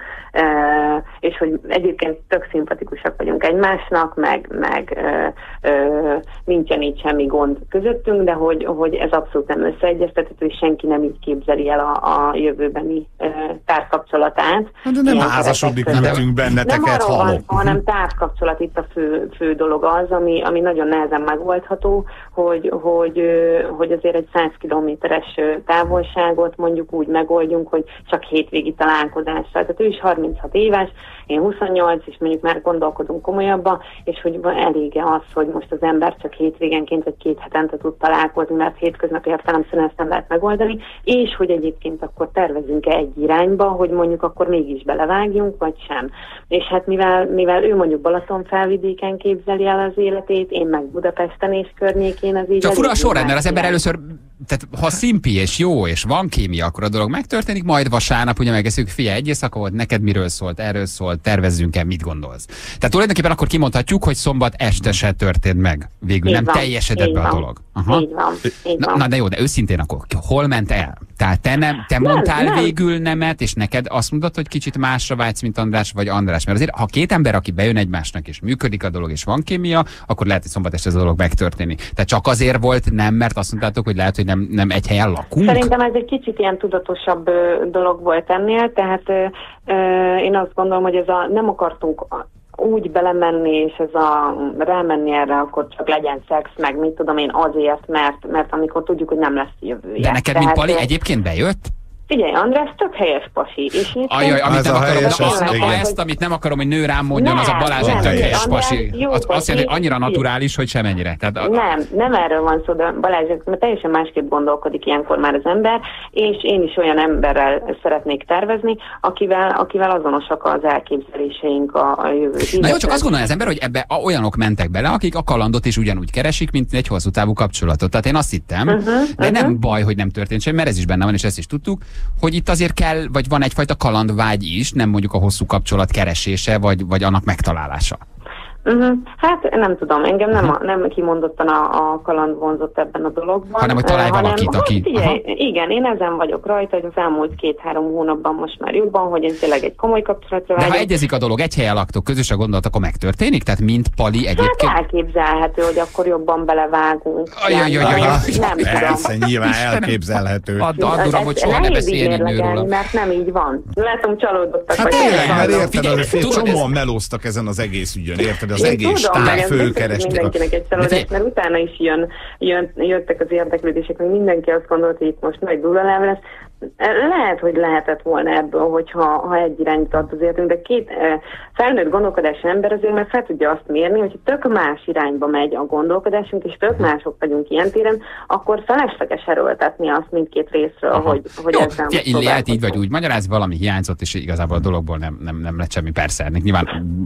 uh, és hogy egyébként tök szimpatikusak vagyunk egymásnak, meg, meg uh, uh, nincsen így semmi gond közöttünk, de hogy, hogy ez abszolút nem összeegyeztethető, és senki nem így képzeli el a, a jövőbeni uh, társkapcsolatát. De nem Ilyen házasodik keretek között. ültünk benneteket, Nem arról van haló. szó, hanem társkapcsolat, itt a fő, fő dolog az, ami, ami nagyon nehezen megoldható, hogy, hogy, hogy azért egy száz kilométeres távolságot mondjuk úgy megoldjunk, hogy csak hétvégi találkozással. Tehát ő is harminchat éves, én huszonnyolc, és mondjuk már gondolkodunk komolyabban, és hogy elége az, hogy most az ember csak hétvégenként vagy két hetente tud találkozni, mert hétköznapi értelemszerűen ezt nem lehet megoldani, és hogy egyébként akkor tervezünk-e egy irányba, hogy mondjuk akkor mégis belevágjunk, vagy sem. És hát mivel, mivel ő mondjuk Balatonfelvidéken képzeli el az életét, én meg Budapesten és környékén, az így... Csak fura a elég sorrend, mert az más ember irány. először tehát ha szimpi és jó, és van kémia, akkor a dolog megtörténik, majd vasárnap ugye megeszünk, figyelj, egy éjszaka volt, neked miről szólt, erről szólt, tervezzünk el, mit gondolsz. Tehát tulajdonképpen akkor kimondhatjuk, hogy szombat este se történt meg. Végül Így nem van, teljesedett be a van. dolog. Aha. Így van, így Na, van. na de jó, de őszintén akkor hol ment el? Tehát te, nem, te Nem, mondtál nem. végül nemet, és neked azt mondod, hogy kicsit másra vágysz, mint András vagy András. Mert azért, ha két ember, aki bejön egymásnak, és működik a dolog, és van kémia, akkor lehet, hogy szombat este ez a dolog megtörténik. Tehát csak azért volt nem, mert azt mondtátok, hogy lehet, hogy nem, nem egy helyen lakunk? Szerintem ez egy kicsit ilyen tudatosabb ö, dolog volt ennél, tehát ö, ö, én azt gondolom, hogy ez a nem akartunk úgy belemenni, és ez a rámenni erre, akkor csak legyen szex, meg mit tudom én azért, mert, mert amikor tudjuk, hogy nem lesz jövője. De neked, Tehát, mint Pali, ö, egyébként bejött? Figyelj, András, tök helyes pasi. És én Ajaj, amit Ez nem a akarom, helyes, na, az- na, igen. ezt, amit nem akarom, hogy nő rám mondjon, Nem, az a Balázs egy nem, tök nem, helyes András pasi. jó Az, azt jelenti, hogy annyira pasi. naturális, hogy semennyire. Tehát, a, Nem, nem erről van szó, de Balázs, mert teljesen másképp gondolkodik ilyenkor már az ember, és én is olyan emberrel szeretnék tervezni, akivel, akivel azonosak az elképzeléseink a, a jövő. Na jó, csak azt gondolja az ember, hogy ebbe a- olyanok mentek bele, akik a kalandot is ugyanúgy keresik, mint egy hosszú távú kapcsolatot. Tehát én azt hittem, Uh-huh, de uh-huh. nem baj, hogy nem történt semmi, mert ez is benne van, és ezt is tudtuk, hogy itt azért kell, vagy van egyfajta kalandvágy is, nem mondjuk a hosszú kapcsolat keresése, vagy, vagy annak megtalálása. Uh-huh. Hát nem tudom, engem nem, a, nem kimondottan a, a kaland vonzott ebben a dologban. Hanem, hogy találj eh, valakit, hanem, aki- hát figyelj, Aha. igen, én ezen vagyok rajta, hogy az elmúlt két-három hónapban most már jobban, hogy én tényleg egy komoly kapcsolatra De ha vágyok. egyezik a dolog, egy helyen laktok, közös a gondolat, akkor megtörténik? Tehát mint Pali egyébként? Hát elképzelhető, hogy akkor jobban belevágunk. Ajajajajaj. Nem tudom. Persze, nyilván elképzelhető. Add, add uram, hogy Ez soha ne nehéz beszélj így egy nőről. mérlegelni, mert nem így van. Látom, csalódottak Hát vagytok. tényleg, mert érted, Figyelj, azért tudod, csomóan melóztak ezen az egész ügyön, érted? Az Én egész tudom, stáb meg ez biztos, hogy fölkeresték. a- mindenkinek egy csalódás, mert utána is jön, jön, jöttek az érdeklődések, hogy mindenki azt gondolt, hogy itt most nagy dullalám lesz. Lehet, hogy lehetett volna ebből, hogyha ha egy irányt tart az életünk, de két eh, felnőtt gondolkodású ember azért már fel tudja azt mérni, hogy tök más irányba megy a gondolkodásunk, és tök mások vagyunk ilyen téren, akkor felesleges erőltetni azt mindkét részről, Aha. hogy, hogy Jó, ezzel fia, Illi, lehet így vagy úgy magyaráz, valami hiányzott, és igazából a dologból nem, nem, nem lett semmi. Persze, ennek nyilván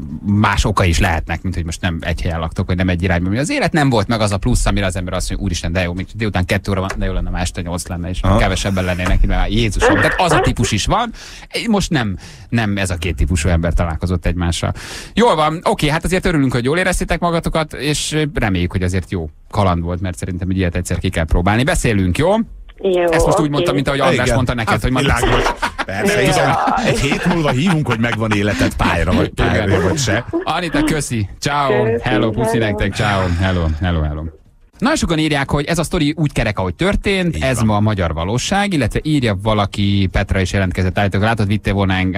más oka is lehetnek, mint hogy most nem egy helyen laktok, vagy nem egy irányba. Az élet nem volt meg az a plusz, amire az ember azt mondja, úristen, de jó, még délután kettő óra van, de jó lenne, már este nyolc lenne, és Aha. kevesebben lennének, mert Jézusom. Tehát az a típus is van. Most nem, nem ez a két típusú ember találkozott egymással. Jól van, oké, hát azért örülünk, hogy jól éreztétek magatokat, és reméljük, hogy azért jó kaland volt, mert szerintem egy ilyet egyszer ki kell próbálni. Beszélünk, jó? Jó, Ezt most úgy oké. mondtam, mint ahogy András Igen. mondta neked, Hát, hogy majd világos. Persze, hiszen egy hét múlva hívunk, hogy megvan életed pályára, vagy pályára, vagy se. Anita, köszi. Ciao. Köszi, Hello, puszi hello. nektek. Ciao. Hello, hello, hello. Nagyon sokan írják, hogy ez a sztori úgy kerek, ahogy történt, Így ez van. ma a magyar valóság, illetve írja valaki, Petra is jelentkezett, állítólag, látod, vittél volna engem.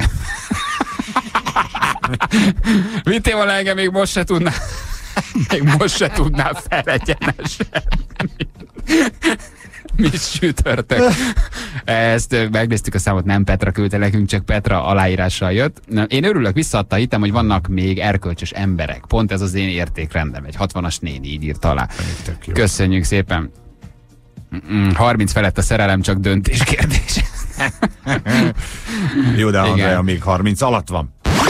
Vittél volna engem, még most se tudná, még most se tudná felegyenesen. Mi sütörtök. Ezt ö, megnéztük a számot, nem Petra küldte nekünk, csak Petra aláírással jött. Na, én örülök, visszaadta, hittem, hogy vannak még erkölcsös emberek. Pont ez az én értékrendem. Egy hatvanas néni így írt alá. Tök jó. Köszönjük szépen. Mm, harminc felett a szerelem csak döntés kérdés. Jó, de Igen. Andrea még harminc alatt van.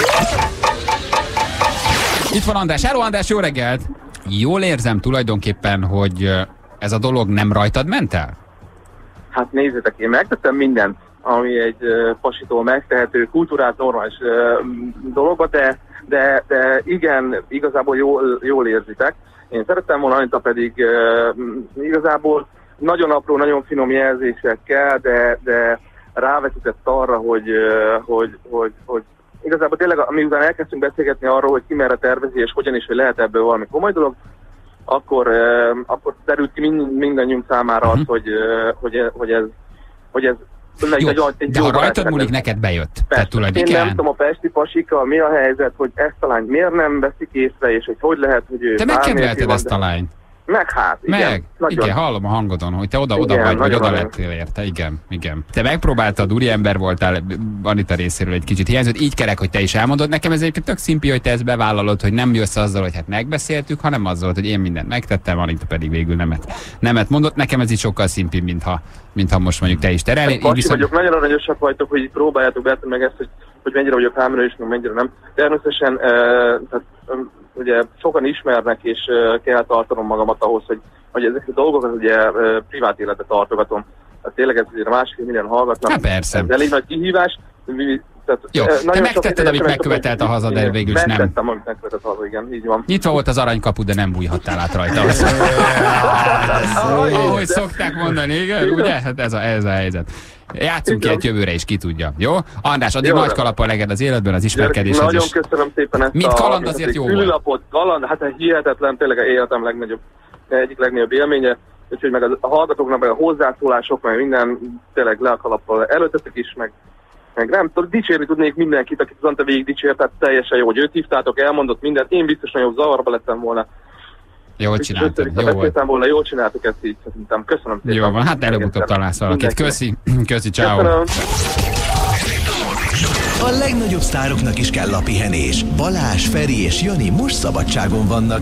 Itt van András. Hello András, jó reggelt! Jól érzem tulajdonképpen, hogy ö, ez a dolog nem rajtad ment el? Hát nézzétek, én megtettem mindent, ami egy uh, pasitól megtehető, kultúrált, normális uh, dologba, de, de, de igen, igazából jól, jól érzitek. Én szerettem volna, Anita pedig uh, igazából nagyon apró, nagyon finom jelzésekkel, de, de rávetített arra, hogy, uh, hogy, hogy, hogy igazából tényleg, miután elkezdtünk beszélgetni arról, hogy ki merre tervezi, és hogyan is, hogy lehet ebből valami komoly dolog, akkor, uh, akkor derült ki mind, mindannyiunk számára az, hogy, uh, hogy, hogy ez, hogy ez Jó, egy, egy de jó ha rajtad barátság múlik, lesz. neked bejött. Tehát Persze. Én tulajdonképpen. nem tudom, a pesti pasikkal mi a helyzet, hogy ezt a lányt miért nem veszik észre, és hogy hogy lehet, hogy ő Te bármiért megkedvelted van, ezt de- a lányt. Meg hát, igen. Meg, nagyon. igen, hallom a hangodon, hogy te oda, oda Igen, vagy, vagy nagyon oda nagyon. lettél érte, igen, igen. Te megpróbáltad, úriember voltál, Anita részéről egy kicsit hiányzott, így kerek, hogy te is elmondod. Nekem ez egyébként tök szimpi, hogy te ezt bevállalod, hogy nem jössz azzal, hogy hát megbeszéltük, hanem azzal, hogy én mindent megtettem, Anita pedig végül nemet, nemet mondott. Nekem ez így sokkal szimpi, mintha, mintha most mondjuk te is terelnél. Én Pasi viszont... vagyok, nagyon aranyosak vagytok, hogy így próbáljátok beállítani meg ezt, hogy, hogy mennyire vagyok hámra is, meg mennyire nem. Természetesen uh, tehát, um, ugye sokan ismernek, és uh, kell tartanom magamat ahhoz, hogy hogy ezek a dolgokat ugye ö, privát életbe tartogatom. Hát tényleg ez azért a másik, minden hallgatnak. Hát persze. Ez elég nagy kihívás. Mi, tehát, Jó, ö, te megtetted, amit megkövetelt a haza, de végül is nem. Megtettem, amit megkövetelt a haza, igen, így van. Nyitva volt az aranykapu, de nem bújhattál át rajta. Ahogy szokták mondani, igen, ugye? Hát ez a, ez a helyzet. Játszunk ilyet jövőre is, ki tudja. Jó? András, addig Jó, nagy nem. kalappal leged az életben, az ismerkedéshez Nagyon is. köszönöm szépen ezt Mint a... kaland azért jó volt. Külülapot, kaland, hát hihetetlen, tényleg életem legnagyobb, egyik legnagyobb élménye. Úgyhogy meg a hallgatóknak, meg a hozzászólások, meg minden tényleg le a kalappal előttetek is, meg, meg nem tudom, dicsérni tudnék mindenkit, akit az Ante végig dicsért, tehát teljesen jó, hogy őt hívtátok, elmondott mindent, én biztos nagyon zavarba lettem volna. Jól csináltad, jó volt. Volna, jól csináltuk ezt így, szerintem. Köszönöm szépen. Jó van, hát előbb-utóbb találsz valakit. Köszi, köszi, ciao. A legnagyobb sztároknak is kell a pihenés. Balázs, Feri és Jani most szabadságon vannak.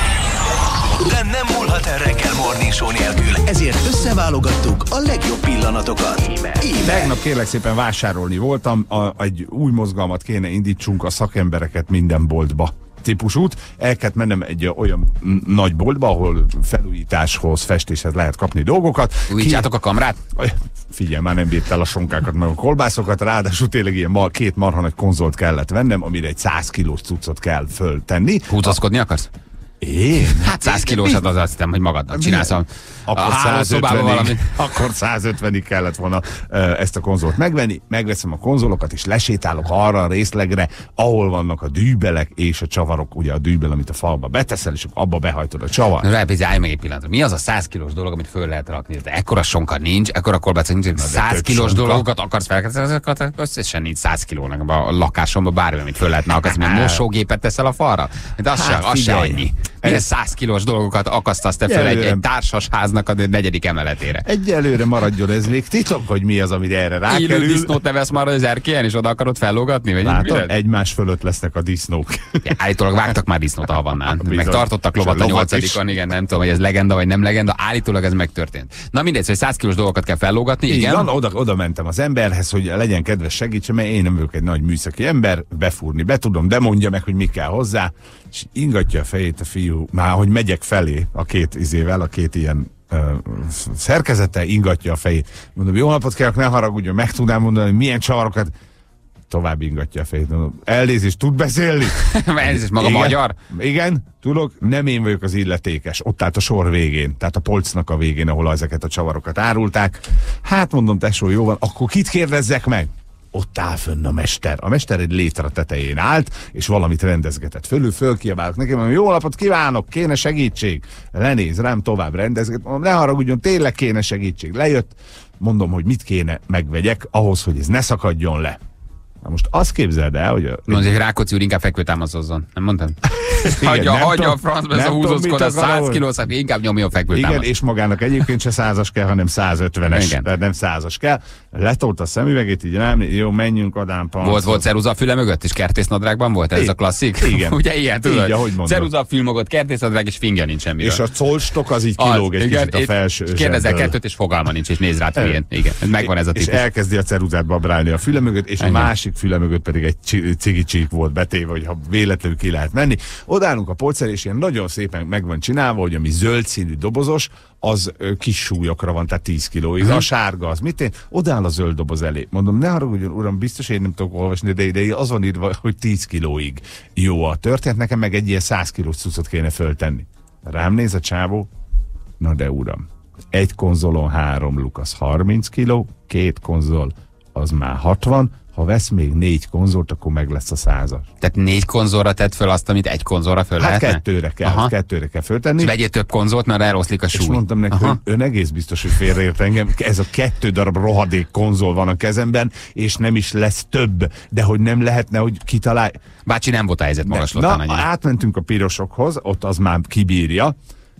De nem múlhat el reggel Morning Show nélkül, ezért összeválogattuk a legjobb pillanatokat. Íme. Tegnap kérlek szépen vásárolni voltam, a, egy új mozgalmat kéne indítsunk, a szakembereket minden boltba típusút. El kellett mennem egy olyan nagy boltba, ahol felújításhoz, festéshez lehet kapni dolgokat. Újítjátok a kamrát? Figyelj, már nem bírt el a sonkákat, meg a kolbászokat, ráadásul tényleg ilyen mal, két marha nagy konzolt kellett vennem, amire egy száz kilós cuccot kell föltenni. Húzaszkodni akarsz? Én? Hát száz kilósat az azt hiszem, hogy magadnak csinálsz a, akkor a hálószobában valami. Akkor százötvenig kellett volna uh, ezt a konzolt megvenni. Megveszem a konzolokat, és lesétálok arra a részlegre, ahol vannak a dűbelek és a csavarok. Ugye a dűbel, amit a falba beteszel, és abba behajtod a csavar. Na, rábíz, állj meg egy pillanatra. Mi az a száz kilós dolog, amit föl lehet rakni? De ekkora sonka nincs, ekkora korbácok nincs. száz kilós dolgokat akarsz felkezdeni, azokat összesen nincs száz kilónak a lakásomban bármi, amit föl lehetne akaszni. Mert mosógépet teszel a falra? De az, hát, se, az se annyi. Milyen száz kilós dolgokat akasztasz te föl egy, egy társas háznak a negyedik emeletére? Egyelőre maradjon ez még titok, hogy mi az, amit erre rákerül. Élő disznót ne vesz már az erkélyen, és oda akarod fellógatni? Vagy látod, egymás fölött lesznek a disznók. Ja, állítólag vágtak már disznót a Havannán. Meg tartottak lovat a nyolcadikon, igen, nem tudom, hogy ez legenda vagy nem legenda, állítólag ez megtörtént. Na mindegy, hogy száz kilós dolgokat kell fellógatni, igen. Igen, oda, oda mentem az emberhez, hogy legyen kedves segítsen, mert én nem vagyok egy nagy műszaki ember, befúrni be tudom, de mondja meg, hogy mi kell hozzá. És ingatja a fejét a fiú, már hogy megyek felé a két izével, a két ilyen uh, szerkezete, ingatja a fejét. Mondom, jó napot kérek, ne haragudjon, meg tudnám mondani, hogy milyen csavarokat. Tovább ingatja a fejét. Mondom, elnézést, tud beszélni? Elnézést, maga igen, magyar? Igen, tudok, nem én vagyok az illetékes. Ott állt a sor végén, tehát a polcnak a végén, ahol ezeket a csavarokat árulták. Hát mondom, tesó, jó van, akkor kit kérdezzek meg? Ott áll fönn a mester. A mester egy létre tetején állt, és valamit rendezgetett. Fölül fölkiabálok neki, mondom, jó napot kívánok, kéne segítség. Lenéz rám, tovább rendezget. Mondom, ne haragudjon, tényleg kéne segítség. Lejött, mondom, hogy mit kéne megvegyek ahhoz, hogy ez ne szakadjon le. Na most azt képzeld el, hogy... A... Mondj, hogy Rákóczi úr inkább fekvőtámaszozzon. Nem mondtam? Hagyja, hagyja a francba ez a húzózkodás, száz kilós, inkább nyomjon fekvőtámaszt. Igen, és magának egyébként se százas kell, hanem százötvenes. Igen. Tehát nem százas kell. Letolt a szemüvegét, így nem, jó, menjünk adám. Volt, volt ceruza a füle mögött, és kertésznadrágban volt? Ez I- a klasszik? Igen. Ugye ilyen, tudod? Így, ahogy mondod. Ceruza a fül mögött, kertésznadrág, és fingja nincs semmiről. És a colstok az így kilóg egy kicsit a felső. Kérdezzel kettőt, és fogalma nincs, és néz rád hülyén. Igen, megvan ez a típus. És elkezdi a ceruzát babrálni a füle mögött, és a másik füle mögött pedig egy cigicsík volt betéve, hogy ha véletlenül ki lehet menni. Odállunk a polcra, és ilyen nagyon szépen meg van csinálva, hogy ami zöld színű dobozos, az ö, kis súlyokra van, tehát tíz kilóig. Uh-huh. A sárga az mit én? Odáll a zöld doboz elé. Mondom, ne haragudjon, uram, biztos én nem tudok olvasni, de ide az van írva, hogy tíz kilóig jó a történet, nekem meg egy ilyen száz kilós cuccot kéne föltenni. Rám néz a csávó, na de uram, egy konzolon három luk az harminc kiló, két konzol az már hatvan, ha vesz még négy konzolt, akkor meg lesz a százas. Tehát négy konzolra tett föl azt, amit egy konzolra föl hát lehetne? kettőre kell, Aha. kettőre kell föltenni. És vegyél több konzolt, mert eloszlik a súly. És mondtam neki, Aha. hogy ön egész biztos, hogy félreért engem. Ez a kettő darab rohadék konzol van a kezemben, és nem is lesz több. De hogy nem lehetne, hogy kitalálj... Bácsi nem volt a helyzet magaslottan. Na, annyira. Átmentünk a pirosokhoz, ott az már kibírja.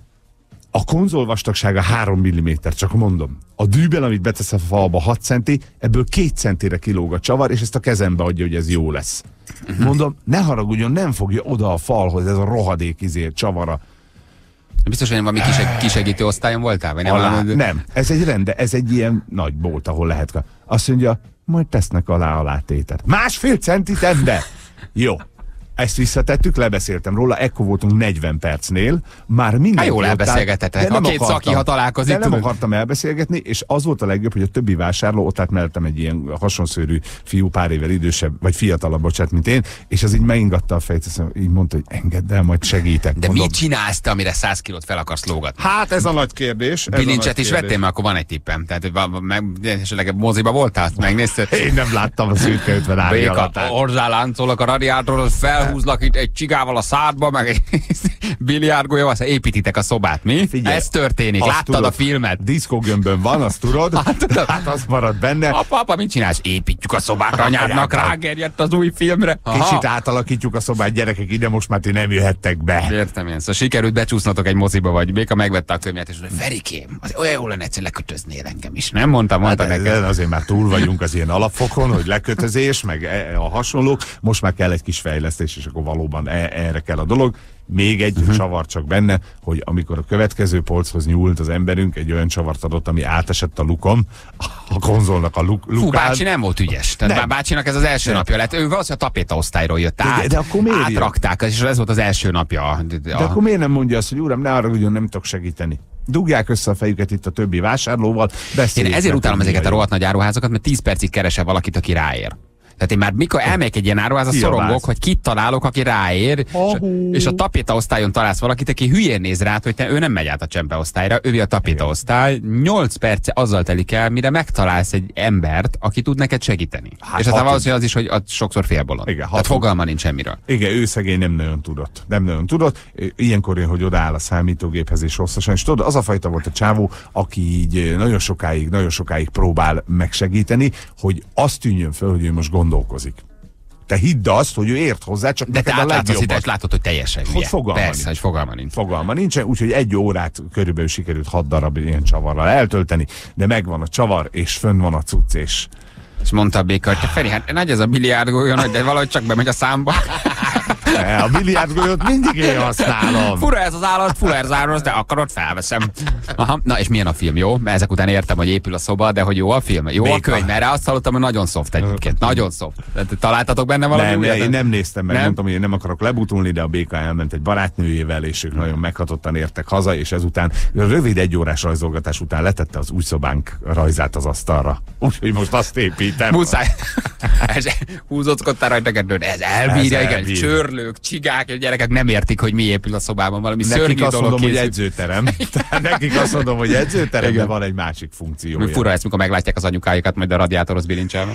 A konzol vastagsága három milliméter, csak mondom. A dűbel, amit betesz a falba hat centi, ebből két centire kilóg a csavar, és ezt a kezembe adja, hogy ez jó lesz. Uh-huh. Mondom, ne haragudjon, nem fogja oda a falhoz ez a rohadék izé csavara. Biztos, hogy valami kiseg, kisegítő osztályon voltál? Vagy nem, alá, valami... nem, ez egy rende, ez egy ilyen nagy bolt, ahol lehet. Azt mondja, majd tesznek alá alá tétet. Másfél centit ebbe? Jó. Ezt visszatettük, lebeszéltem róla, ekkor voltunk negyven percnél, már minden. Hát jól elbeszélgetetek, a két szaki, ha találkozik. De nem akartam elbeszélgetni, és az volt a legjobb, hogy a többi vásárló, ott állt mellettem egy ilyen hasonszőrű fiú, pár évvel idősebb, vagy fiatalabb, bocsánat, mint én, és az így megingatta a fejét, így mondta, hogy engedd el, majd segítek. De mondom, mit csinálsz te, amire száz kilót fel akarsz lógatni? Hát ez a nagy kérdés. Bilincset is vettél, mert akkor van egy tippem. Tehát meg, esetleg moziba voltál, megnézted? Én nem láttam a szürke ötven árnyi alatt. Orzáláncolok a radiátorról, felhúzlak itt egy csigával a szádba, meg egy biliárdgólyával, aztán építitek a szobát, mi? Figyelj, ez történik, láttad tudod, a filmet? Diszkógömbön van, azt tudod? Hát, hát az marad benne. Apa, apa, mit csinálsz? Építjük a szobát, anyádnak rágerjedt az új filmre. Aha. Kicsit átalakítjuk a szobát, gyerekek, ide most már ti nem jöhettek be. Értem én, szóval sikerült becsúsznatok egy moziba, vagy Béka megvette a könyvet, és mondja, Ferikém, az olyan jó lenne egyszer lekötöznél engem is. Nem mondtam, mondta hát nekem. Azért már túl vagyunk az ilyen alapfokon, hogy lekötözés, meg a hasonlók. Most már kell egy kis fejlesztés, és akkor valóban erre kell a dolog. Még egy uh-huh. csavar csak benne, hogy amikor a következő polchoz nyúlt az emberünk, egy olyan csavart adott, ami átesett a lukon, a konzolnak a luk, lukán. Fú, bácsi nem volt ügyes. Tehát nem. Bácsinak ez az első nem. napja lett. Ő valószínűleg a tapétaosztályról jött át. De, de akkor miért átrakták, és ez volt az első napja. De, de akkor miért nem mondja azt, hogy uram, ne arra, hogy nem tudok segíteni? Dugják össze a fejüket itt a többi vásárlóval. Én ezért utálom ezeket a rohadt nagy áruházakat, mert tíz percig keresel valakit, aki ráér. Tehát én már mikor elmegyek egy ilyen áruházat, szorongok, hogy kit találok, aki ráér, és, és a tapétaosztályon találsz valakit, aki hülyén néz rá, hogy te, ő nem megy át a csempeosztályra, ő a tapétaosztály. nyolc perce azzal telik el, mire megtalálsz egy embert, aki tud neked segíteni. Hát és aztán valószínűleg az is, hogy az sokszor félbolond. Igen, tehát fogalma nincs semmiről. Igen, ő szegény nem nagyon tudott. Nem nagyon tudott. Ilyenkor jön, hogy odaáll a számítógéphez és hosszasan. És tudod, az a fajta volt a csávó, aki így nagyon sokáig, nagyon sokáig próbál megsegíteni, hogy azt tűnjön föl, hogy ő most gondolkozik. Te hidd azt, hogy ő ért hozzá, csak de te átlátsz az ideig, látod, hogy teljesen hülye. Fogalma Persze, nincs. hogy fogalma nincs. Fogalma nincsen, úgyhogy egy órát körülbelül sikerült hat darab ilyen csavarral eltölteni, de megvan a csavar, és fönn van a cucc, és... És mondta a Béka, hogy Feri, hát nagy ez a biliárdgolyó, de valahogy csak bemegy a számba. A biliárdgolyót mindig én használom. Fura ez az állat, fura ez az állat, de akarod, felveszem. Aha. Na és milyen a film, jó? Mert ezek után értem, hogy épül a szoba, de hogy jó a film? Jó Béka. A könyv, mert azt hallottam, hogy nagyon soft egyébként. Nagyon soft. Találtatok benne valami nem, újat? Én nem néztem meg, nem? Mondtam, hogy én nem akarok lebutulni, de a Béka elment egy barátnőjével, és ők nagyon meghatottan értek haza, és ezután rövid egyórás rajzolgatás után letette az új szobánk rajzát az asztalra. Úgyhogy most azt építem. Muszáj. Húzóckodtál rajta, ez elbírja, ez igen, elbír. Csörlők, csigák, gyerekek nem értik, hogy mi épül a szobában, valami nekik szörnyű azt dolog mondom, készül. hogy edzőterem. Nekik azt mondom, hogy edzőterem, de van egy másik funkciója. Mi fura ezt, mikor meglátják az anyukáikat, majd a radiátorhoz bilincselve.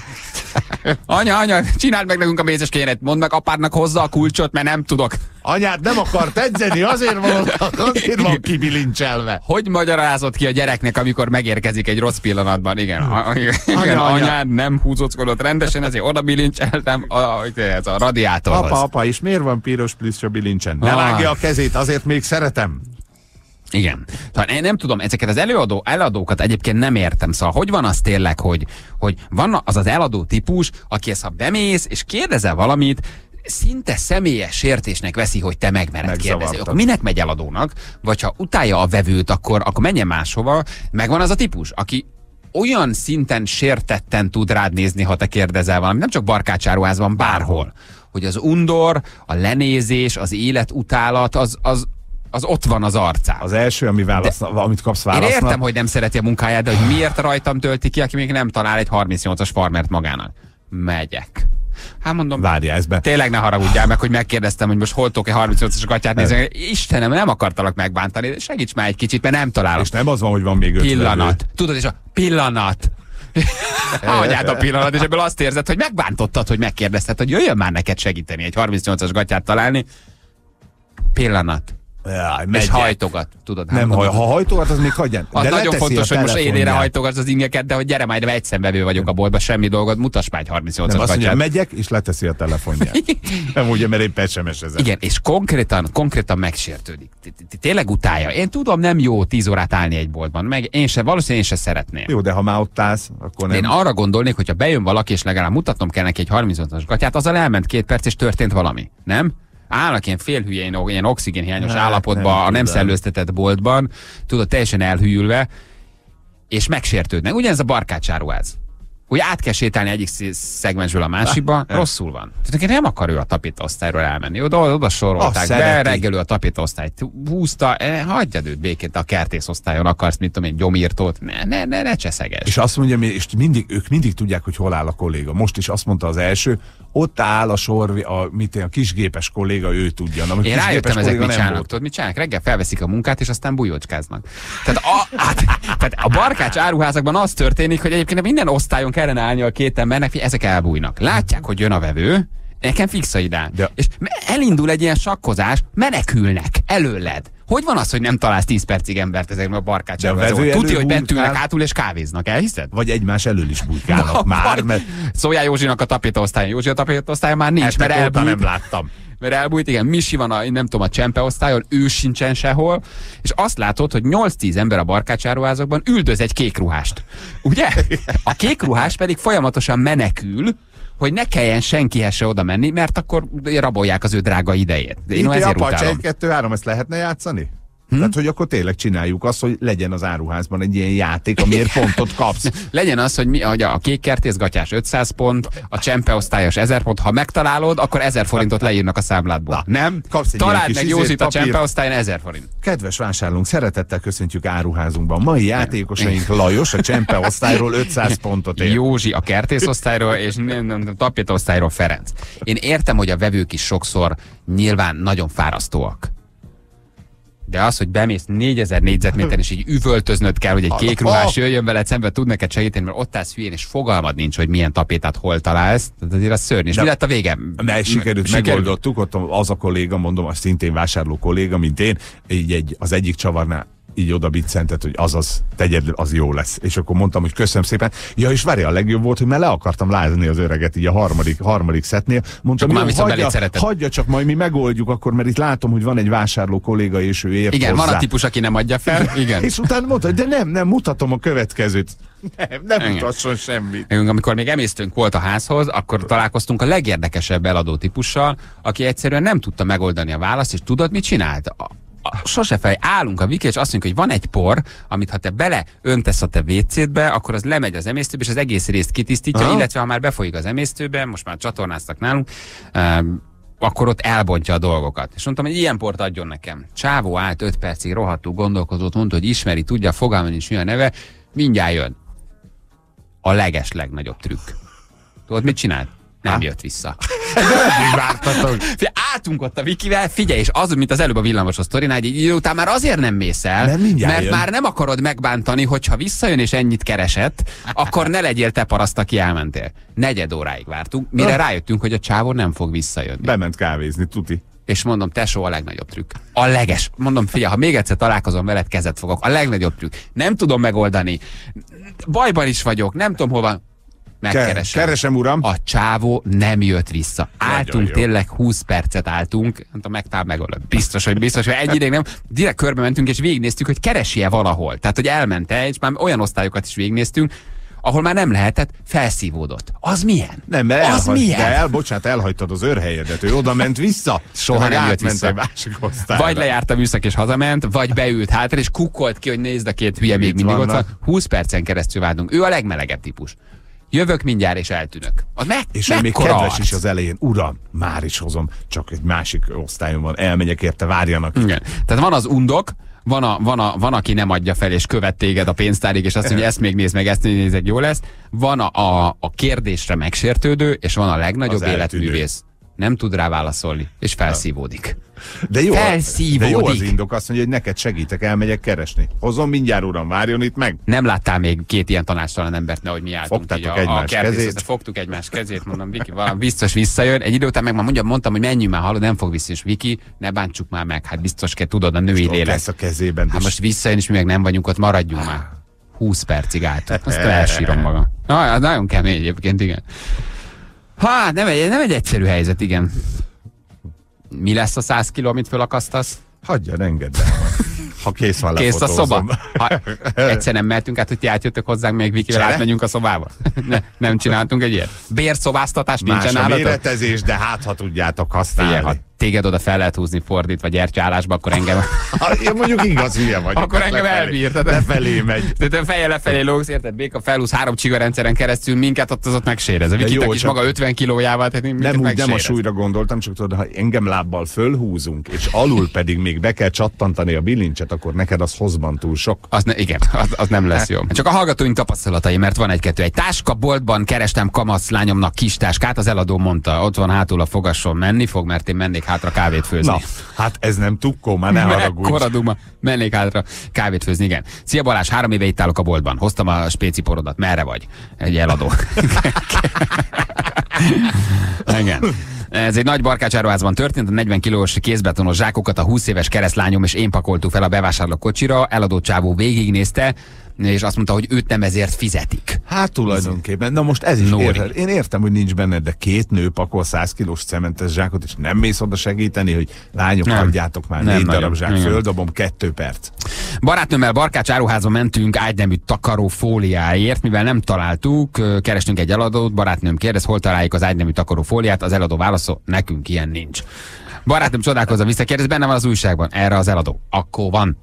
Anya, anya, csináld meg nekünk a mézeskénet, mondd meg apádnak hozza a kulcsot, mert nem tudok. Anyád nem akart edzeni, azért van, azért van kibilincselve. Hogy magyarázott ki a gyereknek, amikor megérkezik egy rossz pillanatban? Igen, a, igen anya, anyád anya. nem húzóckodott rendesen, ezért oda bilincseltem a, a, a radiátorhoz. Apa, apa, és miért van piros plusz a bilincsen? Ne ah. vágja a kezét, azért még szeretem. Igen. Szóval én nem tudom, ezeket az előadó, eladókat egyébként nem értem. Szóval hogy van az tényleg, hogy, hogy van az az eladó típus, aki ezt ha bemész, és kérdezel valamit, szinte személyes sértésnek veszi, hogy te megmered kérdezni. Akkor minek megy eladónak? Vagy ha utálja a vevőt, akkor, akkor menjen máshova. Megvan az a típus, aki olyan szinten sértetten tud rád nézni, ha te kérdezel valamit. Nem csak barkácsáruházban, bárhol. Hogy az undor, a lenézés, az életutálat, az, az, az ott van az arcán. Az első, ami válasz, de amit kapsz válasznak. Én értem, hogy nem szereti a munkáját, de hogy miért rajtam tölti ki, aki még nem talál egy harmincnyolcas farmert magának. Megyek. Hát mondom, várjál ezt be. Tényleg ne haragudjál meg, hogy megkérdeztem, hogy most hol tudok egy harmincnyolcas gatyát nézni. Istenem, nem akartalak megbántani, de segíts már egy kicsit, mert nem találok. És nem az van, hogy van még öt pillanat. Vevő. Tudod, és a pillanat. Hagyját a pillanat, és ebből azt érzed, hogy megbántottad, hogy megkérdezted, hogy jöjjön már neked segíteni egy harmincnyolcas gatyát találni. Pillanat. Jaj, és hajtogat, tudod. Nem, ha, ha hajtogat, az még hagyján. Az de nagyon fontos, hogy most élére hajtogatsz az ingeket, de hogy gyere majd, egy szemvevő vagyok a boltba, semmi dolgod, mutass már egy harmincnyolcas gatyát. Nem, azt mondja, megyek, és leteszi a telefonját. Nem ugye, mert éppen sem esezem. Igen, és konkrétan, konkrétan megsértődik. Tényleg utálja. Én tudom, nem jó tíz órát állni egy boltban, meg én se, valószínűleg én se szeretném. Jó, de ha már ott állsz, akkor nem. Én arra gondolnék, hogyha bejön valaki, és legalább mutatnom kell neki egy harmincnyolcas gatyát, azzal elment két perc, és történt valami. Nem? Állnak ilyen félhülye, ilyen oxigénhiányos hát, állapotban, nem, a nem szellőztetett boltban, tudod, teljesen elhűlve, és megsértődnek. Ugyanez a barkácsáruház. hogy át kell sétálni egyik szegmensből a másikba, rosszul van. Tehát nem akar ő a tapétaosztályról elmenni. Oda, oda sorolták be, reggelő a tapétaosztályt húzta, eh, hagyjad őt békét, a kertészosztályon akarsz, mit tudom én, gyomírtót, ne, ne, ne, ne cseszeges. És azt mondja, és mindig, ők mindig tudják, hogy hol áll a kolléga. Most is azt mondta az első, ott áll a sor, a, mit, a kisgépes kolléga, ő tudja. Na, én rájöttem, ezek mit csinálnak, tudod, mit csinálnak? Reggel felveszik a munkát, és aztán bujócskáznak. Tehát a, át, tehát a Barkács áruházakban az történik, hogy egyébként minden osztályon kellene állni a két embernek, hogy ezek elbújnak. Látják, hogy jön a vevő, nekem fix a ide. De... És elindul egy ilyen sakkozás, menekülnek előled. Hogy van az, hogy nem találsz tíz percig embert ezekben a Barkács áruházakban? Tudja, hogy bent ülnek hátul és kávéznak, elhiszed? Vagy egymás elől is bujkálnak már, mert... Szóljál Józsinak a tapétaosztályon. Józsi a tapétaosztályon már nincs, mert elbújt. nem láttam. Mert elbújt, igen, Misi van a, nem tudom, a csempe osztályon, ő sincsen sehol, és azt látod, hogy nyolc-tíz ember a Barkács áruházakban üldöz egy kék ruhást. Ugye? A kék ruhás pedig folyamatosan menekül, hogy ne kelljen senkihez se oda menni, mert akkor rabolják az ő drága idejét. Én ezért utálom. egy, kettő, három, ezt lehetne játszani? Hm? Tehát, hogy akkor tényleg csináljuk azt, hogy legyen az áruházban egy ilyen játék, amiért pontot kapsz. Legyen az, hogy, mi, hogy a kék kertészgatyás ötszáz pont, a csempeosztályos ezer pont, ha megtalálod, akkor ezer forintot leírnak a számládból. Na, nem? Találd meg Józsit a csempeosztályon ezer forint. Kedves vásárlónk, szeretettel köszöntjük áruházunkban. Mai játékosaink Lajos a csempeosztályról ötszáz pontot ér. Józsi a kertészosztályról, és a tapétaosztályról Ferenc. Én értem, hogy a vevők is sokszor nyilván nagyon fárasztóak. De az, hogy bemész négyezer négyzetméteren, és így üvöltöznöd kell, hogy egy kék ruhás jöjjön veled szembe, tud neked segíteni, mert ott állsz hülyén, és fogalmad nincs, hogy milyen tapétát hol találsz. Tehát azért az szörnyű. És mi lett a vége? Ne, sikerült, megoldottuk, ott az a kolléga, mondom, az szintén vásárló kolléga, mint én, így egy, az egyik csavarnál így oda biccentett, hogy azaz, tegyed, az jó lesz. És akkor mondtam, hogy köszönöm szépen. Ja, és várja, a legjobb volt, hogy már le akartam lázni az öreget így a harmadik, harmadik szetnél. Mondtam, jó, hagyja, hagyja csak, majd mi megoldjuk akkor, mert itt látom, hogy van egy vásárló kolléga, és ő ért igen, hozzá. Van a típus, aki nem adja fel. Igen. És utána mondta, de nem, nem, mutatom a következőt. Nem, nem mutasson semmit. Amikor még emésztünk volt a házhoz, akkor találkoztunk a legérdekesebb eladó típussal, aki egyszerűen nem tudta megoldani a választ, és tudod, mit csinált? Sose fel, állunk a Viki, és azt mondjuk, hogy van egy por, amit ha te bele öntesz a te vécédbe, akkor az lemegy az emésztőbe, és az egész részt kitisztítja, aha. Illetve ha már befolyik az emésztőbe, most már csatornáztak nálunk, um, akkor ott elbontja a dolgokat. És mondtam, hogy ilyen port adjon nekem. Csávó állt öt percig, rohadtul gondolkozott, mondta, hogy ismeri, tudja, fogalmon is mi a neve, mindjárt jön. A leges legnagyobb trükk. Tudod, mit csinált? Nem jött vissza. Álltunk ott a Vikivel, figyelj, és az, mint az előbb a villamosos sztorinál, egy idő után már azért nem mész el, mert jön. Már nem akarod megbántani, hogyha visszajön és ennyit keresett, akkor ne legyél te paraszt, aki elmentél. Negyed óráig vártunk, mire rájöttünk, hogy a csávó nem fog visszajönni. Bement kávézni, tuti. És mondom, tesó, a legnagyobb trükk. A leges. Mondom, figyelj, ha még egyszer találkozom veled, kezet fogok. A legnagyobb trükk. Nem tudom megoldani. Bajban is vagyok, nem tudom, hol van. Megkeresem. Keresem, uram. A csávó nem jött vissza. Álltunk, tényleg húsz percet álltunk, nem tudom, megtál megoldani. Biztos, hogy biztos, hogy egy ideig nem. Direkt körbe mentünk, és végignéztük, hogy keresi-e valahol. Tehát, hogy elment-e, és már olyan osztályokat is végignéztünk, ahol már nem lehetett, felszívódott. Az milyen? Nem, mert az elhagy, milyen? De el, bocsánat, elhagytad az őrhelyedet, ő oda ment vissza. Soha nem jött vissza. Vagy lejárt a műszak és hazament, vagy beült hátra, és kukkolt ki, hogy nézd, a két hülye még mindig vannak. Ott van. húsz percen keresztül vártunk. Ő a legmelegebb típus. Jövök mindjárt és eltűnök. Az meg, és ő még kedves arc. Is az elején. Uram, már is hozom, csak egy másik osztályon van, elmegyek érte, várjanak. Igen. Tehát van az undok, van, a, van, a, van, aki nem adja fel és követ téged a pénztárig, és azt mondja, ezt még nézd meg, ezt még nézek, jó lesz. Van a, a, a kérdésre megsértődő, és van a legnagyobb az életművész. Eltűnő. Nem tud rá válaszolni, és felszívódik. De jó, felszívódik. De jó az indok, azt mondja, hogy neked segítek, elmegyek keresni. Hozom mindjárt, uram, várjon itt meg. Nem láttál még két ilyen tanácstalan embert, nehogy mi álltunk. Fogtátok egymás a kezét. Fogtuk egymás kezét, mondom, Viki, valami biztos visszajön. Egy idő után meg már mondjam, mondtam, hogy menjünk már, hallod, nem fog vissza, és Viki, ne bántsuk már meg, hát biztos kell, tudod, a női lélek. A kezében. Hát most visszajön, és mi meg nem vagyunk ott, maradjunk már. húsz percig álltunk. Azt elsírom magam. Na, nagyon kemény egyébként, igen. Hát, nem egy, nem egy egyszerű helyzet, igen. Mi lesz a száz kiló, amit fölakasztasz? Hagyja, engedd el. Ha kész van, kész a szoba. Ha egyszer nem mehetünk át, hogy ti átjöttök hozzánk, még Vikivel átmenjünk a szobába. Ne, nem csináltunk egy ilyet. Bérszobáztatás nincsen nálatok? Más a méretezés, de hát ha tudjátok használni. Figyelj, ha téged oda fel lehet húzni fordítva gyertyaállásba, akkor engem... Én mondjuk igaz hülye vagyok. Akkor engem elbír. Lefelé megy. Tehát feje lefelé lógsz, érted? Béka felhúz három csigarendszeren keresztül, minket ott az ott megsérez. A Vikitek is maga ötven kilójával, tehát minket nem, úgy, megsérez. nem a súlyra gondoltam, csak tudod, ha engem lábbal fölhúzunk, és alul pedig még be kell csattantani a bilincset, akkor neked az hozban túl sok. Az ne, igen, az, az nem lesz jó. Csak a hallgatóink tapasztalatai, mert van egy-kettő. Egy táskaboltban kerestem kamasz lányomnak kis táskát, az eladó mondta, ott van hátul a fogasson, menni fog, mert én mennék hátra kávét főzni. Na, hát ez nem tukkó, már ne haragudj. Koraduma, mennék hátra kávét főzni, igen. Szia Balázs, három éve itt állok a boltban. Hoztam a spéciporodat. Merre vagy? Egy eladó. Igen. Ez egy nagy barkácsáruházban történt, a negyven kilós kézbetonos zsákokat a húsz éves keresztlányom és én pakoltuk fel a bevásárló kocsira, eladó csávó végignézte, és azt mondta, hogy őt nem ezért fizetik. Hát tulajdonképpen, na most ez is érted. Én értem, hogy nincs benned, de két nő pakol száz kilós cementes zsákot, és nem mész oda segíteni, hogy lányok, nem. Adjátok már Nem négy nagyon. darab zsák, Igen. földobom, kettő perc. Barátnőmmel Barkács áruházba mentünk ágynemű takaró fóliáért, mivel nem találtuk, kerestünk egy eladót, barátnőm kérdez, hol találjuk az ágynemű takaró fóliát, az eladó válaszol, nekünk ilyen nincs. Barátnőm csodálkozva visszakérdez, benne van az újságban, erre az eladó. Akkor van.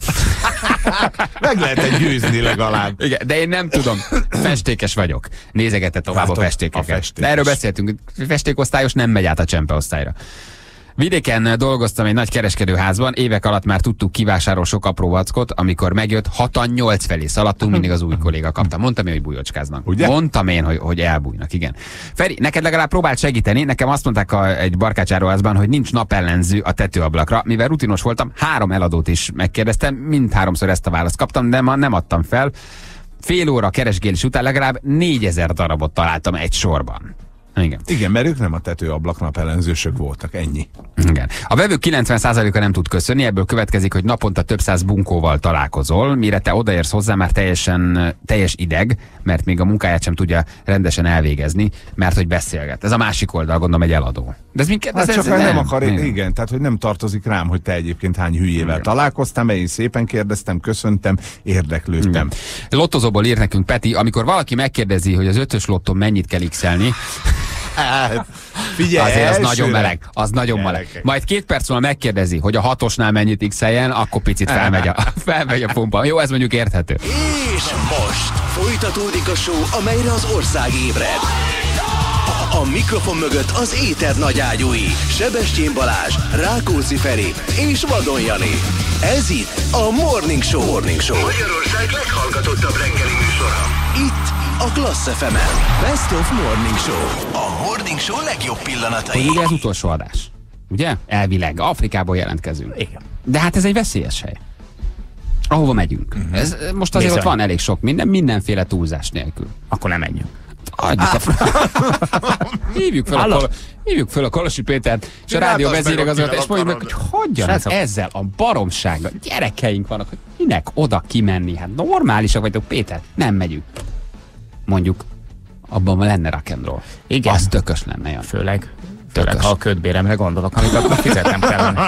Meg lehet győzni legalább. Igen, de én nem tudom. Festékes vagyok. Nézegette tovább Hát a a- festékeket. a festékes. De erről beszéltünk. Festékosztályos nem megy át a csempeosztályra. Vidéken dolgoztam egy nagy kereskedőházban, évek alatt már tudtuk, kivásárol sok apró vackot, amikor megjött hatan nyolc felé szaladtunk, mindig az új kolléga kapta. Mondtam én, hogy bújocskáznak. Ugye? Mondtam én, hogy, hogy elbújnak, igen. Feri, neked legalább próbált segíteni, nekem azt mondták a, egy barkácsáruházban, hogy nincs napellenző a tetőablakra, mivel rutinos voltam, három eladót is megkérdeztem, mindháromszor ezt a választ kaptam, de ma nem adtam fel. Fél óra keresgélés után legalább négyezer darabot találtam egy sorban. Igen. Igen, mert ők nem a tetőablaknap ellenzősök voltak, ennyi. Igen. A vevők kilencven százaléka nem tud köszönni, ebből következik, hogy naponta több száz bunkóval találkozol, mire te odaérsz hozzá, már teljesen teljes ideg, mert még a munkáját sem tudja rendesen elvégezni, mert hogy beszélget. Ez a másik oldal, gondolom, egy eladó. De ez minket, Hát ez, csak ez, nem, nem, nem akar, igen. igen, tehát hogy nem tartozik rám, hogy te egyébként hány hülyével igen. találkoztál, mert én szépen kérdeztem, köszöntem, érdeklődtem. Igen. Lottozóból ír nekünk Peti, amikor valaki megkérdezi, hogy az ötös lottón mennyit kell x-elni, Hát, figyelj, azért az elsőre. nagyon meleg, az nagyon meleg. Majd két perc múlva megkérdezi, hogy a hatosnál mennyit x-eljen, akkor picit felmegy a, felmegy a pumpa. Jó, ez mondjuk érthető. És most folytatódik a show, amelyre az ország ébred. A, a mikrofon mögött az éter nagyágyúi, Sebestyén Balázs, Rákóczi Feri és Vadon Jani. Ez itt a Morning Show. Morning Show. Magyarország leghallgatottabb reggeli műsora. Itt a Klassz ef emen. Best of Morning Show. A Morning Show legjobb pillanatai. Ugye ez utolsó adás. Ugye? Elvileg. Afrikából jelentkezünk. Igen. De hát ez egy veszélyes hely. Ahova megyünk. Uh-huh. Ez, most azért Bizony. ott van elég sok minden, mindenféle túlzás nélkül. Akkor nem menjünk. Adjuk a hívjuk fel a, Halló? kol- hívjuk fel a Kolosi Pétert, és a Mi rádió látasz meg, vezérigazgatót, és akivel mondjuk meg, hogy akarod? hogyan Srácok. ezzel a baromsággal. Gyerekeink vannak, hogy minek oda kimenni. Hát normálisak vagytok, Péter. Nem megyünk. Mondjuk, abban lenne rock and roll. Igen. Az tökös lenne, Jan. Főleg, főleg Tökös. ha a ködbéremre gondolok, amit akkor fizetnem kellene.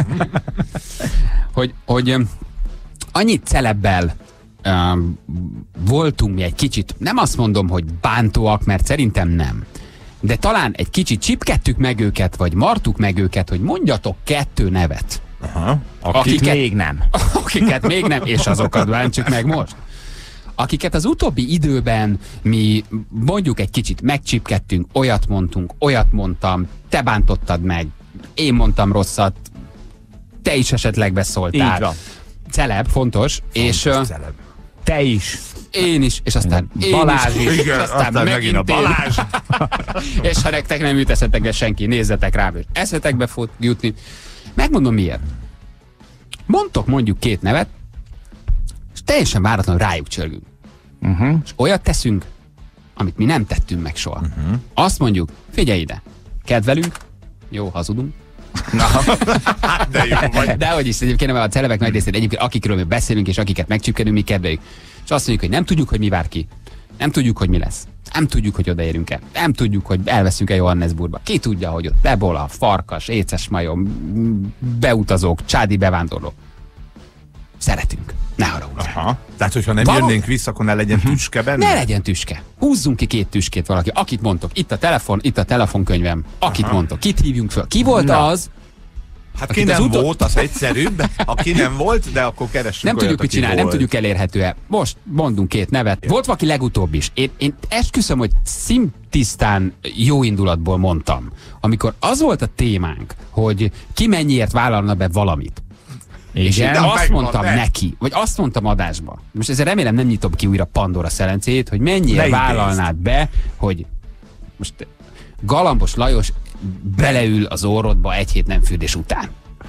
hogy, hogy um, annyit celebbel um, voltunk mi egy kicsit, nem azt mondom, hogy bántóak, mert szerintem nem. De talán egy kicsit csipkedtük meg őket, vagy martuk meg őket, hogy mondjatok kettő nevet. Aha. Akik Akiket- még nem. Akiket még nem, és azokat bántsuk meg most. Akiket az utóbbi időben mi mondjuk egy kicsit megcsipkedtünk, olyat mondtunk, olyat mondtam, te bántottad meg, én mondtam rosszat, te is esetleg beszóltál. Így van. Celeb, fontos, és ö, Celeb. Te is. én is, és aztán én Balázs is, is. és Igen, aztán, aztán megint a megint én. Balázs. És ha nektek nem jut eszetekbe senki, nézzetek rám, és eszetekbe fog jutni. Megmondom miért. Mondtok mondjuk két nevet, és teljesen váratlanul rájuk csörgünk. Uh-huh. És olyat teszünk, amit mi nem tettünk meg soha. Uh-huh. Azt mondjuk, figyelj ide, kedvelünk, jó, hazudunk. Na, hát de jó vagy. De hogy is egyébként a celebek nagy részét egyébként, akikről mi beszélünk, és akiket megcsipkedünk, mi kedveljük. És azt mondjuk, hogy nem tudjuk, hogy mi vár ki. Nem tudjuk, hogy mi lesz. Nem tudjuk, hogy odaérünk-e. Nem tudjuk, hogy elveszünk-e Johannesburgba. Ki tudja, hogy ott ebola, farkas, éces majom, beutazók, csádi bevándorlók. Szeretünk. Ne haragudj. Aha. Tehát, hogyha nem Való- jönnénk vissza, akkor ne legyen tüske benne? Ne legyen tüske. Húzzunk ki két tüskét valaki. Akit mondtok. Itt a telefon, itt a telefonkönyvem. Akit Aha. mondtok. Kit hívjunk föl. Ki volt Na. az, Hát ki nem utol... volt, az egyszerűbb. Aki nem volt, de akkor keressünk. Nem olyat, tudjuk mit csinálni, volt. nem tudjuk elérhető-e. Most mondunk két nevet. Ja. Volt valaki legutóbb is. Én, én esküszöm, hogy szimtisztán jó indulatból mondtam. Amikor az volt a témánk, hogy ki mennyiért vállalna be valamit. És én azt mondtam be. neki, vagy azt mondtam adásba. Most ezzel remélem nem nyitom ki újra Pandora szelencéjét, hogy mennyire vállalnád be, hogy most Galambos Lajos beleül az orrodba egy hét nem fürdés után.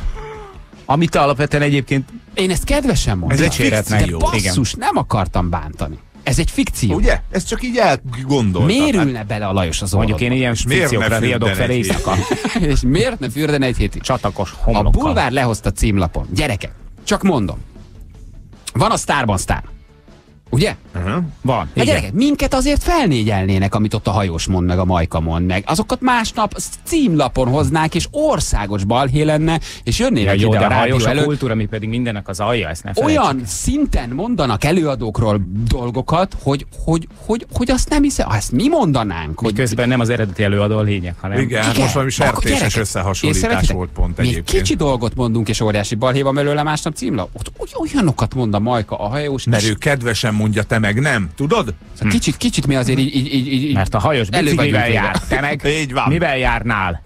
Amit alapvetően egyébként... Én ezt kedvesen mondom. Ez egy fikció. De basszus, nem akartam bántani. Ez egy fikció. Ugye? Ez csak így elgondoltam. Miért ülne bele a Lajos az orrodba? Mondjuk én ilyen fikciókra riadok fel éjszaka. És miért ne fürdene egy hétig? Csatakos homlokkal. A Bulvár lehozta címlapon. Gyerekek, csak mondom. Van a Sztárban sztár. Ugye? Uh-huh. Van. Hát gyerekek, minket azért felnégyelnének, amit ott a hajós mond, meg a Majka mond, meg azokat másnap címlapon hoznák, és országos balhé lenne, és jönnének ja, ide jó, a rádió hajós előtt. A kultúra, ami pedig mindennek az alja, ezt ne Olyan felejtsük. szinten mondanak előadókról dolgokat, hogy, hogy, hogy, hogy azt nem hiszem, ezt mi mondanánk. Hogy közben nem az eredeti előadó a lényeg, hanem... Igen, hát most valami sertéses összehasonlítás volt pont mi egyébként. kicsi dolgot mondunk, és óriási balhé van belőle másnap címlap. Ott olyanokat mond a Majka, a hajós. Mert ő kedvesen mondja, te meg nem. Tudod? Hm. Kicsit, kicsit mi azért így... így, így, így Mert a hajós biciklivel jár, te meg így van. Mivel járnál?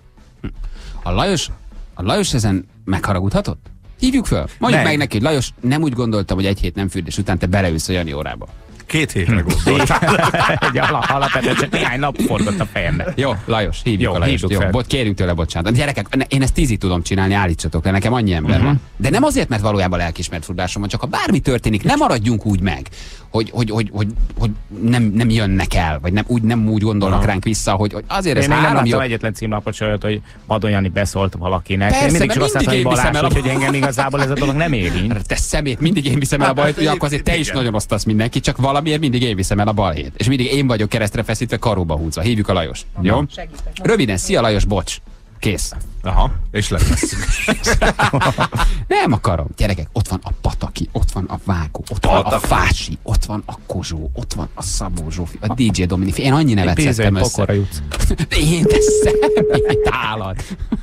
A Lajos, a Lajos ezen megharagudhatott? Hívjuk föl. Mondjuk meg, meg neki, hogy Lajos, nem úgy gondoltam, hogy egy hét nem fürdés után te beleülsz a Jani órába. Két hétre gondoltál. Egy alapvetően csak néhány nap fordult a fejembe. Jó, Lajos, hívjuk Jó, a Lajost. Jó, bot, kérünk tőle bocsánat. Gyerekek, én ezt tízig tudom csinálni, állítsatok le, nekem annyi ember uh-huh. van. De nem azért, mert valójában lelkiismert furdásom van, csak ha bármi történik, nem maradjunk úgy meg, hogy, hogy, hogy, hogy, hogy nem, nem jönnek el, vagy nem úgy, nem úgy gondolnak uh-huh. ránk vissza, hogy, hogy azért én ez három jó. Én nem jó... egyetlen címlapot se olyat, hogy Badon Jani beszólt valakinek. Persze, én mindig csak azt mindig láttam, hogy Balázs, el a... hogy engem igazából ez a dolog nem érint. Te szemét, mindig én viszem el a bajt, hogy akkor azért te is nagyon osztasz mindenki, csak valamiért mindig én viszem el a balhét. És mindig én vagyok keresztre feszítve, karóba húzva. Hívjuk a Lajost. Jó? Röviden, szia Lajos, bocs. Kész. Aha, és letesszük. Nem akarom. Gyerekek, ott van a Pataki, ott van a Vágó, ott van a Fási, ott van a Kozsó, ott van a Szabó Zsófi, a dé dzsé Dominik. Én annyi nevet szedtem össze. Én te szemét állat.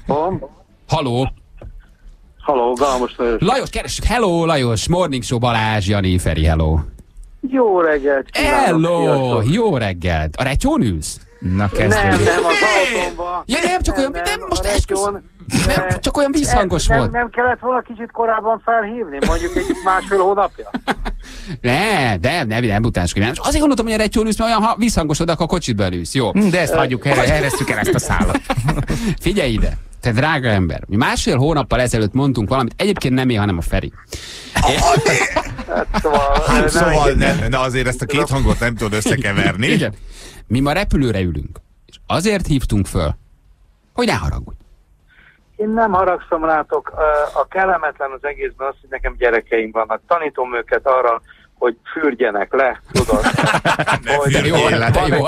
Haló. Haló, Galambos Lajos. Lajos, keressük. Hello, Lajos. Morning Show, Balázs, Jani, Feri, hello. Jó reggelt kívánok. Hello, jó reggelt. A retyón ülsz? Na, kezdődik. Nem, nem, az autómban. Ja, nem, csak nem, olyan, nem, nem, most retyón, nem, csak olyan visszhangos nem, volt. Nem, nem kellett volna kicsit korábban felhívni, mondjuk egy másfél hónapja? Ne, de nem, nem utánskodik. Azért gondoltam, hogy a retyón ülsz, mert olyan ha visszhangosod, akkor a kocsitban ülsz, jó? De ezt hagyjuk, eresztük el ezt a szállat. Figyelj ide, te drága ember, mi másfél hónappal ezelőtt mondtunk valamit, egyébként nem én, hanem a Feri. Hát, szóval, hát, szóval ne, ne, azért ezt a két hangot nem tudod összekeverni. Igen. Mi ma repülőre ülünk, és azért hívtunk föl, hogy ne haragudj. Én nem haragszom rátok, a kellemetlen az egészben az, hogy nekem gyerekeim vannak. Tanítom őket arra, hogy fürdjenek le, tudod. hogy jó, jó,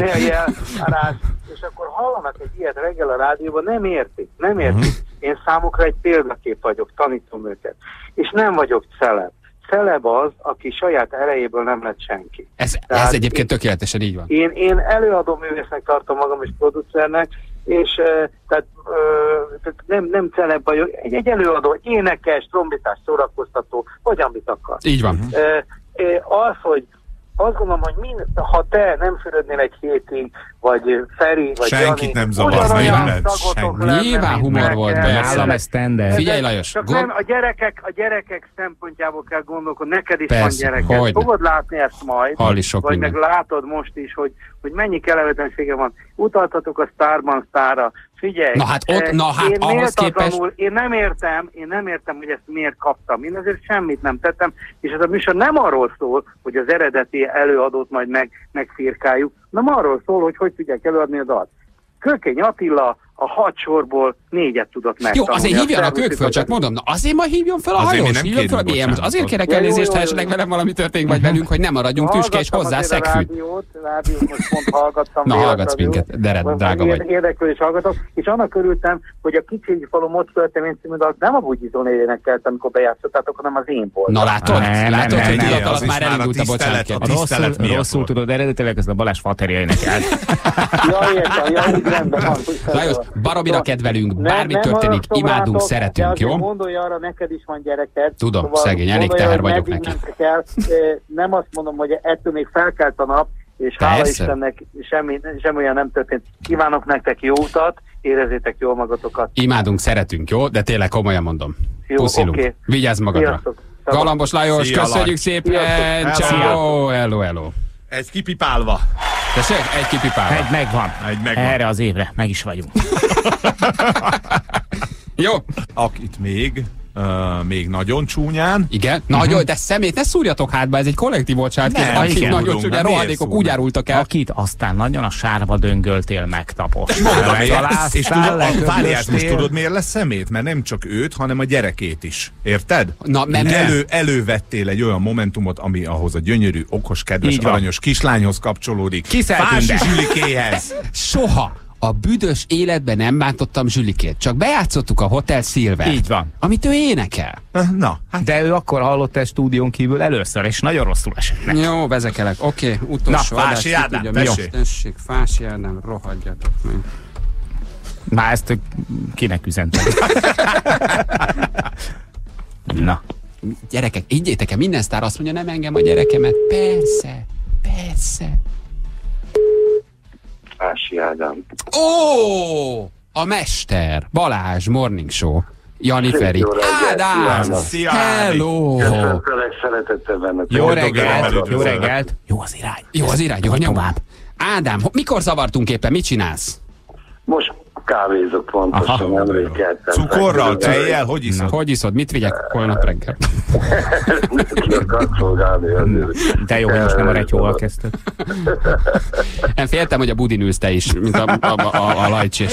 és akkor hallanak egy ilyet reggel a rádióban, nem értik, nem értik. Én számukra egy példakép vagyok, tanítom őket. És nem vagyok celeb. Celeb az, aki saját erejéből nem lett senki. Ez, ez egyébként én, tökéletesen így van. Én, én előadó művésznek tartom magam, és producernek, és uh, tehát, uh, tehát nem, nem celeb vagyok, egy, egy előadó, énekes, trombitás, szórakoztató, vagy amit akar. Így van. Uh, uh, az, hogy azt gondolom, hogy mind, ha te nem fürödnél egy hétig, vagy Feri, vagy senkit Jani, nem zavarsz, nyilván humor volt be. Nálam ez tender. Figyelj, Lajos. Csak nem, a gyerekek, a gyerekek szempontjából kell gondolkodni, neked is persze, van gyereked. Fogod látni ezt majd, vagy minden. meg látod most is, hogy, hogy mennyi kellemetlensége van. Utaltatok a Sztárban Sztárra. Figyelj, na hát ott, na hát én ahhoz képest... Én nem értem, én nem értem, hogy ezt miért kaptam. Én ezért semmit nem tettem, és ez a műsor nem arról szól, hogy az eredeti előadót majd meg, megfirkáljuk, nem arról szól, hogy hogy tudják előadni a dalt. Kőkény Attila a hat sorból négyet tudott megtanulni. Jó, azért hívjanak ők föl, csak mondom, na azért ma hívjon fel a hajós, hívjon fel a bé em. Azért kérek elnézést, ha esetleg velem valami történik, vagy velünk, hogy nem maradjunk tüske, és hozzá szegfű. Rádiót, rádiót most pont hallgattam. Na, hallgatsz minket, de drága vagy. Érdeklődés hallgatok, és annak örültem, hogy a Kicsi falu Mocsköltemény című dalt nem a Bugyizó névének kellett, amikor bejátszottátok, hanem az én voltam. Na látod? Látod, hogy tudat alatt már elindult a bocsánat. Rosszul tudod, eredetileg ez a Balázs Faterja énekelt. Ja, értem, ja, úgy rendben van. Lajos, baromira kedvelünk, bármi nem történik, haragszom imádunk, rátok, szeretünk, de azért jó? Gondolj arra, neked is van gyereked. Tudom, Szóval szegény, elég gondolj, teher hogy vagyok meddig neki. mentek el. Nem azt mondom, hogy ettől még felkelt a nap, és Persze. hála Istennek semmi, semmi olyan nem történt. Kívánok nektek jó utat, érezzétek jól magatokat. Imádunk, szeretünk, jó? De tényleg komolyan mondom. Jó, Puszilunk. oké. Vigyázz magadra. Sziasztok. Galambos Lajos, Szia, köszönjük Laj. szépen! Sziasztok. Ciao, hello, hello. Egy kipipálva. Tessék, egy kipipálva. Egy megvan. Egy megvan. Erre az évre meg is vagyunk. Jó. Akit még, uh, még nagyon csúnyán. Igen, nagyon, de szemét ne szúrjatok hátba, ez egy kollektív bocsánat. Nem, Akik igen, nagyon tudunk, csúnya nem, miért rohadékok szúrnak? úgy árultak el. Akit aztán nagyon a sárba döngöltél, megtapos. Mondom, és Találszál, tudod, várjál, most lekövöztél. tudod miért lesz szemét? Mert nem csak őt, hanem a gyerekét is. Érted? Na, mert- Elő, elővettél egy olyan momentumot, ami ahhoz a gyönyörű, okos, kedves, Így van. aranyos kislányhoz kapcsolódik. Kiszeltünk Fási be. Zsülikéhez. Soha a büdös életben nem bántottam Zsülikét, csak bejátszottuk a Hotel Silver. Így van. Amit ő énekel. Na, hát De ő akkor hallott ezt stúdión kívül először, és nagyon rosszul esett neki. Jó, vezekelek. Oké, okay, utolsó Na, adás, Fási ki Ádám, tudja, mi? tessék. Tessék, Fási Ádám, rohadjatok meg. Már ezt ő kinek üzentem? Na. Gyerekek, higgyétek el, minden sztár azt mondja, nem engem a gyerekemet. Persze, persze. Fási Ádám. Ó, a mester, Balázs, Morning Show. Jani Feri. jó reggelt, Ádám! kívánok. Szia, Hello! Köszöntelek szeretettel benned. Jó Boldog reggelt, reggelt. jó reggelt. Jó az irány. Jó az irány, jó Hogy nyom. tovább? Ádám, ho- mikor zavartunk éppen, mit csinálsz? Most kávézok pontosan, emlékeltem. Cukorral, tejjel, hogy iszod? Hogy iszod, mit vigyek holnap reggel? Ki akart szolgálni azért. De jó, hogy most nem a retyóval kezdted. Én féltem, hogy a budin ülsz te is, mint a, a, a, a Lajcsi.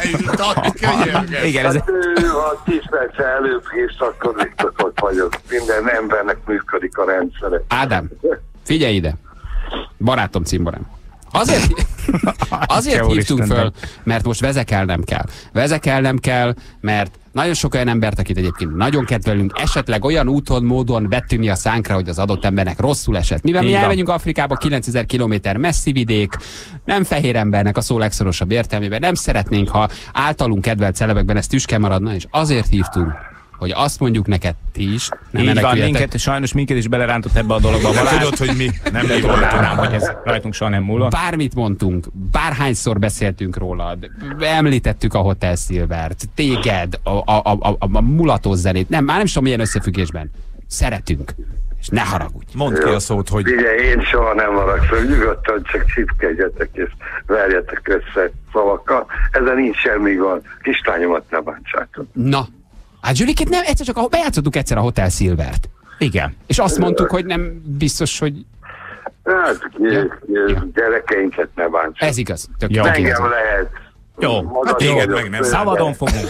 Igen, ez Hát ő, ha tíz perc előbb hívsz, akkor biztos, hogy vagyok. Minden embernek működik a rendszere. Ádám, figyelj ide. Barátom, cimborám. Azért, azért Atya hívtunk úristen, föl, mert most vezekelnem kell. Vezekelnem kell, mert nagyon sok olyan embert, akit egyébként nagyon kedvelünk, esetleg olyan úton, módon vettünk mi a szánkra, hogy az adott embernek rosszul esett. Mivel mi Így van. elmegyünk Afrikába, kilencezer kilométer messzi vidék, nem fehér embernek a szó legszorosabb értelmében, nem szeretnénk, ha általunk kedvelt celebekben ez tüske maradna, és azért hívtunk, hogy azt mondjuk neked ti is, nem Így van, meneküljetek. minket, sajnos minket is belerántott ebbe a dologba. Nem Balázs. tudod, hogy mi? Nem De mi tudnám, hogy ez rajtunk soha nem múlott. Bármit mondtunk, bárhányszor beszéltünk rólad, említettük a Hotel Silvert, téged, a, a, a, a, a mulatós zenét, nem, már nem is tudom milyen összefüggésben. Szeretünk. És ne haragudj. Mondd ki a szót, hogy Ugye én soha nem haragszom, nyugodtan csak csipkedjetek és verjetek össze szavakkal. Ezen nincs semmi gond. Kislányomat ne bántsátok. Na, hát Zsülikét nem, egyszer csak a, bejátszottuk egyszer a Hotel Silvert. Igen. És azt mondtuk, hogy nem biztos, hogy Hát, Ja. gyerekeinket ne bántsátok. ez igaz. Tök Jó. tök igaz. Engem lehet. Jó, Magas hát téged vagyok, meg nem. Szabadon fogunk.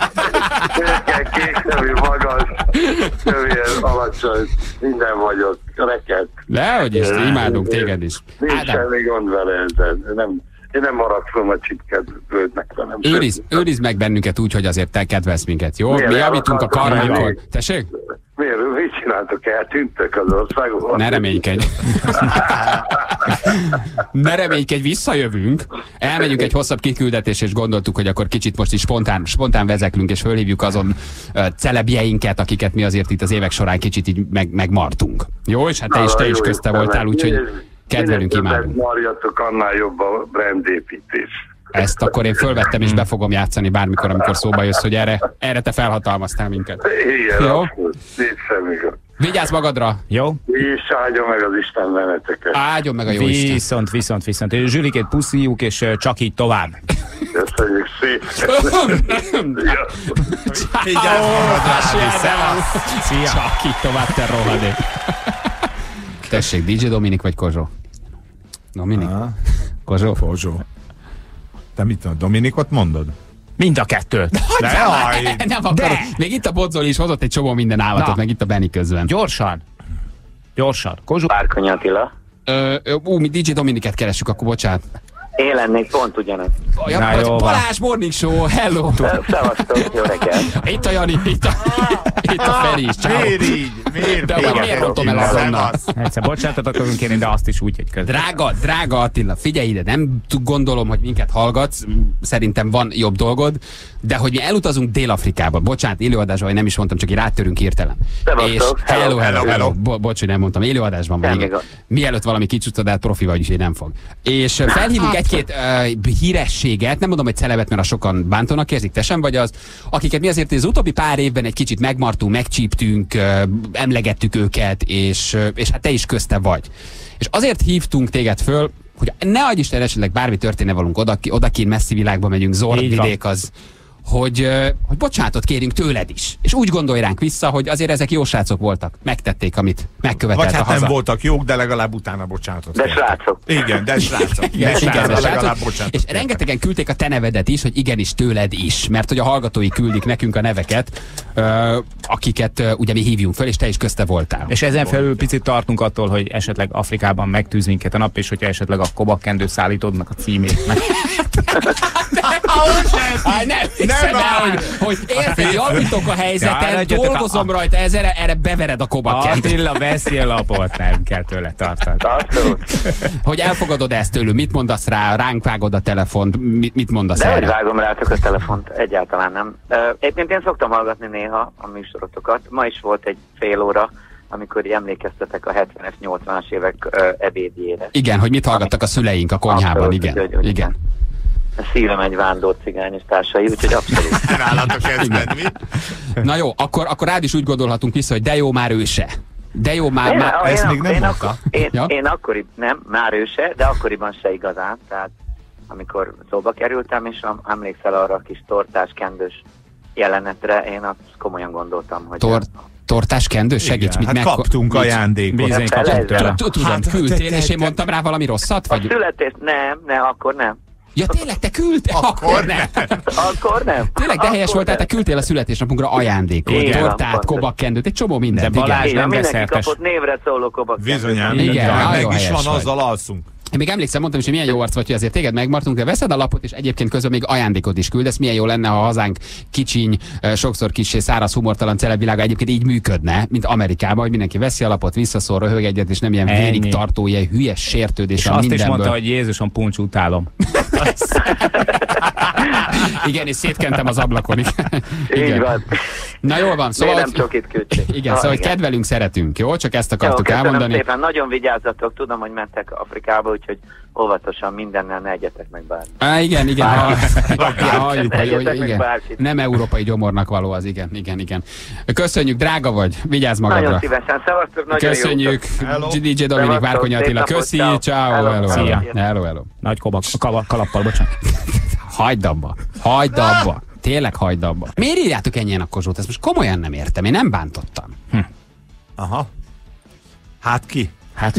Tőke, kékszemű, magas, kövér, alacsony, minden vagyok, reked. Dehogy is, imádunk téged is. Nincs Ádám, semmi gond vele ezzel. Nem, én nem haragszom a csipkedődnek velem. őriz, őrizd meg bennünket úgy, hogy azért te kedvelsz minket, jó? Miért Mi el javítunk a akartok karmánkon. menni? Tessék? Miért? Mit csináltok? Eltűntek az országban? Ne reménykedj. Ne reménykedj, visszajövünk. Elmegyünk egy hosszabb kiküldetés, és gondoltuk, hogy akkor kicsit most is spontán, spontán vezeklünk, és fölhívjuk azon uh, celebjeinket, akiket mi azért itt az évek során kicsit így meg, megmartunk. Jó, és hát te is, te is közte voltál, úgyhogy kedvelünk, imádunk. Marjatok, annál jobb a brandépítés. Ezt akkor én fölvettem, és be fogom játszani bármikor, amikor szóba jössz, hogy erre, erre te felhatalmaztál minket. Igen, Jó? abszolút. Nincs semmi gond. Vigyázz magadra! Jó? És áldja meg az Isten meneteket. Áldjon meg a jó Isten! Viszont, viszont, viszont. Zsülikét puszíjuk, és ö, csak így tovább. Köszönjük szépen. Ja. vigyázz magadra, Szia! Csak így tovább, te rohadék! Tessék, dé dzsé Dominik vagy Kozsó? Dominik? Kozsó? Kozsó. Te mit mondod? Dominikot mondod? Mind a kettőt. De jaj! Nem akarod. De! Még itt a Bodzoli is hozott egy csomó minden állatot, Na. meg itt a Benni közben. Gyorsan. Gyorsan. Kozsó. Várkonyi Attila. Ö, ö, ú, mi dé dzsé Dominiket keressük, akkor bocsánat. Én lennék pont ugyanaz. Ja, Na, jó van. Balázs Morning Show, hello! Szevasztok, jó reggelt. Itt a Jani, itt a, itt a Feri is, ciao. Miért így? Miért? De miért? miért rontom el azonnal? Egyszer bocsánatot akarunk kérni, de azt is úgy, hogy közben. Drága, drága Attila, figyelj ide, nem t- gondolom, hogy minket hallgatsz, szerintem van jobb dolgod, de hogy mi elutazunk Dél-Afrikába, bocsánat, élőadásban, vagy nem is mondtam, csak így rátörünk hirtelen. Szevasztok. És hello, hello, hello, hello. hello. Bo- bocs, hogy nem mondtam, élőadásban vagy, Semmi igen. gond. Mielőtt valami kicsutodát profi vagy, úgyhogy nem fog. És uh, felhívunk egy-két uh, hírességet, nem mondom, hogy celebet, mert a sokan bántónak érzik, te sem vagy az, akiket mi azért az utóbbi pár évben egy kicsit megmartunk, megcsíptünk, uh, emlegettük őket, és, uh, és hát te is közte vagy. És azért hívtunk téged föl, hogy ne adj Isten, esetleg bármi történne velünk odaki, odakint messzi világba megyünk, Zord Így van. vidék az, hogy, ö, hogy bocsánatot kérünk tőled is. És úgy gondolj ránk vissza, hogy azért ezek jó srácok voltak. Megtették, amit megkövetelt Vagy a hát haza. nem voltak jók, de legalább utána bocsánatot. De kértek. srácok. Igen, de srácok. Igen, De igen, srácok, de srácok. legalább bocsánatot És kértek. rengetegen küldték a te nevedet is, hogy igenis tőled is, mert hogy a hallgatói küldik nekünk a neveket, ö, akiket ö, ugye mi hívjunk föl, és te is közte voltál. És ezen felül picit tartunk attól, hogy esetleg Afrikában megtűz minket a nap, és hogyha esetleg a kobakkendő szállítódnak a címét meg. Á, nem hiszem el, hogy, hogy érted, javítok a Ja, helyzeten, legyetek a- dolgozom rajta, ezzel erre bevered a kobakkendőt. Attila, veszi a lapot, nem kell tőle tartani. Abszolút. Hogy elfogadod ezt tőlük, mit mondasz rá, ránk vágod a telefont, mit, mit mondasz De hogy erre? vágom rátok a telefont, egyáltalán nem. Uh, egyébként én szoktam hallgatni néha a műsorotokat. Ma is volt egy fél óra, amikor így emlékeztetek a hetvenes, nyolcvanas évek uh, ebédjére. Igen, hogy mit hallgattak a szüleink a konyhában, Abszolút, igen. hogy- hogy- igen. A szívem egy vándor cigány és társai, úgyhogy abszolút. Nálatok ez menni. Na jó, akkor, akkor rád is úgy gondolhatunk vissza, hogy de jó már ő se. De jó már... Én, már... én, ezt én, még nem én, mondta. akkor, én, Ja? én akkori, nem, már ő se, de akkoriban se igazán. Tehát amikor szóba kerültem, és am, emlékszel arra a kis tortás, kendős jelenetre, én azt komolyan gondoltam, hogy... Tor, tortás kendős, segíts, Igen, mit hát meg... kaptunk mit- ajándékot. Bizony, Felejtsd kaptunk el. tőle. Tudom, Hát, küldtél, te- és én te- mondtam rá valami rosszat? A Vagy... születés, nem, nem, akkor nem. Ja tényleg, te küldtél? Akkor nem. Akkor nem. Tényleg, de helyes Akkor voltál, te nem. küldtél a születésnapunkra ajándékot, Igen. tortát, Pont. kobakkendőt, egy csomó mindent. De Balázs igen. Igen, nem mindenki desszertes. kapott névre szóló kobak. Bizonyám. Igen, Igen, nagyon meg is helyes van, vagy. azzal alszunk. Én még emlékszem, mondtam is, hogy milyen jó arc vagy, hogy azért téged megmartunk, de veszed a lapot, és egyébként közben még ajándékot is küldesz. Milyen jó lenne, ha hazánk kicsiny, eh, sokszor kissé száraz, humortalan celebvilága egyébként így működne, mint Amerikában, hogy mindenki veszi a lapot, visszaszól, röhög egyet, és nem ilyen Ennyi. vérig tartó, ilyen hülyes sértődés És a azt is mindenből. mondta, hogy Jézusom, puncs utálom. Igen, és szétkentem az ablakon. Így Igen. van. Na jól van, Miért szóval... nem csokit küldték? Igen, Ah, szóval, hogy igen. kedvelünk, szeretünk, jó? Csak ezt Jó, akartuk köszönöm elmondani. szépen, nagyon vigyázzatok, tudom, hogy mentek Afrikába, úgyhogy óvatosan mindennel ne egyetek meg bármit. Á, igen, igen. Ha, Bárki. ja, halljuk, hogy, Egyetek hogy meg igen. bárkit. Nem európai gyomornak való az, igen, igen, igen. Köszönjük, drága vagy, vigyázz magadra. Nagyon szívesen, szevasztok, nagyon Köszönjük, Hello. dé dzsé Dominik, Szevasztok, Várkonyi szép Attila, napot, köszi, ciao. ciao, Hello. hello, Szia. hello, hello, hello. Nagy kobak, kala, kalappal, bocsánat. Hagyd abba, hagyd abba, tényleg hagyd abba. Miért írjátok ennyien a Kozsót? Ezt most komolyan nem értem, én nem bántottam. Aha. Hát ki? Hát...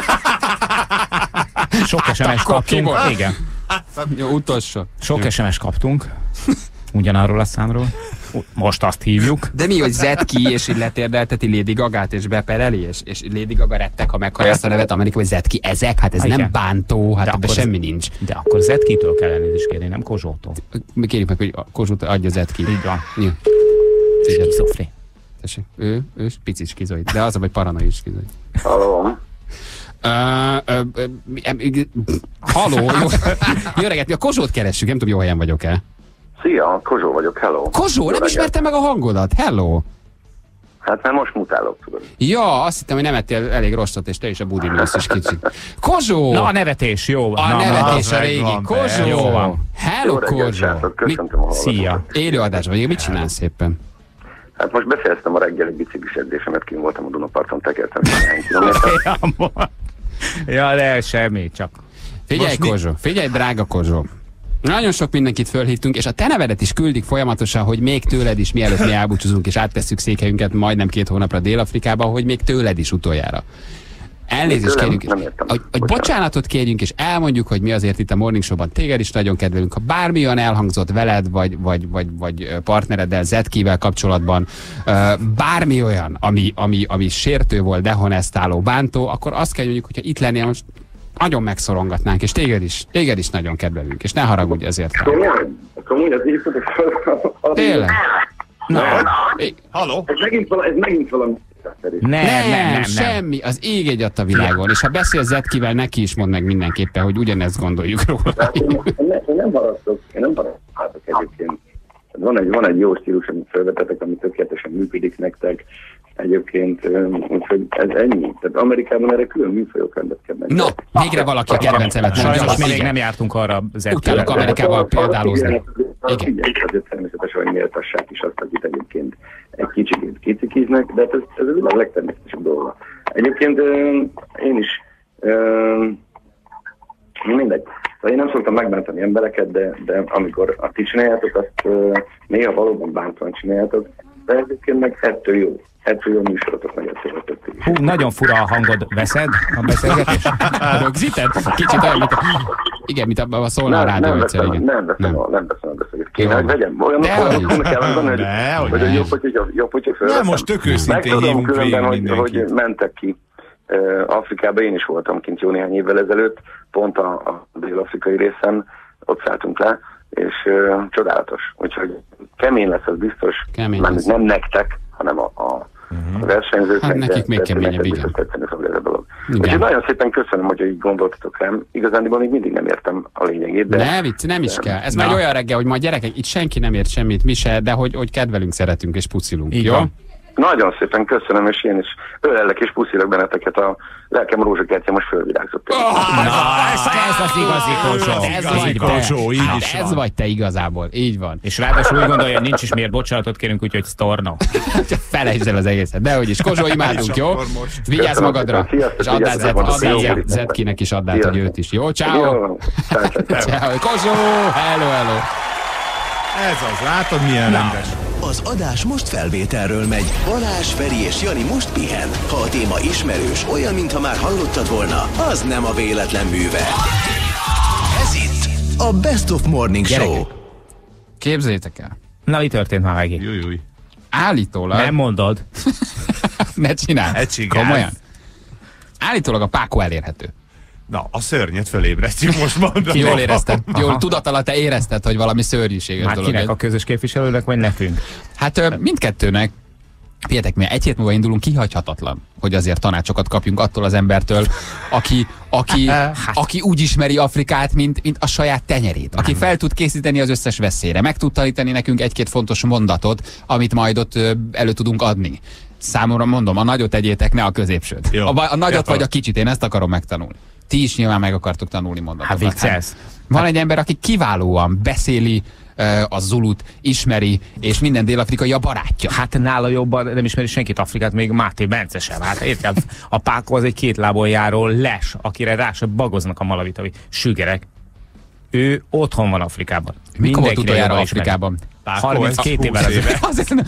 Sok es em es akkor ki kaptunk. volt? Igen. Jó, utolsó. Sok es em es kaptunk. Ugyanarról a számról. Most azt hívjuk. De mi, hogy zed ki, és így letérdelteti Lady Gagát, és bepereli, és, és Lady Gaga rettek, ha meghallja ezt a nevet Amerikában, hogy zed ki. Ezek? Hát ez Igen. nem bántó, hát De ebben akkor- semmi nincs. De akkor Zetki-től kell elnézést kérni, nem Kozsótól. Mi kérjük meg, hogy a Kozsót adja zed ki. Így van. Jó. Skizofré. Tessék, ő, ő picit skizoid, de az a, hogy paranoid skizoid. Halló. Ö, ö, ö, em, ig- Halló, jó, jó reggelt, mi a Kozsót keressük, nem tudom, jó helyen vagyok-e. Szia, Kozsó vagyok, hello. Kozsó, Jó nem reggelt. ismertem meg a hangodat, hello. Hát mert most mutálok, tudod. Ja, azt hittem, hogy nem ettél elég rostot, és te is a budin ülsz is kicsit. Kozsó! Na, a nevetés, jó. A Na, nevetés az a megvan, régi. persze. Kozsó! Jó van. Hello, Jó reggelt, Kozsó! srácok, Mi- köszöntöm a hallgatókat. Szia. Élőadásban vagy, mit csinálsz szépen? Hát most befejeztem a reggeli biciklis edzésemet, kint voltam a Dunaparton, tekertem néhány kilométert. Ja, de semmi, csak. Figyelj, Most mi- Kozsó, figyelj, drága Kozsó. Nagyon sok mindenkit fölhívtunk, és a te nevedet is küldik folyamatosan, hogy még tőled is, mielőtt mi elbúcsúzunk, és áttesszük székhelyünket majdnem két hónapra Dél-Afrikába, hogy még tőled is utoljára. Elnézést Tőlem? kérjünk, Nem értem. hogy, hogy Bocsánat. bocsánatot kérjünk, és elmondjuk, hogy mi azért itt a Morning Show-ban téged is nagyon kedvelünk. Ha bármi olyan elhangzott veled, vagy, vagy, vagy, vagy ö, partnereddel, Zetkivel kapcsolatban, ö, bármi olyan, ami, ami, ami sértő volt, dehonestáló, bántó, akkor azt kell mondjuk, hogyha itt lennél most, nagyon megszorongatnánk, és téged is, téged is nagyon kedvelünk, és ne haragudj ezért. Komolyan, az évszakok fel. Tényleg? Na, halló? Ez megint valami, ez megint valami. Nem, nem, nem, nem, semmi, az ég egy a világon, és ha beszélsz Zetkivel, neki is mondd meg mindenképpen, hogy ugyanezt gondoljuk róla. Én, én nem haragszok, én nem haragszok egyébként. Van egy, van egy jó stílus, amit felvetetek, ami tökéletesen működik nektek. Egyébként, úgyhogy ez ennyi. Tehát Amerikában erre külön műfajok rendezkednek. No, végre valaki a kedvencemet mondja. Sajnos mi még nem jártunk arra Zetkivel. Utálok Amerikával példálózni. Igen, azért természetesen, hogy méltassák is azt, akit egyébként egy kicsit kicikiznek, de ez, ez a világ legtermészetesebb dolga. Egyébként én is mindegy. Szóval én nem szoktam megbántani embereket, de, de amikor a ti csináljátok, azt néha valóban bántóan csináljátok, de egyébként meg ettől jó. Ettől jó műsorotok meg ettől vetettük. Hú, nagyon fura a hangod. Veszed a beszélgetés? Rögzíted? Kicsit olyan, mint a... Igen, mint abban szólna a rádió egyszer, igen. Nem veszem a, nem veszem a beszélgetést. Kéne, hogy vegyem. Olyan olyan kell mondani, hogy jobb, hogyha fölveszem. Nem, most tök őszintén hívunk végül mindenkit. Hogy mentek ki Afrikába, én is voltam kint jó néhány évvel ezelőtt, pont a, a dél-afrikai részen, ott szálltunk le, és uh, csodálatos. Úgyhogy kemény lesz, az biztos, nem, nem nektek, hanem a, a, uh-huh. a versenyzőknek. Hát nekik még keményebb, igen. Úgyhogy nagyon szépen köszönöm, hogy így gondoltatok rám. Igazándiból még mindig nem értem a lényegét. De... Ne vicc, nem is kell. Ez már olyan reggel, hogy ma gyerekek, itt senki nem ért semmit, mi se, de hogy, hogy kedvelünk, szeretünk és pucilunk. Így jó? Van. Nagyon szépen köszönöm, és én is ölellek és puszilak benneteket, a lelkem rózsakertje most fölvirágzott. Oh, na, ez, ez az igazi Kozsó. Ez vagy Kozsó, így is van. Ez vagy te igazából, így van. És ráadásul úgy gondolja, hogy nincs is miért bocsánatot kérünk, úgyhogy sztorno. Felejtsd el az egészet, de hogy is. Kozsó, imádunk, jó? Vigyázz magadra, és add át Zetkinek is, add át, hogy őt is, jó? Ciao. Ciao. Kozsó, hello, hello. Ez az, látod milyen rendes. Az adás most felvételről megy. Balázs, Feri és Jani most pihen. Ha a téma ismerős, olyan, mintha már hallottad volna, az nem a véletlen műve. Ez itt a Best of Morning Show. Gyerekek, képzeljétek el. Na, mi történt már megint? Júj, júj. Állítólag... Nem mondod. Ne csinálj. Ne csinálj. Komolyan. Állítólag a pákó elérhető. Na, a szörnyet fölébresztjük, most mondom. Jól érezted. Jól tudat alatt te érezted, hogy valami szörnyűséges már dolog. Már kinek, a közös képviselőnek, vagy nekünk? Hát mindkettőnek. Figyeljetek, mi egy hét múlva indulunk, kihagyhatatlan, hogy azért tanácsokat kapjunk attól az embertől, aki, aki, aki úgy ismeri Afrikát, mint, mint a saját tenyerét. Aki fel tud készíteni az összes veszélyre. Meg tud tanítani nekünk egy-két fontos mondatot, amit majd ott elő tudunk adni. Számomra mondom, a nagyot tegyétek, ne a középsőt. Jó, a, a nagyot vagy a kicsit, én ezt akarom megtanulni. Ti is nyilván meg akartok tanulni mondatokat. Hát viccelsz. Van egy ember, aki kiválóan beszéli uh, a zulut, ismeri, és minden dél-afrikai a barátja. Hát nála jobban nem ismeri senkit Afrikát, még Máté Bence sem. Hát érted, a pákó az egy két lábon járó les, akire rá se bagoznak a malavitavi sügerek. Ő otthon van Afrikában. Mikor volt utoljára Afrikában? harminckét évvel ezelőtt.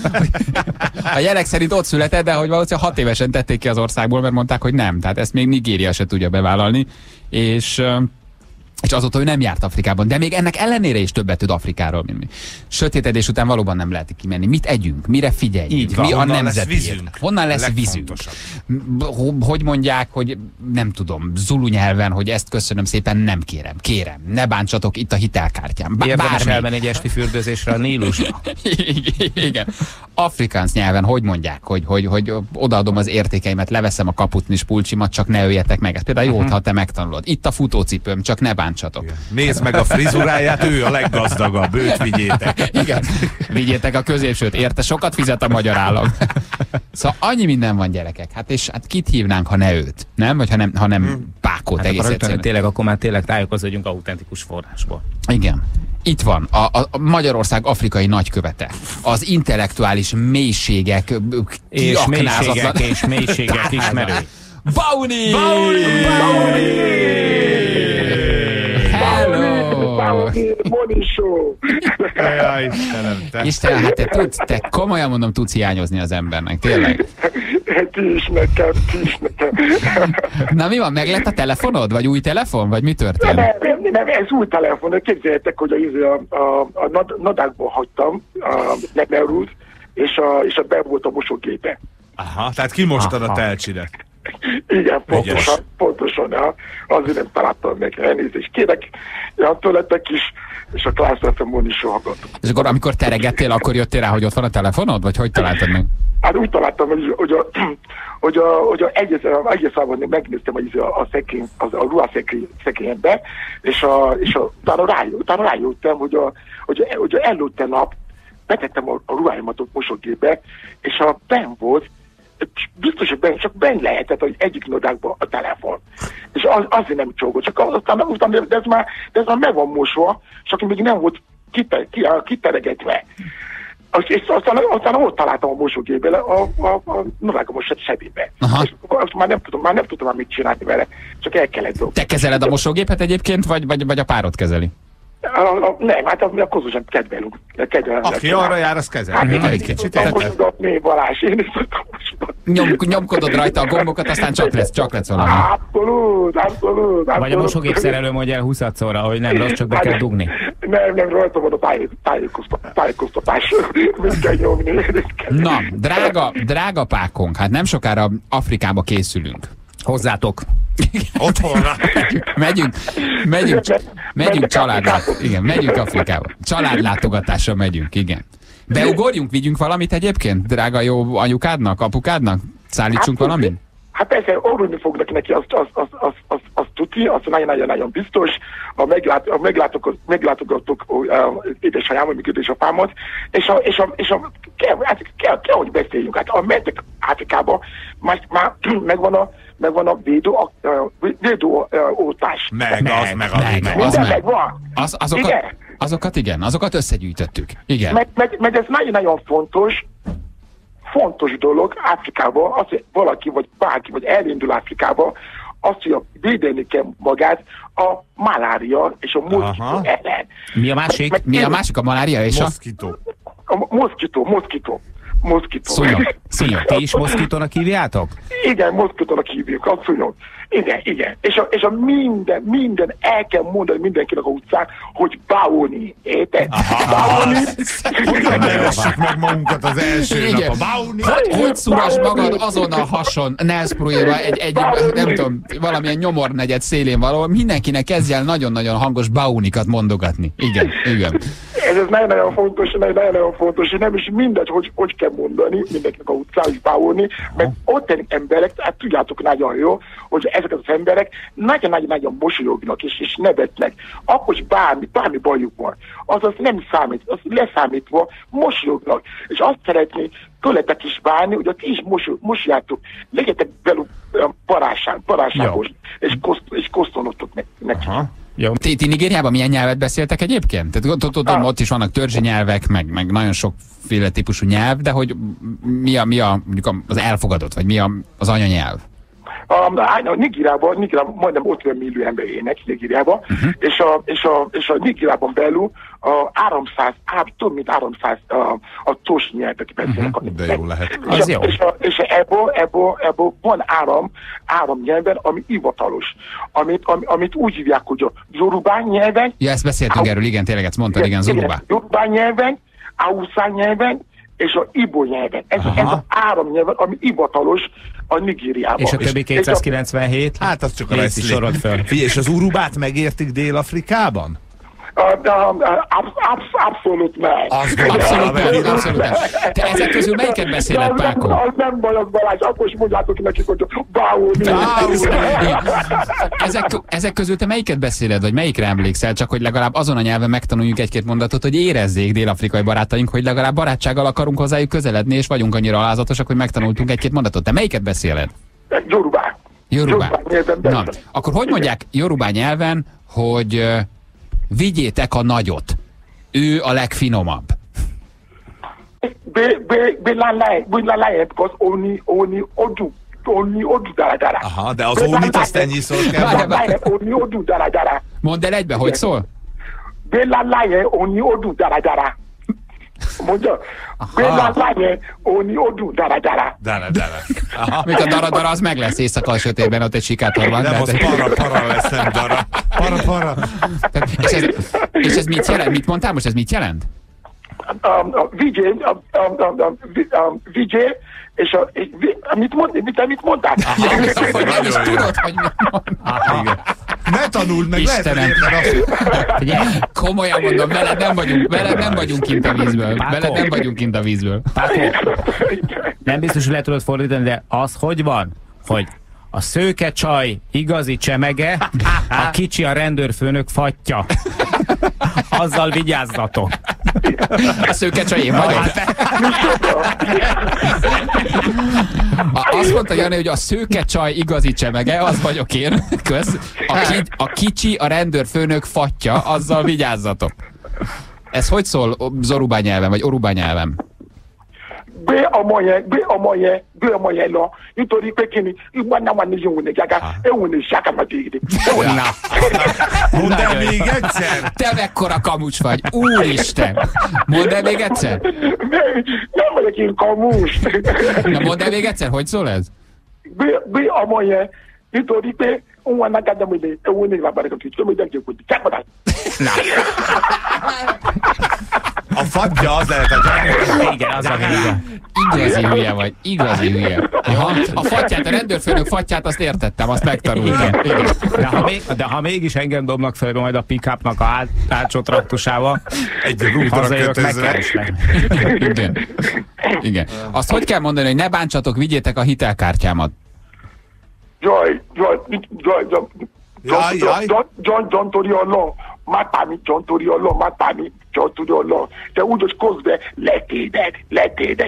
A jelek szerint ott született, de hogy valószínűleg hat évesen tették ki az országból, mert mondták, hogy nem. Tehát ezt még Nigéria se tudja bevállalni. És... és azóta ő nem járt Afrikában, de még ennek ellenére is többet tud Afrikáról, mint mi. Sötétedés után valóban nem lehet kimenni. Mit együnk? Mire figyeljünk? Így van, mi honnan a nemzeti lesz vízünk? Honnan lesz vízünk? Hogy mondják, hogy nem tudom, zulu nyelven, hogy ezt köszönöm szépen, nem kérem. Kérem, ne bántsatok itt a hitelkártyám. Bá Érdemes elmenni egy esti fürdőzésre a Nílusra. Igen. Afrikáns nyelven hogy mondják, hogy, hogy, hogy odaadom az értékeimet, leveszem a kaputnis pulcsimat, csak ne öljetek meg. Ez például jó, ha te megtanulod. Itt a futócipőm, csak ne bántsatok. Igen. Nézd meg a frizuráját, ő a leggazdagabb, őt vigyétek. Igen, vigyétek a középsőt, érte sokat fizet a magyar állam. Szóval annyi minden van, gyerekek. Hát és hát kit hívnánk, ha ne őt, nem? Vagy ha nem, ha nem hmm. Pákót hát egész egyszerűen. Tényleg, akkor már tényleg tájékozódjunk autentikus forrásból. Igen. Itt van a, a Magyarország afrikai nagykövete. Az intellektuális mélységek és mélységek és mélységek ismerő. Bauni! Bauni! Bauni! Morning show! Jaj, Istenem, te. Istenem, hát te tudsz, te komolyan mondom, tudsz hiányozni az embernek, tényleg. Ti is nekem, ti is nekem. Na mi van, meg lett a telefonod? Vagy új telefon? Vagy mi történt? Nem, nem, nem, ez új telefon. Képzeljétek, hogy a, a, a nadákból hagytam, a nem elrúd, és a, és a be volt a mosógépe. Aha, tehát kimostad a telcsidet. Igen, pontosan, pontosan, ja. Azért nem találtam meg, elnézést kérek, ja, tőletek is, és a Class ef em-on is hallgatom. És akkor amikor teregettél, akkor jöttél rá, hogy ott van a telefonod, vagy hogy találtad meg? Hát úgy találtam, hogy, hogy a, hogy a, hogy a egyes, egyes számban megnéztem hogy a, a szekrény, az, a ruhaszekrény szekrényben, és, a, és a, utána, rá, utána rájöttem, hogy, a, hogy, a, hogy a előtte nap betettem a, a ruháimat a mosógépbe, és a benn volt, biztos, hogy benn, csak benn lehetett, hogy egyik nodákban a telefon. És az, azért nem csógott, csak aztán, aztán de, ez már, de ez már meg van mosva, csak még nem volt kite, kiteregetve. És aztán, aztán ott találtam a mosógépbe, a, a, a nodákon most sebébe. És azt már nem tudom, már nem tudom már mit csinálni vele, csak el kellett dobni. Te kezeled a mosógépet egyébként, vagy, vagy, vagy a párod kezeli? A, a, nem, hát a, a közösen kedvelünk. kedvelünk. Aki arra jár, az kezel. Hát, hát, egy kicsit okosodni, Balázs, én is okosodni. Nyom, nyomkodod rajta a gombokat, aztán csak lesz, csak lesz valami. Abszolút, abszolút, abszolút. Vagy a mosógép szerelő mondja el huszadszorra, hogy nem rossz, csak be kell dugni. Nem, nem, rajta van a táj, tájékoztatás. Mit kell nyomni. Na, drága, drága pákunk, hát nem sokára Afrikába készülünk. Hozzátok. Otthonra. Megyünk, megyünk, megyünk családlát, igen, megyünk Afrikába. Családlátogatásra megyünk, igen. Beugorjunk, vigyünk valamit egyébként, drága jó anyukádnak, apukádnak? Szállítsunk hát, valamit? Hát persze, orrulni fognak neki, azt az, az, az, az, az tuti, azt nagyon-nagyon biztos. A, meglát, a meglátogatok, meglátogatok uh, édesanyámat, még édesapámat, és a, és a, és a kell, hát kell, kell, hogy beszéljünk. Hát a mentek Afrikába, már, már megvan a megvan a védó, uh, védó uh, oltás. Meg, meg, az, meg, meg, meg, az meg. meg. Van. Az, azokat, igen. azokat igen, azokat összegyűjtöttük. Igen. Meg, meg, meg ez nagyon-nagyon fontos, fontos dolog Afrikában, az, hogy valaki, vagy bárki, vagy elindul Afrikába, azt, hogy védeni kell magát a malária és a moszkító ellen. Mi a másik? Meg, Mi a másik? A malária és a... Moszkító. A moszkító, moszkító. Moszkító. Szúnyog. Szúnyog. Ti is moszkítónak hívjátok? Igen, moszkítónak hívjuk, a szúnyog. Igen, igen. És a, és a minden, minden el kell mondani mindenkinek a utcán, hogy bauni. Érted? Bauni. Nevessük meg magunkat az első igen. nap. A bauni. Hogy, hogy szúrás magad azon a hason, Nelspruéba, egy, egy nem tudom, valamilyen nyomornegyed szélén valahol, mindenkinek kezdj el nagyon-nagyon hangos baunikat mondogatni. Igen, igen. Ez, ez nagyon-nagyon fontos, nagyon-nagyon fontos, és nem is mindegy, hogy, hogy kell mondani mindenkinek a utcán, hogy bauni, mert ott emberek, hát tudjátok nagyon jó, hogy ezek az emberek nagyon-nagyon mosolyognak és, és nevetnek. Akkor is bármi, bármi bajuk van. Azaz nem számít, az leszámítva mosolyognak. És azt szeretné tőletek is várni, hogy ti is mosolyátok. Legyetek velük barátságos, és, koszt, és kosztonotok neki. Jó. Ti, ti Nigériában milyen nyelvet beszéltek egyébként? Tehát tudom, ott is vannak törzsi nyelvek, meg, meg nagyon sokféle típusú nyelv, de hogy mi, a, mi a, mondjuk az elfogadott, vagy mi a, az anyanyelv? A Nigériában, Nigériában majdnem ötven millió ember ének Nigériában, uh-huh. és, a, és, a, és a Nigériában belül a háromszáz, több mint háromszáz a, a tos nyelvek beszélnek. Uh-huh. De jó lehet. És, Az a, jó. és, a, és ebből, ebből, ebből van áram, áram nyelven, ami hivatalos, amit, ami, amit úgy hívják, hogy a Yorubá nyelven. Ja, ezt beszéltünk erről, igen, tényleg ezt mondtad, igen, Yorubá. Yorubá nyelven, Hausa nyelven, és a Ibo nyelven. Ez, ez az áram nyelven, ami hivatalos a Nigériában. És a többi kétszázkilencvenhét? Hát az csak a Léci sorod föl. Figyelj, és az urubát megértik Dél-Afrikában? Abszolút meg. Abszolút meg, abszolút meg. Te ezek közül melyiket beszéled, Páko? Az nem baj, az Balázs, akkor is mondjátok nekik, hogy báulni. Ezek, ezek közül te melyiket beszéled, vagy melyikre emlékszel, csak hogy legalább azon a nyelven megtanuljuk egy-két mondatot, hogy érezzék dél-afrikai barátaink, hogy legalább barátsággal akarunk hozzájuk közeledni, és vagyunk annyira alázatosak, hogy megtanultunk egy-két mondatot. Te melyiket beszéled? Yorubá. Yorubá. Na, akkor hogy mondják yorubá nyelven, hogy uh, vigyétek a nagyot. Ő a legfinomabb. Aha, de az ónit azt ennyiszor kell mondani. Mondd el egybe, hogy szól? Mondja, Béláláje, Óni Odú, Dara-Dara. Dara-Dara. Még a Dara-Dara az meg lesz éjszaka a sötétben, ott egy sikátor van. Nem, az para-para lesz, nem Dara. Para-para. És ez, és ez mit jelent? Mit mondtál most? Ez mit jelent? a, a Vijay, a, a, a, a, a Vijay, és a, mit, mond, mit, mit mondtál? Ja, hogy nem is tudod, hogy mit mondtál. Ne tanuld meg, Istenem. lehet, hogy komolyan mondom, veled nem vagyunk, veled nem vagyunk kint a vízből. Veled nem vagyunk kint a vízből. Nem biztos, hogy le tudod fordítani, de az hogy van, hogy a szőke csaj igazi csemege, a kicsi a rendőrfőnök fatja. Azzal vigyázzatok. A szőke csaj én vagyok. Azt mondta Jani, hogy a szőke csaj igazi csemege, az vagyok én. Kösz. A, ki, a kicsi a rendőrfőnök fatja, azzal vigyázzatok. Ez hogy szól zorubá nyelven, vagy orubá nyelven? Gbé ọmọ yẹn, gbé ọmọ yẹn, gbé ọmọ yẹn lọ. Nítorí pé kí ni, ìgbà náà wà ní yóò ní gàgà, ẹ̀wọ̀n ní ṣàkàmàdé. Mondd el még egyszer! Te mekkora kamucs vagy, úristen! Mondd el még egyszer! Nem vagyok én kamus. Na mondd el még egyszer, hogy szól ez? Gbé, gbé ọmọ yẹn, nítorí pé òun wà náà gàdá mi lé, ẹ̀wọ̀n ní ìlànà ìkọ̀tì, tó mi dẹ́gbẹ̀ẹ́ kò tí, ṣàkàmàdá. A fatja az lehet a gyermek. Igen, az a vége. Igazi hülye vagy, igazi hülye. Aha. A fatját, a rendőrfőnök fatját, azt értettem, azt megtanultam. Igen, igen. De, ha még, de ha mégis engem dobnak fel majd a pick-upnak a át, hátsó traktusával, egy rútra kötözve. Igen. Igen. Azt hogy kell mondani, hogy ne bántsatok, vigyétek a hitelkártyámat? Jaj, jaj, jaj, jaj. Jaj, jaj. John, John torí Ọlọ́run, má pa mí, John torí Ọlọ́run, má pa mí, John torí Ọlọ́run. Te úgy, hogy közben letéded, letéded.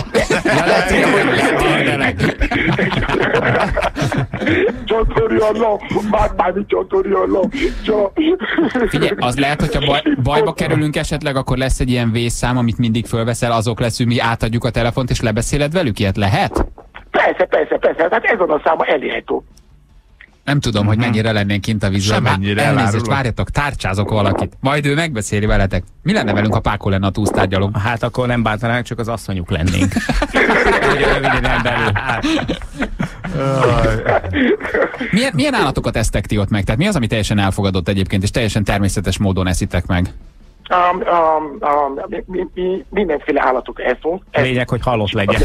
John torí Ọlọ́run, má pa mí, John torí Ọlọ́run. Figyelj, az lehet, hogyha baj, bajba kerülünk esetleg, akkor lesz egy ilyen vészszám, amit mindig fölveszel, azok leszünk, mi átadjuk a telefont, és lebeszéled velük, ilyet lehet? Persze, persze, persze, tehát ez a száma elérhető. Nem tudom, hogy mennyire lennénk kint a vízben. Semennyire, Elnézést, elárulok. várjatok, tárcsázok valakit. Majd ő megbeszéli veletek. Mi lenne velünk, ha Pákó lenne a túsztárgyaló? Hát akkor nem bántanánk, csak az asszonyuk lennénk. Ugye röviden belül. Milyen, milyen állatokat esztek ti ott meg? Tehát mi az, ami teljesen elfogadott egyébként, és teljesen természetes módon eszitek meg? Um, um, um, mi, mi, mi, mindenféle állatok eszünk. Lényeg, hogy halott legyen.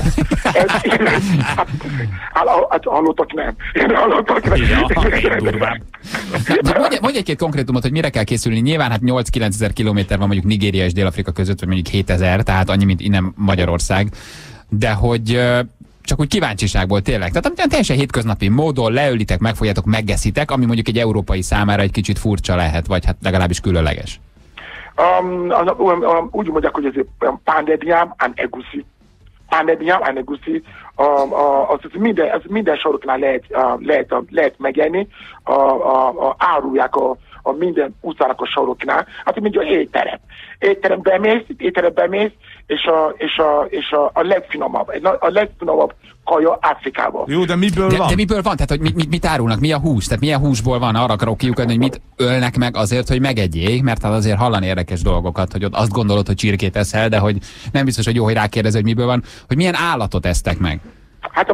Hát hallottak nem. Hallottak nem. Ja, durvább. Mondj, mondj egy-két konkrétumot, hogy mire kell készülni. Nyilván hát nyolc-kilenc ezer kilométer van mondjuk Nigéria és Dél-Afrika között, vagy mondjuk hétezer, tehát annyi, mint innen Magyarország. De hogy csak úgy kíváncsiságból tényleg. Tehát amit teljesen hétköznapi módon leölitek, megfogjátok, megeszitek, ami mondjuk egy európai számára egy kicsit furcsa lehet, vagy hát legalábbis különleges. Um, um, um, úgy mondják, hogy ez um, pandediám, and egusi. Pandediám, and egusi. Um, uh, az, az minden, az minden soroknál lehet, uh, lehet, uh, lehet megenni. Uh, uh, uh, árulják a, a minden utcának a soroknál. Hát mint a étterem. Étterembe mész, étterembe mész, és a, és a, és a, a legfinomabb, a legfinomabb kaja Afrikában. Jó, de miből de, van? De miből van? Tehát, hogy mit, mit, mit árulnak? Mi a hús? Tehát milyen húsból van? Arra akarok kiukadni, hogy mit ölnek meg azért, hogy megegyék, mert hát azért hallani érdekes dolgokat, hogy ott azt gondolod, hogy csirkét eszel, de hogy nem biztos, hogy jó, hogy rákérdez, hogy miből van, hogy milyen állatot esztek meg. Hát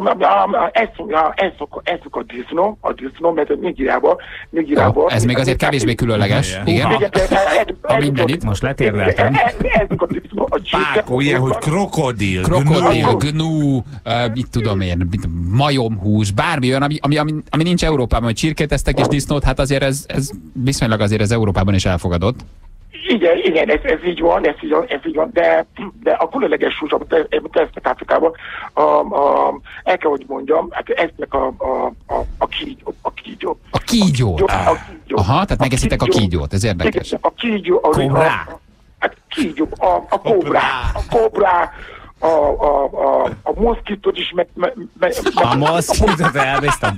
eszük a disznó, a disznó, mert Nigériában, Nigériában... Ez még azért kevésbé különleges. Igen. A mindenit most letérdeltem. Eszük a disznó, a csirke... Pákó, ilyen, hogy krokodil, Krokodil, gnú, mit tudom én, majomhús, bármi olyan, ami, ami, ami, ami nincs Európában, hogy csirkét esztek és disznót, hát azért ez, ez viszonylag azért ez Európában is elfogadott. Igen, igen, ez, ez így van, ez így van, ez így van, de, de a különleges hús, amit tesznek Afrikában, a, a, el kell, hogy mondjam, hát eznek a, a, a, a kígyó, a kígyó. A kígyó? Ah. Aha, tehát megeszitek a kígyót, ez érdekes. Igen, a kígyó, a, Kobrá. A, hát kígyó, a, a kobrá, a kobrá, a, a, a, a moszkitót is meg... Me, me, a moszkitót elbiztem.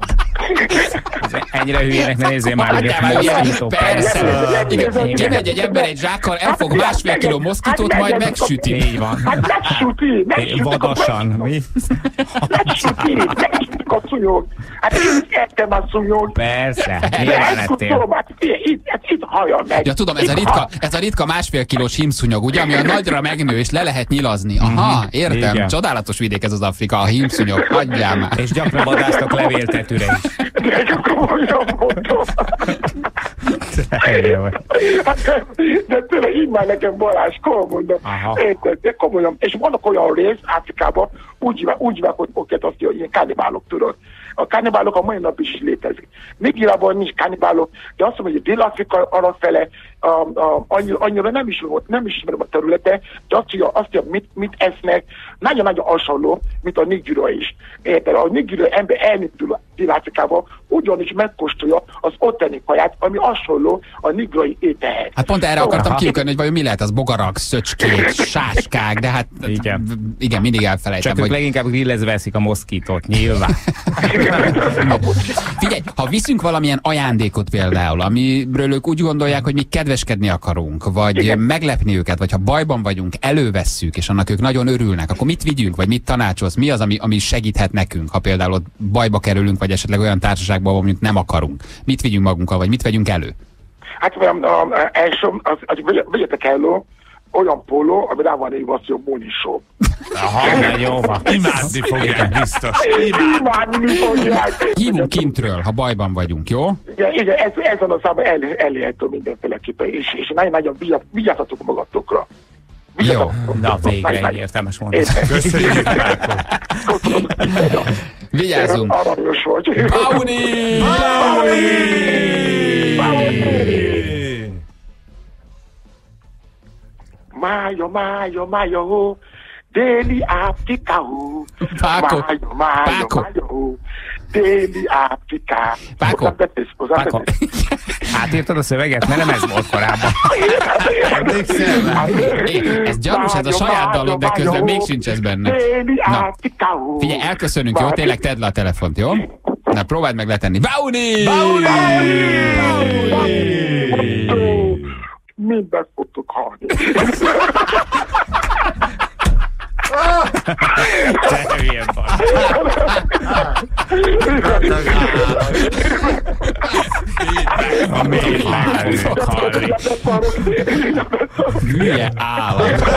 Ennyire hülyének ne nézzél már, hogy a moszkító. Persze. Kimegy egy ember egy zsákkal, elfog másfél kiló moszkitót, majd megsüti. Így van. Hát megsüti, megsüti. Vadasan, mi? Megsüti, megsütik a szúnyog. Hát én ettem a szúnyog. Persze, nyilván ettél. Itt hajjal meg. Ja, tudom, ez a ritka, ez a ritka másfél kilós hímszúnyog, ugye, ami a nagyra megnő, és le lehet nyilazni. Aha, értem. Igen. Csodálatos vidék ez az Afrika, a hímszúnyog. Hagyjál már. És gyakran vadásztok levéltetőre is. Hát, de tényleg így már nekem Balázs, komolyan mondom. Érted, de komolyan. És vannak olyan rész Afrikában, úgy hívják, úgy hívják, hogy oké, azt hogy ilyen kannibálok, tudod. A kannibálok a mai nap is létezik. Nigériában nincs kannibálok, de azt mondom, hogy Dél-Afrika arra fele a, a, annyira, annyira nem is volt, nem ismerem a területe, de azt mondja, azt mondja mit, mit esznek, nagyon-nagyon hasonló, mint a nigéria is. Érted? A nigéria ember elindul Dél-Afrikába, ugyanis megkóstolja az ottani kaját, ami hasonló a nigériai ételhez. Hát pont erre akartam kiukadni, hogy vajon mi lehet az bogarak, szöcskék, sáskák, de hát igen, igen mindig elfelejtem. Csak ők hogy... leginkább grillezve veszik a moszkítót, nyilván. Figyelj, ha viszünk valamilyen ajándékot például, amiről ők úgy gondolják, hogy mi kedveskedni akarunk, vagy igen. meglepni őket, vagy ha bajban vagyunk, elővesszük, és annak ők nagyon örülnek, akkor mit vigyünk, vagy mit tanácsolsz? Mi az, ami, ami segíthet nekünk, ha például ott bajba kerülünk, vagy esetleg olyan társaságban, amit nem akarunk? Mit vigyünk magunkkal, vagy mit vegyünk elő? Hát az első, az, az, vegyetek elő olyan póló, ami rá van írva, hogy Morning Show. Aha, nagyon van. Imádni fogják, biztos. Imádni fogják. Hívunk kintről, ha bajban vagyunk, jó? Igen, igen, ez, ezen a számban el, elérhető mindenféleképpen, és, és nagyon-nagyon vigyázzatok magatokra. Jó, na végre egy értelmes mondat. Köszönjük. Vigyázzunk. Aranyos vagy. Bauni! Mája, mája, mája, hó, déli Afrika, hó. Páko, mája, mája, Páko. mája, hó, déli Afrika. Páko, Páko. Átírtad a szöveget? Mert nem ez volt korábban. É, ez gyanús, ez a saját dalod, de közben még sincs ez benne. Na, figyelj, elköszönünk, jó? Tényleg tedd le a telefont, jó? Na, próbáld meg letenni. Bauni! Bauni! Mindent fogtok hallni. Te hülye van. Amit meg fog hallni. Hülye állat.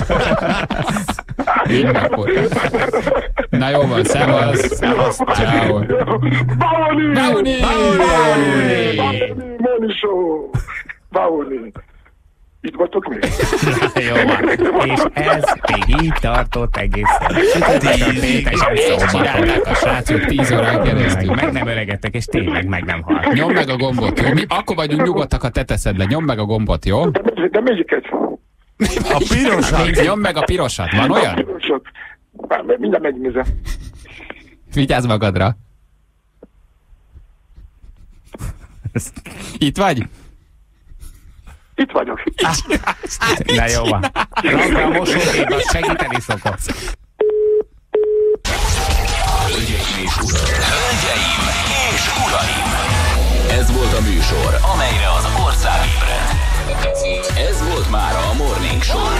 Na jó van, szevasz. Szevasz. Ciao. Bauni! Bauni! Bauni! Bauni show! Bauni! Itt vagytok még? Jó van. És ez még így tartott egészen. Csinálták a srácok tíz órán keresztül. Meg nem öregedtek, és tényleg meg nem halt. Nyomd meg a gombot, jó? Mi akkor vagyunk nyugodtak, ha te teszed le. Nyomd meg a gombot, jó? De melyiket? A pirosat. Nyomd meg a pirosat. Van olyan? A pirosat. Mindjárt megnézem. Vigyázz magadra. Itt vagy? Itt vagyok. Na jó van. Rakd a mosógép, az segíteni szokott. Hölgyeim és uraim! Hölgyeim és uraim! Ez volt a műsor, amelyre az ország ébredt. Ez volt már a Morning Show.